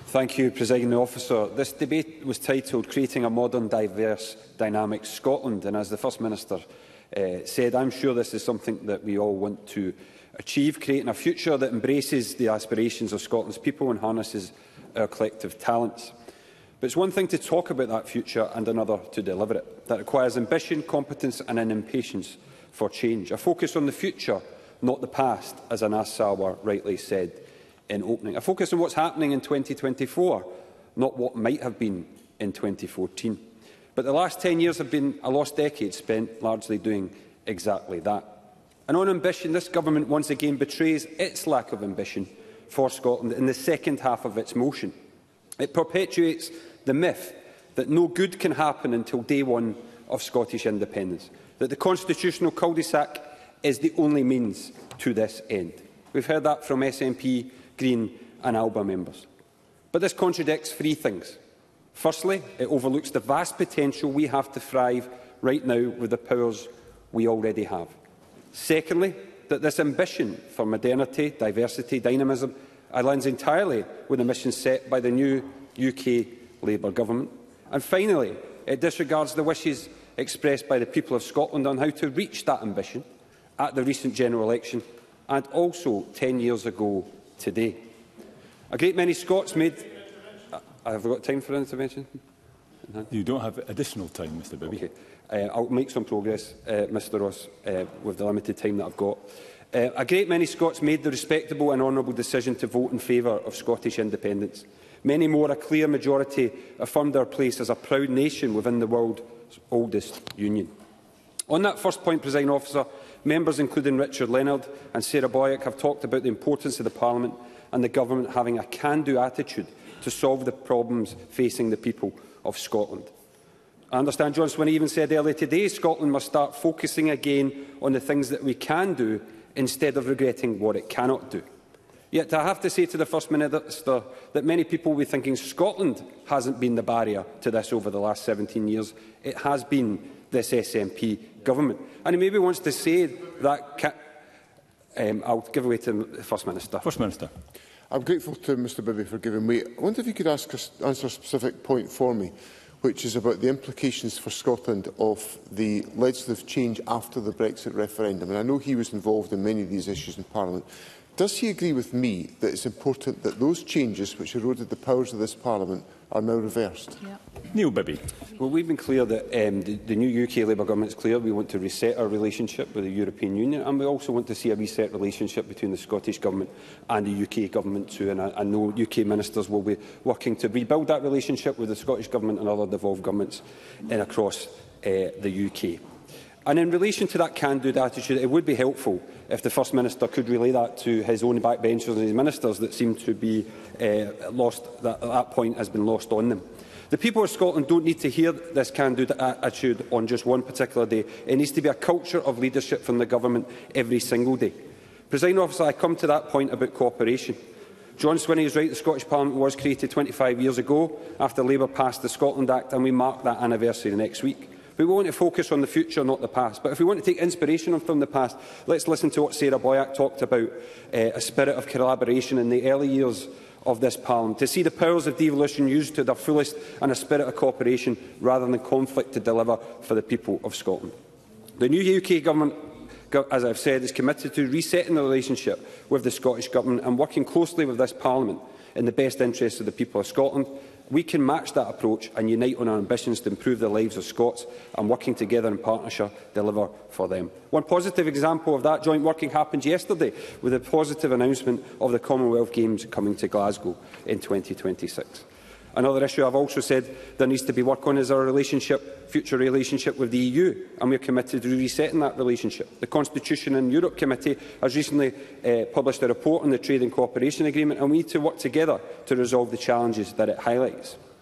B: Thank you, Presiding Officer. This debate was titled Creating a Modern, Diverse, Dynamic Scotland, and as the First Minister said, I'm sure this is something that we all want to achieve, creating a future that embraces the aspirations of Scotland's people and harnesses our collective talents. But it's one thing to talk about that future and another to deliver it. That requires ambition, competence and an impatience for change. A focus on the future, not the past, as Anas Sarwar rightly said in opening. A focus on what's happening in 2024, not what might have been in 2014. But the last 10 years have been a lost decade spent largely doing exactly that. And on ambition, this government once again betrays its lack of ambition for Scotland in the second half of its motion. It perpetuates the myth that no good can happen until day one of Scottish independence, that the constitutional cul-de-sac is the only means to this end. We've heard that from SNP, Green and Alba members. But this contradicts three things. Firstly, it overlooks the vast potential we have to thrive right now with the powers we already have. Secondly, that this ambition for modernity, diversity, dynamism aligns entirely with the mission set by the new UK Labour government. And finally, it disregards the wishes expressed by the people of Scotland on how to reach that ambition at the recent general election and also 10 years ago today. A great many Scots made... Have we got time for an intervention?
O: You don't have additional time, Mr Bibby.
B: Okay. I'll make some progress, Mr Ross, with the limited time that I've got. A great many Scots made the respectable and honourable decision to vote in favour of Scottish independence. Many more, a clear majority, affirmed our place as a proud nation within the world's oldest union. On that first point, Presiding Officer, members including Richard Leonard and Sarah Boyack have talked about the importance of the Parliament and the Government having a can-do attitude to solve the problems facing the people of Scotland. I understand John Swinney even said earlier today Scotland must start focusing again on the things that we can do instead of regretting what it cannot do. Yet I have to say to the First Minister that many people will be thinking Scotland hasn't been the barrier to this over the last 17 years. It has been this SNP government. And he maybe wants to say that... I'll give away to the First Minister.
O: First Minister.
V: I'm grateful to Mr Bibby for giving way. I wonder if you could answer a specific point for me, which is about the implications for Scotland of the legislative change after the Brexit referendum. And I know he was involved in many of these issues in Parliament. Does he agree with me that it's important that those changes which eroded the powers of this Parliament are now reversed?
A: Yeah.
O: Neil Bibby.
B: Well, we've been clear that the new UK Labour government is clear. We want to reset our relationship with the European Union, and we also want to see a reset relationship between the Scottish Government and the UK Government too. And I know UK ministers will be working to rebuild that relationship with the Scottish Government and other devolved governments across the UK. And in relation to that can-do attitude, it would be helpful if the First Minister could relay that to his own backbenchers and his ministers that seem to be lost, that point has been lost on them. The people of Scotland don't need to hear this can-do attitude on just one particular day. It needs to be a culture of leadership from the government every single day. Presiding Officer, I come to that point about cooperation. John Swinney is right, the Scottish Parliament was created 25 years ago after Labour passed the Scotland Act, and we mark that anniversary next week. We want to focus on the future, not the past. But if we want to take inspiration from the past, let's listen to what Sarah Boyack talked about, a spirit of collaboration in the early years of this Parliament, to see the powers of devolution used to their fullest and a spirit of cooperation rather than conflict to deliver for the people of Scotland. The new UK Government, as I've said, is committed to resetting the relationship with the Scottish Government and working closely with this Parliament in the best interests of the people of Scotland. We can match that approach and unite on our ambitions to improve the lives of Scots and, working together in partnership, deliver for them. One positive example of that joint working happened yesterday with the positive announcement of the Commonwealth Games coming to Glasgow in 2026. Another issue I've also said there needs to be work on is our future relationship with the EU, and we are committed to resetting that relationship. The Constitution and Europe Committee has recently published a report on the Trade and Cooperation Agreement, and we need to work together to resolve the challenges that it highlights.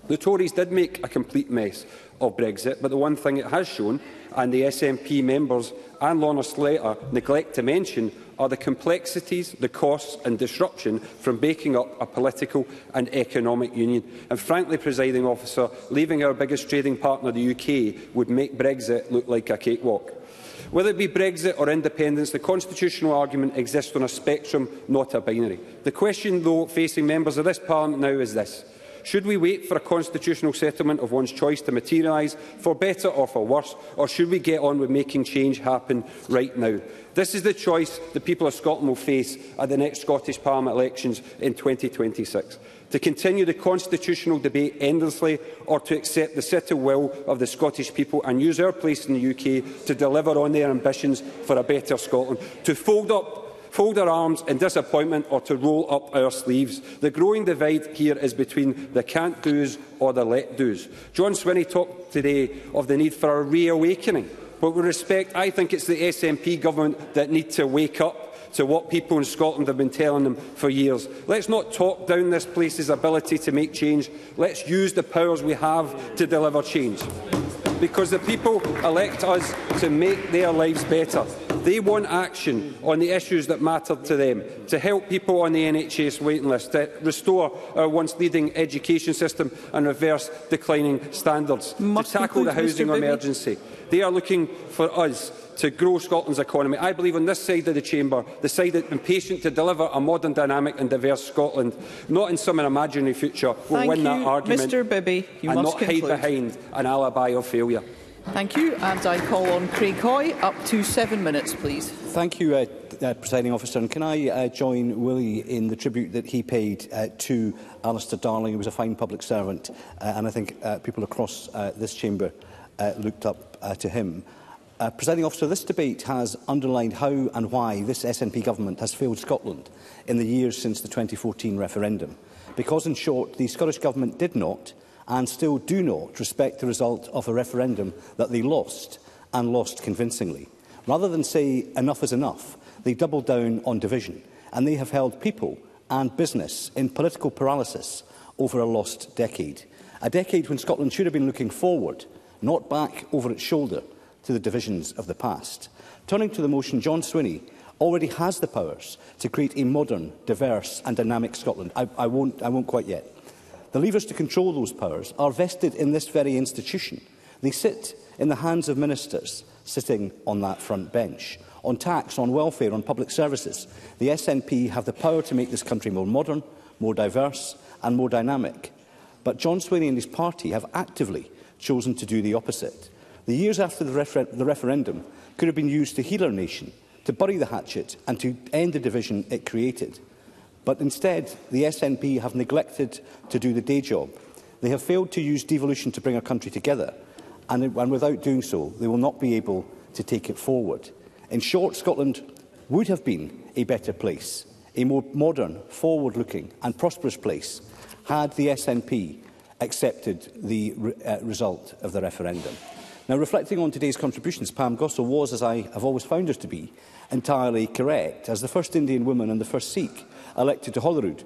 B: The Tories did make a complete mess of Brexit, but the one thing it has shown, and the SNP members and Lorna Slater neglect to mention, are the complexities, the costs and disruption from breaking up a political and economic union. And frankly, Presiding Officer, leaving our biggest trading partner, the UK, would make Brexit look like a cakewalk. Whether it be Brexit or independence, the constitutional argument exists on a spectrum, not a binary. The question, though, facing members of this Parliament now is this: should we wait for a constitutional settlement of one's choice to materialise, for better or for worse, or should we get on with making change happen right now? This is the choice the people of Scotland will face at the next Scottish Parliament elections in 2026. To continue the constitutional debate endlessly, or to accept the settled will of the Scottish people and use our place in the UK to deliver on their ambitions for a better Scotland. To fold our arms in disappointment, or to roll up our sleeves. The growing divide here is between the can't-dos or the let-dos. John Swinney talked today of the need for a reawakening. But with respect, I think it's the SNP government that need to wake up to what people in Scotland have been telling them for years. Let's not talk down this place's ability to make change. Let's use the powers we have to deliver change. Because the people elect us to make their lives better. They want action on the issues that matter to them, to help people on the NHS waiting list, to restore our once-leading education system and reverse declining standards, to tackle the housing emergency. They are looking for us to grow Scotland's economy. I believe on this side of the chamber, the side that is impatient to deliver a modern, dynamic and diverse Scotland, not in some imaginary future, will win that argument
A: Mr Bibby, you
B: and
A: must
B: not
A: conclude.
B: hide behind an alibi of failure.
A: Thank you, and I call on Craig Hoy. Up to 7 minutes, please.
F: Thank you, Presiding Officer. And can I join Willie in the tribute that he paid to Alistair Darling, who was a fine public servant, and I think people across this chamber looked up to him. Presiding Officer, this debate has underlined how and why this SNP government has failed Scotland in the years since the 2014 referendum. Because, in short, the Scottish Government did not and still do not respect the result of a referendum that they lost, and lost convincingly. Rather than say enough is enough, they doubled down on division, and they have held people and business in political paralysis over a lost decade. A decade when Scotland should have been looking forward, not back over its shoulder to the divisions of the past. Turning to the motion, John Swinney already has the powers to create a modern, diverse and dynamic Scotland. I won't quite yet. The levers to control those powers are vested in this very institution. They sit in the hands of ministers sitting on that front bench. On tax, on welfare, on public services, the SNP have the power to make this country more modern, more diverse and more dynamic. But John Swinney and his party have actively chosen to do the opposite. The years after the referendum could have been used to heal our nation, to bury the hatchet and to end the division it created. But instead, the SNP have neglected to do the day job. They have failed to use devolution to bring our country together, and without doing so, they will not be able to take it forward. In short, Scotland would have been a better place, a more modern, forward-looking and prosperous place, had the SNP accepted the result of the referendum. Now, reflecting on today's contributions, Pam Gossell was, as I have always found her to be, entirely correct. As the first Indian woman and the first Sikh elected to Holyrood,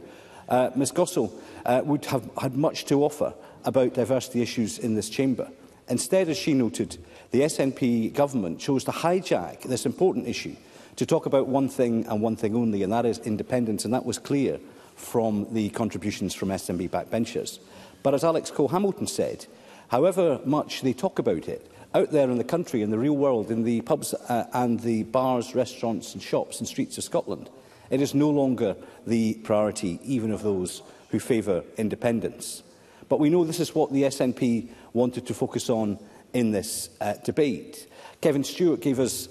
F: Ms Gossell would have had much to offer about diversity issues in this chamber. Instead, as she noted, the SNP government chose to hijack this important issue to talk about one thing and one thing only, and that is independence, and that was clear from the contributions from SNP backbenchers. But as Alex Cole-Hamilton said, however much they talk about it, out there in the country, in the real world, in the pubs and the bars, restaurants and shops and streets of Scotland, it is no longer the priority even of those who favour independence. But we know this is what the SNP wanted to focus on in this debate. Kevin Stewart gave us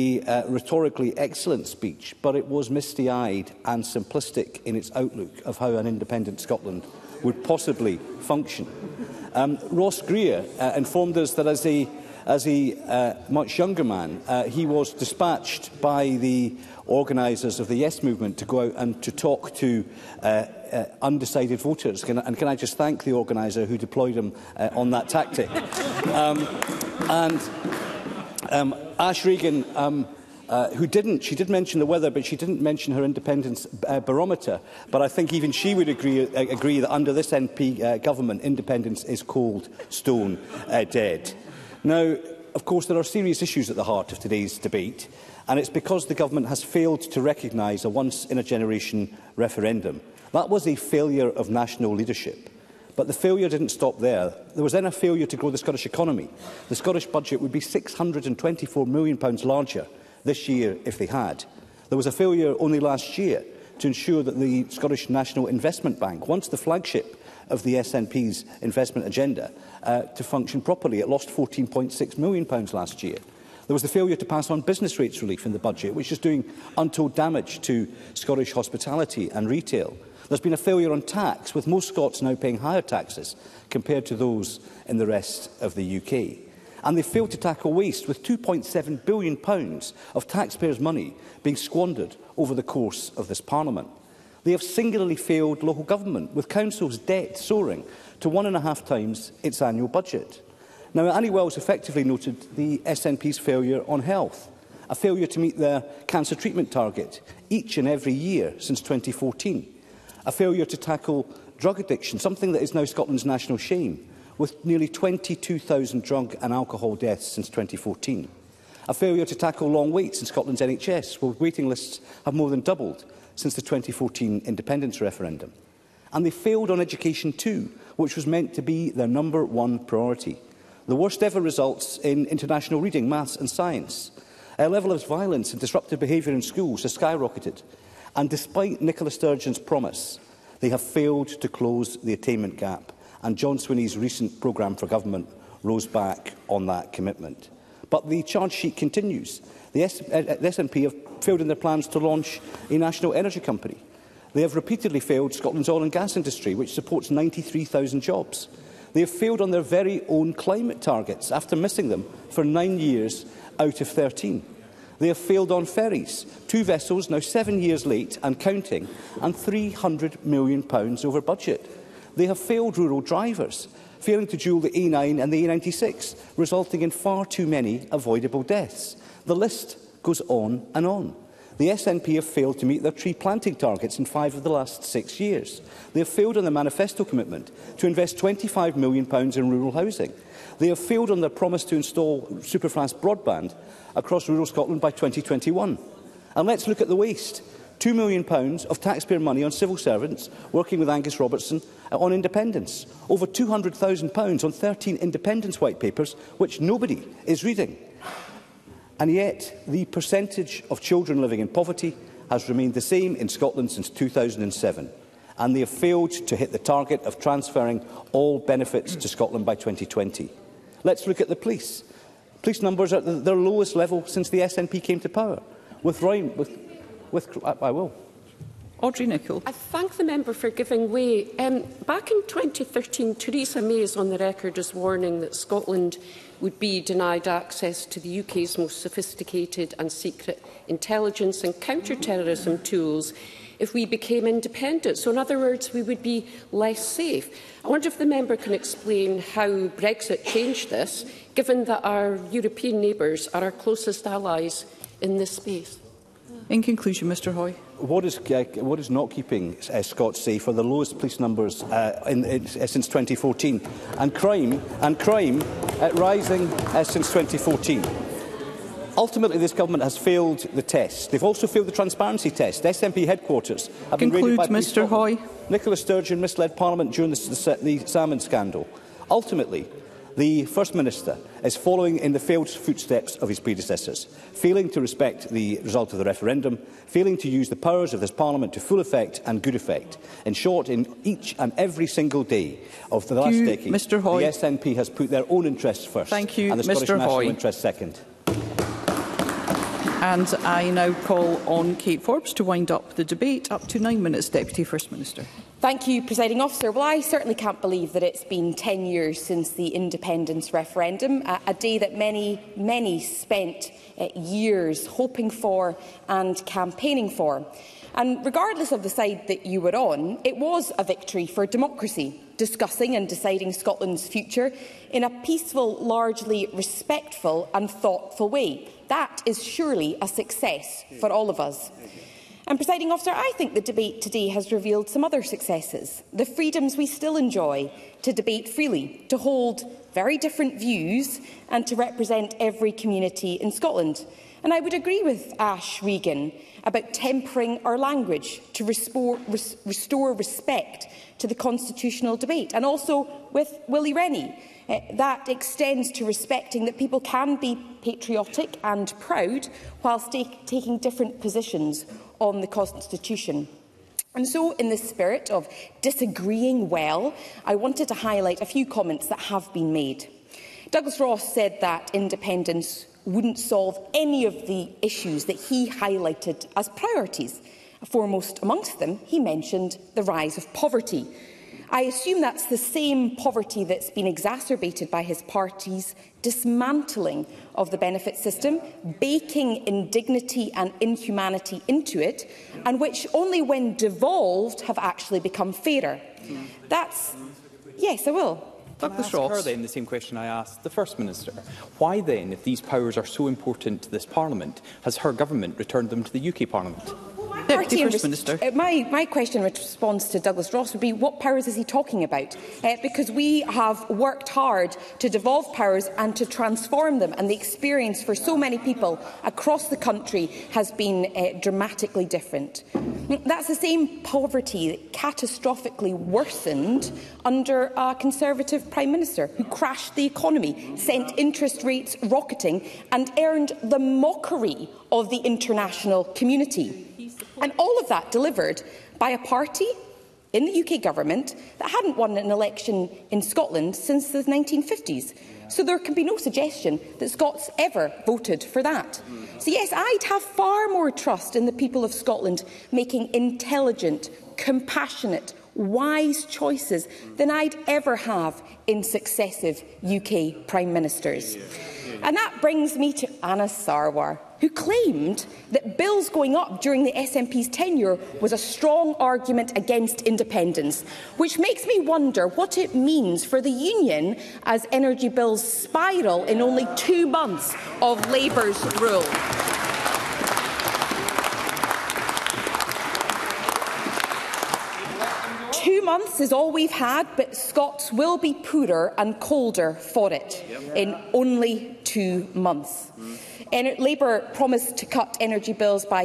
F: a rhetorically excellent speech, but it was misty-eyed and simplistic in its outlook of how an independent Scotland would possibly function. Ross Greer informed us that as a much younger man, he was dispatched by the organisers of the Yes movement to go out and to talk to undecided voters. Can I just thank the organiser who deployed him on that tactic? Ash Regan who didn't. She did mention the weather, but she didn't mention her independence barometer. But I think even she would agree that under this NP government, independence is cold, stone dead. Now, of course, there are serious issues at the heart of today's debate, and it's because the government has failed to recognise a once-in-a-generation referendum. That was a failure of national leadership. But the failure didn't stop there. There was then a failure to grow the Scottish economy. The Scottish budget would be £624 million larger this year if they had. There was a failure only last year to ensure that the Scottish National Investment Bank, once the flagship of the SNP's investment agenda, to function properly. It lost £14.6 million last year. There was the failure to pass on business rates relief in the budget, which is doing untold damage to Scottish hospitality and retail. There's been a failure on tax, with most Scots now paying higher taxes compared to those in the rest of the UK. And they failed to tackle waste, with £2.7 billion of taxpayers' money being squandered over the course of this Parliament. They have singularly failed local government, with councils' debt soaring to 1.5 times its annual budget. Now, Annie Wells effectively noted the SNP's failure on health, a failure to meet their cancer treatment target each and every year since 2014. A failure to tackle drug addiction, something that is now Scotland's national shame, with nearly 22,000 drug and alcohol deaths since 2014. A failure to tackle long waits in Scotland's NHS, where waiting lists have more than doubled since the 2014 independence referendum. And they failed on education too, which was meant to be their #1 priority. The worst ever results in international reading, maths and science. A level of violence and disruptive behaviour in schools has skyrocketed. And despite Nicola Sturgeon's promise, they have failed to close the attainment gap. And John Swinney's recent programme for government rose back on that commitment. But the charge sheet continues. The SNP have failed in their plans to launch a national energy company. They have repeatedly failed Scotland's oil and gas industry, which supports 93,000 jobs. They have failed on their very own climate targets, after missing them for 9 years out of 13. They have failed on ferries, 2 vessels now 7 years late and counting, and £300 million over budget. They have failed rural drivers, failing to dual the A9 and the A96, resulting in far too many avoidable deaths. The list goes on and on. The SNP have failed to meet their tree planting targets in 5 of the last 6 years. They have failed on their manifesto commitment to invest £25 million in rural housing. They have failed on their promise to install superfast broadband across rural Scotland by 2021. And let's look at the waste. £2 million of taxpayer money on civil servants working with Angus Robertson on independence. Over £200,000 on 13 independence white papers, which nobody is reading. And yet, the percentage of children living in poverty has remained the same in Scotland since 2007. And they have failed to hit the target of transferring all benefits to Scotland by 2020. Let's look at the police. Police numbers are at their lowest level since the SNP came to power. I will.
A: Audrey Nicholl.
H: I thank the member for giving way. Back in 2013, Theresa May is on the record as warning that Scotland would be denied access to the UK's most sophisticated and secret intelligence and counter-terrorism tools if we became independent. So, in other words, we would be less safe. I wonder if the member can explain how Brexit changed this, given that our European neighbours are our closest allies in this space.
A: In conclusion, Mr Hoy.
F: What is not keeping Scots safe are the lowest police numbers since 2014, and crime rising since 2014. Ultimately, this government has failed the test. They've also failed the transparency test. SNP headquarters have been raided by police.
A: Mr Hoy.
F: Nicola Sturgeon misled Parliament during the salmon scandal. Ultimately, the First Minister is following in the failed footsteps of his predecessors, failing to respect the result of the referendum, failing to use the powers of this Parliament to full effect and good effect. In short, in each and every single day of the last decade,
A: Mr Hoy.
F: The SNP has put their own interests first and the Scottish national interest second.
A: And I now call on Kate Forbes to wind up the debate. Up to 9 minutes, Deputy First Minister.
I: Thank you, Presiding Officer. Well, I certainly can't believe that it's been 10 years since the independence referendum, a day that many spent years hoping for and campaigning for. And regardless of the side that you were on, it was a victory for democracy, discussing and deciding Scotland's future in a peaceful, largely respectful and thoughtful way. That is surely a success for all of us. And, Presiding Officer, I think the debate today has revealed some other successes. The freedoms we still enjoy to debate freely, to hold very different views and to represent every community in Scotland. And I would agree with Ash Regan about tempering our language to restore respect to the constitutional debate, and also with Willie Rennie. That extends to respecting that people can be patriotic and proud whilst taking different positions on the Constitution. And so, in the spirit of disagreeing well, I wanted to highlight a few comments that have been made. Douglas Ross said that independence wouldn't solve any of the issues that he highlighted as priorities. Foremost amongst them, he mentioned the rise of poverty. I assume that's the same poverty that's been exacerbated by his party's dismantling of the benefit system, baking indignity and inhumanity into it, and which only when devolved have actually become fairer. That's... Yes, I will.
L: Can I ask her then the same question I asked the First Minister? Why then, if these powers are so important to this Parliament, has her government returned them to the UK Parliament?
I: My question in response to Douglas Ross would be, what powers is he talking about? Because we have worked hard to devolve powers and to transform them, and the experience for so many people across the country has been dramatically different. That's the same poverty that catastrophically worsened under a Conservative Prime Minister who crashed the economy, sent interest rates rocketing and earned the mockery of the international community. And all of that delivered by a party in the UK government that hadn't won an election in Scotland since the 1950s. So there can be no suggestion that Scots ever voted for that. So yes, I'd have far more trust in the people of Scotland making intelligent, compassionate, wise choices than I'd ever have in successive UK Prime Ministers. And that brings me to Anas Sarwar, who claimed that bills going up during the SNP's tenure was a strong argument against independence, which makes me wonder what it means for the Union as energy bills spiral in only 2 months of Labour's rule. Months is all we've had, but Scots will be poorer and colder for it in only 2 months. Labour promised to cut energy bills by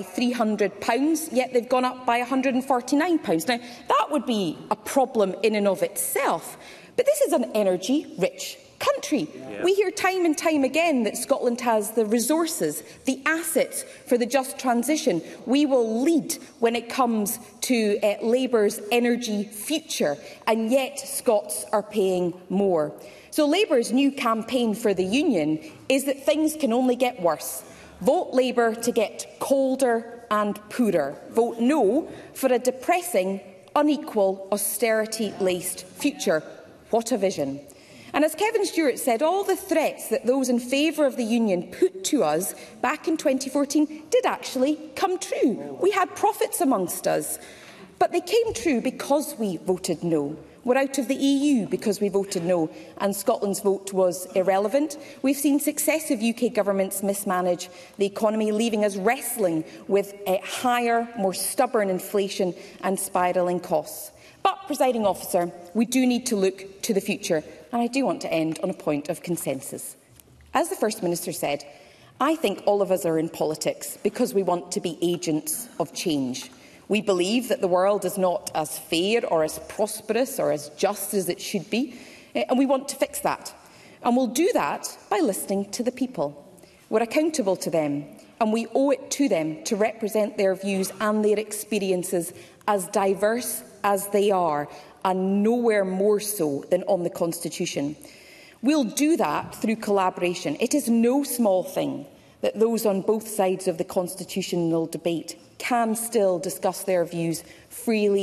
I: £300, yet they've gone up by £149. Now, that would be a problem in and of itself, but this is an energy-rich country. We hear time and time again that Scotland has the resources, the assets for the just transition. We will lead when it comes to Labour's energy future, and yet Scots are paying more. So Labour's new campaign for the Union is that things can only get worse. Vote Labour to get colder and poorer. Vote no for a depressing, unequal, austerity-laced future. What a vision. And as Kevin Stewart said, all the threats that those in favour of the Union put to us back in 2014 did actually come true. We had prophets amongst us. But they came true because we voted no. We're out of the EU because we voted no, and Scotland's vote was irrelevant. We've seen successive UK governments mismanage the economy, leaving us wrestling with higher, more stubborn inflation and spiralling costs. But, Presiding Officer, we do need to look to the future, and I do want to end on a point of consensus. As the First Minister said, I think all of us are in politics because we want to be agents of change. We believe that the world is not as fair or as prosperous or as just as it should be, and we want to fix that. And we'll do that by listening to the people. We're accountable to them, and we owe it to them to represent their views and their experiences as diverse as they are, and nowhere more so than on the Constitution. We'll do that through collaboration. It is no small thing that those on both sides of the constitutional debate can still discuss their views freely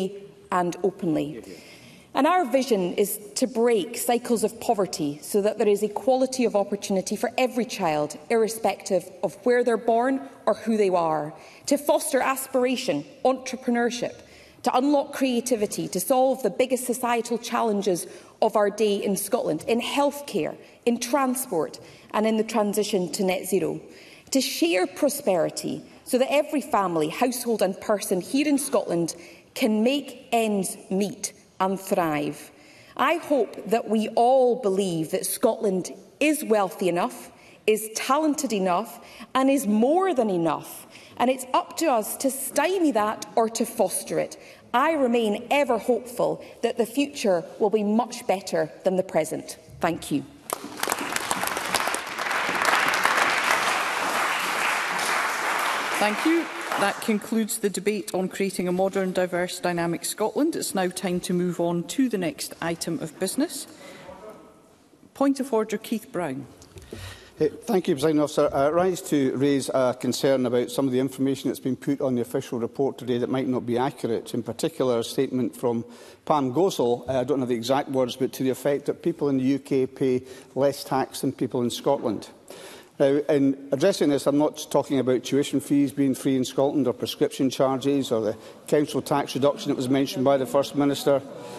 I: and openly. And our vision is to break cycles of poverty so that there is equality of opportunity for every child, irrespective of where they're born or who they are, to foster aspiration, entrepreneurship, to unlock creativity, to solve the biggest societal challenges of our day in Scotland, in healthcare, in transport and in the transition to net zero, to share prosperity so that every family, household and person here in Scotland can make ends meet and thrive. I hope that we all believe that Scotland is wealthy enough, is talented enough and is more than enough. And it's up to us to stymie that or to foster it. I remain ever hopeful that the future will be much better than the present. Thank you.
A: Thank you. That concludes the debate on creating a modern, diverse, dynamic Scotland. It's now time to move on to the next item of business. Point of order, Keith Brown.
J: Thank you, Presiding Officer. I rise to raise a concern about some of the information that's been put on the official report today that might not be accurate. In particular, a statement from Pam Gosal, I don't have the exact words, but to the effect that people in the UK pay less tax than people in Scotland. Now, in addressing this, I'm not talking about tuition fees being free in Scotland or prescription charges or the council tax reduction that was mentioned by the First Minister,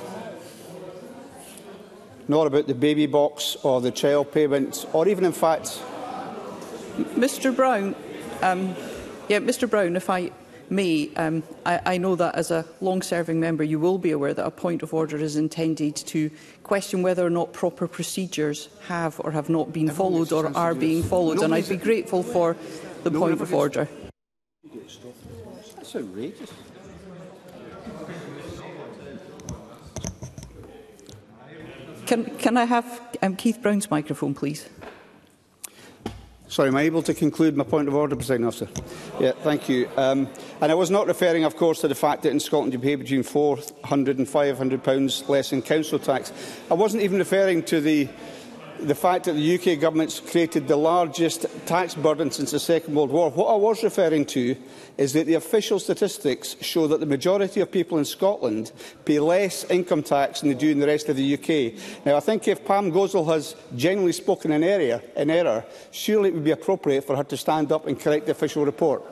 J: nor about the baby box or the child payments, or even, in fact...
A: Mr Brown, Mr Brown, if I may, I know that as a long-serving member you will be aware that a point of order is intended to question whether or not proper procedures have or have not been followed or are being followed, and I'd be grateful for the point of order.
J: That's outrageous.
A: Can I have Keith Brown's microphone, please?
J: Sorry, am I able to conclude my point of order, Presiding Officer? Yeah, thank you. And I was not referring, of course, to the fact that in Scotland you pay between £400 and £500 less in council tax. I wasn't even referring to the fact that the UK government's created the largest tax burden since the Second World War. What I was referring to is that the official statistics show that the majority of people in Scotland pay less income tax than they do in the rest of the UK. Now, I think if Pam Gosal has genuinely spoken in error, surely it would be appropriate for her to stand up and correct the official report.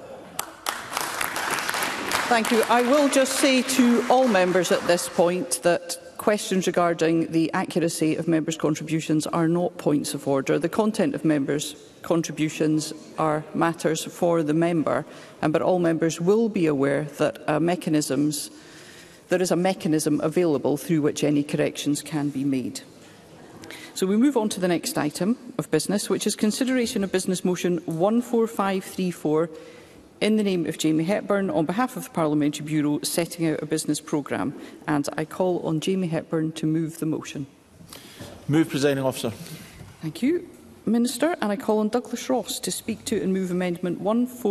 A: Thank you. I will just say to all members at this point that questions regarding the accuracy of members' contributions are not points of order. The content of members' contributions are matters for the member, but all members will be aware that there is a mechanism available through which any corrections can be made. So we move on to the next item of business, which is consideration of Business Motion 14534 in the name of Jamie Hepburn, on behalf of the Parliamentary Bureau, setting out a business programme. And I call on Jamie Hepburn to move the motion.
S: Move, Presiding Officer.
A: Thank you, Minister. And I call on Douglas Ross to speak to and move Amendment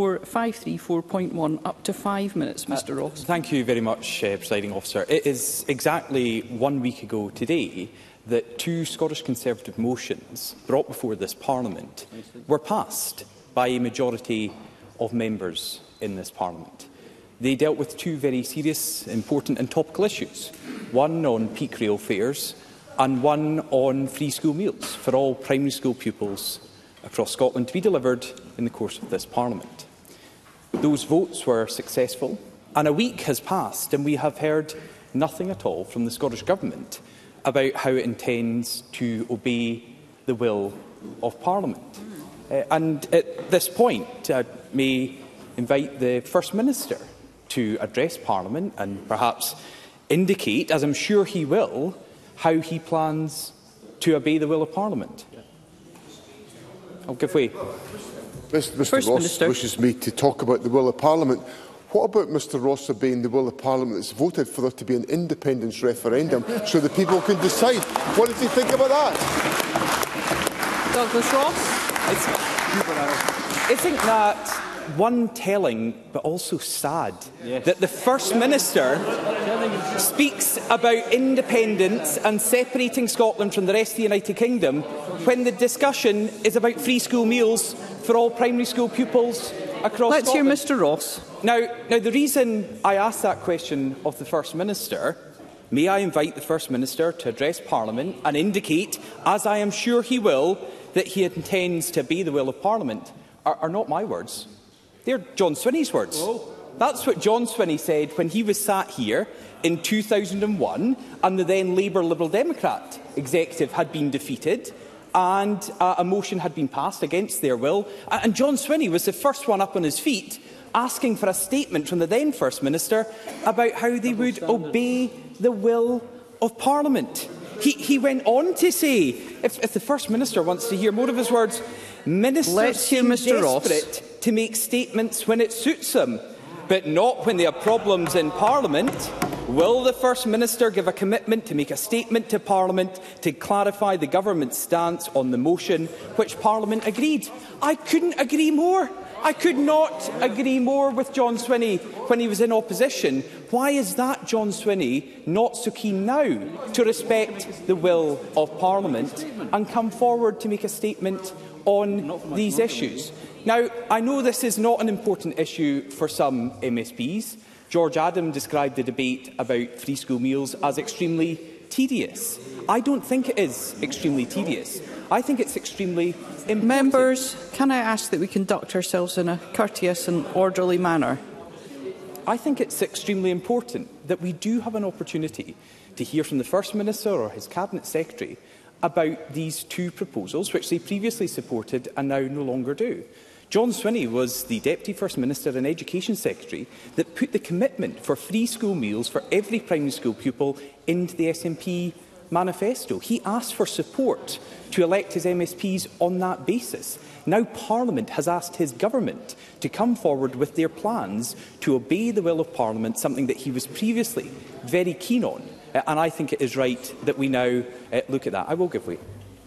A: 14534.1. Up to 5 minutes, Mr Ross.
L: Thank you very much, Presiding Officer. It is exactly 1 week ago today that two Scottish Conservative motions brought before this Parliament were passed by a majority of members in this Parliament. They dealt with two very serious, important and topical issues, one on peak rail fares and one on free school meals for all primary school pupils across Scotland to be delivered in the course of this Parliament. Those votes were successful, and a week has passed and we have heard nothing at all from the Scottish Government about how it intends to obey the will of Parliament. And at this point, I may invite the First Minister to address Parliament and perhaps indicate, as I'm sure he will, how he plans to obey the will of Parliament. I'll give way.
V: Mr Ross wishes me to talk about the will of Parliament. What about Mr Ross obeying the will of Parliament that's voted for there to be an independence referendum so the people can decide? What does he think about that?
A: Douglas Ross.
L: Isn't that one telling but also sad that the First Minister speaks about independence and separating Scotland from the rest of the United Kingdom when the discussion is about free school meals for all primary school pupils across Scotland?
A: Let's hear Mr Ross.
L: Now, the reason I asked that question of the First Minister, may I invite the First Minister to address Parliament and indicate, as I am sure he will, that he intends to obey the will of Parliament, are not my words. They're John Swinney's words. Oh. That's what John Swinney said when he was sat here in 2001 and the then Labour Liberal Democrat executive had been defeated and a motion had been passed against their will. And John Swinney was the first one up on his feet asking for a statement from the then First Minister about how they would obey the will of Parliament. He went on to say, if the First Minister wants to hear more of his words, ministers seem desperate to make statements when it suits them, but not when they have problems in Parliament. Will the First Minister give a commitment to make a statement to Parliament to clarify the Government's stance on the motion which Parliament agreed? I couldn't agree more. I could not agree more with John Swinney when he was in opposition. Why is that John Swinney not so keen now to respect the will of Parliament and come forward to make a statement on these issues? Now, I know this is not an important issue for some MSPs. George Adam described the debate about free school meals as extremely tedious. I don't think it is extremely tedious. I think it's extremely important.
A: Members, can I ask that we conduct ourselves in a courteous and orderly manner?
L: I think it's extremely important that we do have an opportunity to hear from the First Minister or his Cabinet Secretary about these two proposals, which they previously supported and now no longer do. John Swinney was the Deputy First Minister and Education Secretary that put the commitment for free school meals for every primary school pupil into the SNP manifesto. He asked for support to elect his MSPs on that basis. Now Parliament has asked his government to come forward with their plans to obey the will of Parliament, something that he was previously very keen on. And I think it is right that we now look at that. I will give way.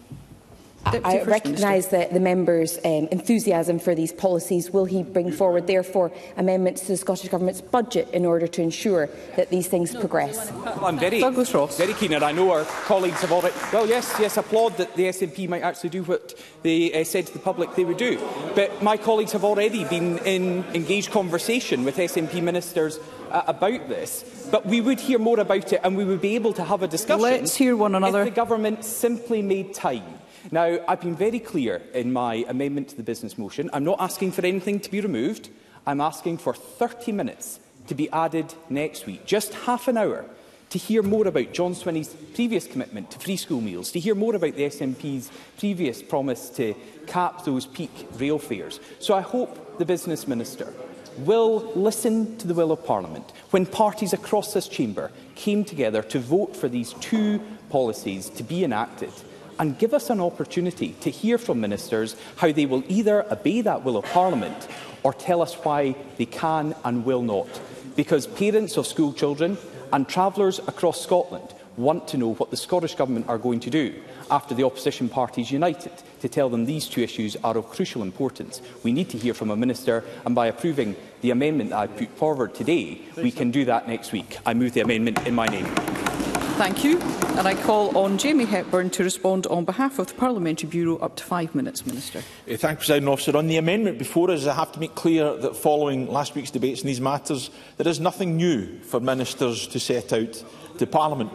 I: I recognise the member's enthusiasm for these policies. Will he bring forward, therefore, amendments to the Scottish Government's budget in order to ensure that these things progress?
L: Well, I'm very keen, and I know our colleagues have already... Well, yes, applaud that the SNP might actually do what they said to the public they would do. But my colleagues have already been in engaged conversation with SNP ministers about this. But we would hear more about it, and we would be able to have a discussion.
A: Let's hear one another.
L: If the government simply made time. Now, I've been very clear in my amendment to the business motion. I'm not asking for anything to be removed. I'm asking for 30 minutes to be added next week, just half an hour, to hear more about John Swinney's previous commitment to free school meals, to hear more about the SNP's previous promise to cap those peak rail fares. So I hope the Business Minister will listen to the will of Parliament when parties across this chamber came together to vote for these two policies to be enacted, and give us an opportunity to hear from ministers how they will either obey that will of Parliament or tell us why they can and will not. Because parents of school children and travellers across Scotland want to know what the Scottish Government are going to do after the opposition parties united to tell them these two issues are of crucial importance. We need to hear from a minister, and by approving the amendment that I put forward today, we can do that next week. I move the amendment in my name.
A: Thank you. And I call on Jamie Hepburn to respond on behalf of the Parliamentary Bureau. Up to 5 minutes, Minister.
M: Thank you, Presiding Officer. On the amendment before us, I have to make clear that following last week's debates in these matters, there is nothing new for ministers to set out to Parliament.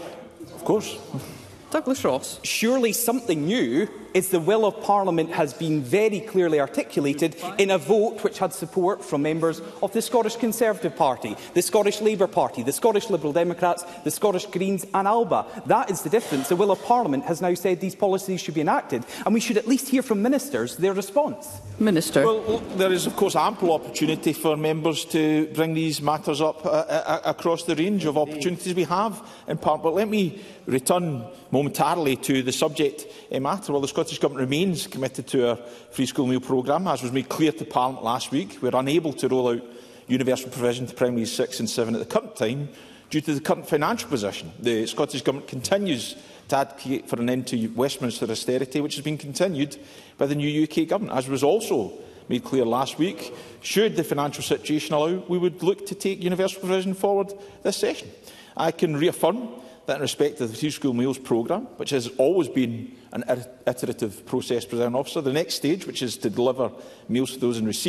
M: Of course.
A: Douglas Ross.
L: Surely something new is the will of Parliament has been very clearly articulated in a vote which had support from members of the Scottish Conservative Party, the Scottish Labour Party, the Scottish Liberal Democrats, the Scottish Greens and ALBA. That is the difference. The will of Parliament has now said these policies should be enacted, and we should at least hear from ministers their response.
A: Minister.
M: Well, there is, of course, ample opportunity for members to bring these matters up across the range of opportunities we have in Parliament. But let me return momentarily to the subject matter. Well, the Scottish Government remains committed to our free school meal programme. As was made clear to Parliament last week, we are unable to roll out universal provision to primaries 6 and 7 at the current time due to the current financial position. The Scottish Government continues to advocate for an end to Westminster austerity, which has been continued by the new UK Government. As was also made clear last week, should the financial situation allow, we would look to take universal provision forward this session. I can reaffirm that in respect of the free school meals programme, which has always been an iterative process, Presiding Officer, the next stage, which is to deliver meals to those in receipt,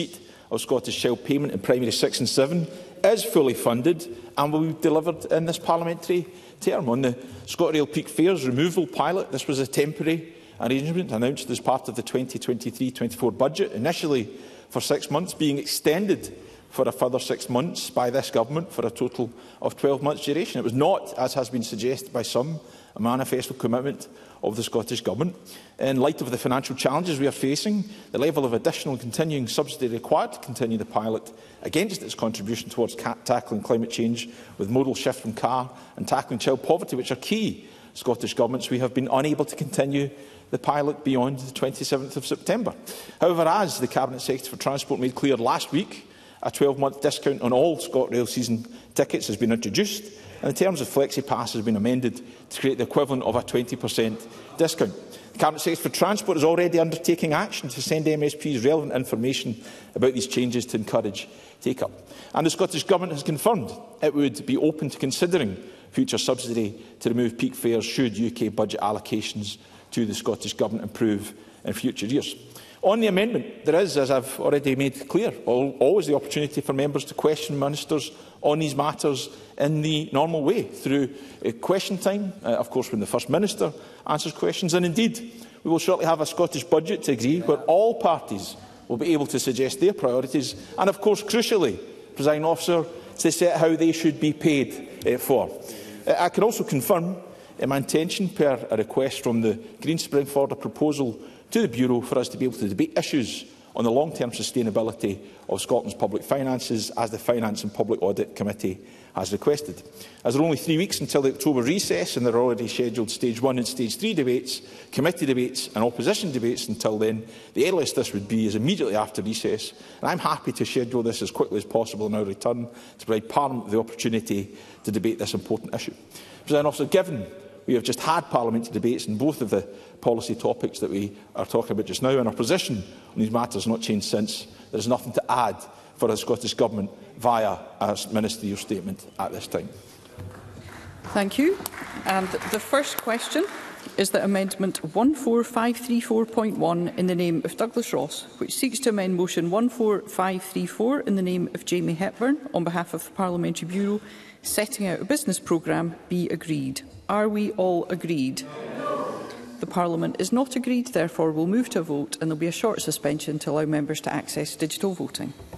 M: of Scottish Child Payment in Primary 6 and 7 is fully funded and will be delivered in this parliamentary term. On the ScotRail Peak Fares removal pilot, this was a temporary arrangement announced as part of the 2023-24 budget, initially for 6 months, being extended for a further 6 months by this government for a total of 12 months duration. It was not, as has been suggested by some, a manifesto commitment of the Scottish Government. In light of the financial challenges we are facing, the level of additional continuing subsidy required to continue the pilot against its contribution towards tackling climate change with modal shift from car and tackling child poverty, which are key Scottish Governments, we have been unable to continue the pilot beyond the 27th of September. However, as the Cabinet Secretary for Transport made clear last week, a 12-month discount on all ScotRail season tickets has been introduced, and the terms of FlexiPass has been amended to create the equivalent of a 20% discount. The Cabinet Secretary for Transport is already undertaking action to send MSPs relevant information about these changes to encourage take-up. And the Scottish Government has confirmed it would be open to considering future subsidy to remove peak fares should UK budget allocations to the Scottish Government improve in future years. On the amendment, there is, as I have already made clear, always the opportunity for members to question ministers on these matters in the normal way, through question time, of course, when the First Minister answers questions. And indeed, we will shortly have a Scottish budget to agree where all parties will be able to suggest their priorities and, of course, crucially, Presiding Officer, to set how they should be paid for. I can also confirm my intention, per a request from the Greens, to bring forward a proposal to the Bureau for us to be able to debate issues on the long-term sustainability of Scotland's public finances, as the Finance and Public Audit Committee has requested. As there are only 3 weeks until the October recess, and there are already scheduled Stage 1 and Stage 3 debates, committee debates and opposition debates until then, the earliest this would be is immediately after recess. And I am happy to schedule this as quickly as possible in our return to provide Parliament with the opportunity to debate this important issue. Presiding Officer, given we have just had parliamentary debates on both of the policy topics that we are talking about just now, and our position on these matters has not changed since, there is nothing to add for the Scottish Government via a ministerial statement at this time.
A: Thank you. And the first question is that Amendment 14534.1 in the name of Douglas Ross, which seeks to amend Motion 14534 in the name of Jamie Hepburn on behalf of the Parliamentary Bureau setting out a business programme, be agreed. Are we all agreed? No. The Parliament is not agreed, therefore we'll move to a vote and there will be a short suspension to allow members to access digital voting.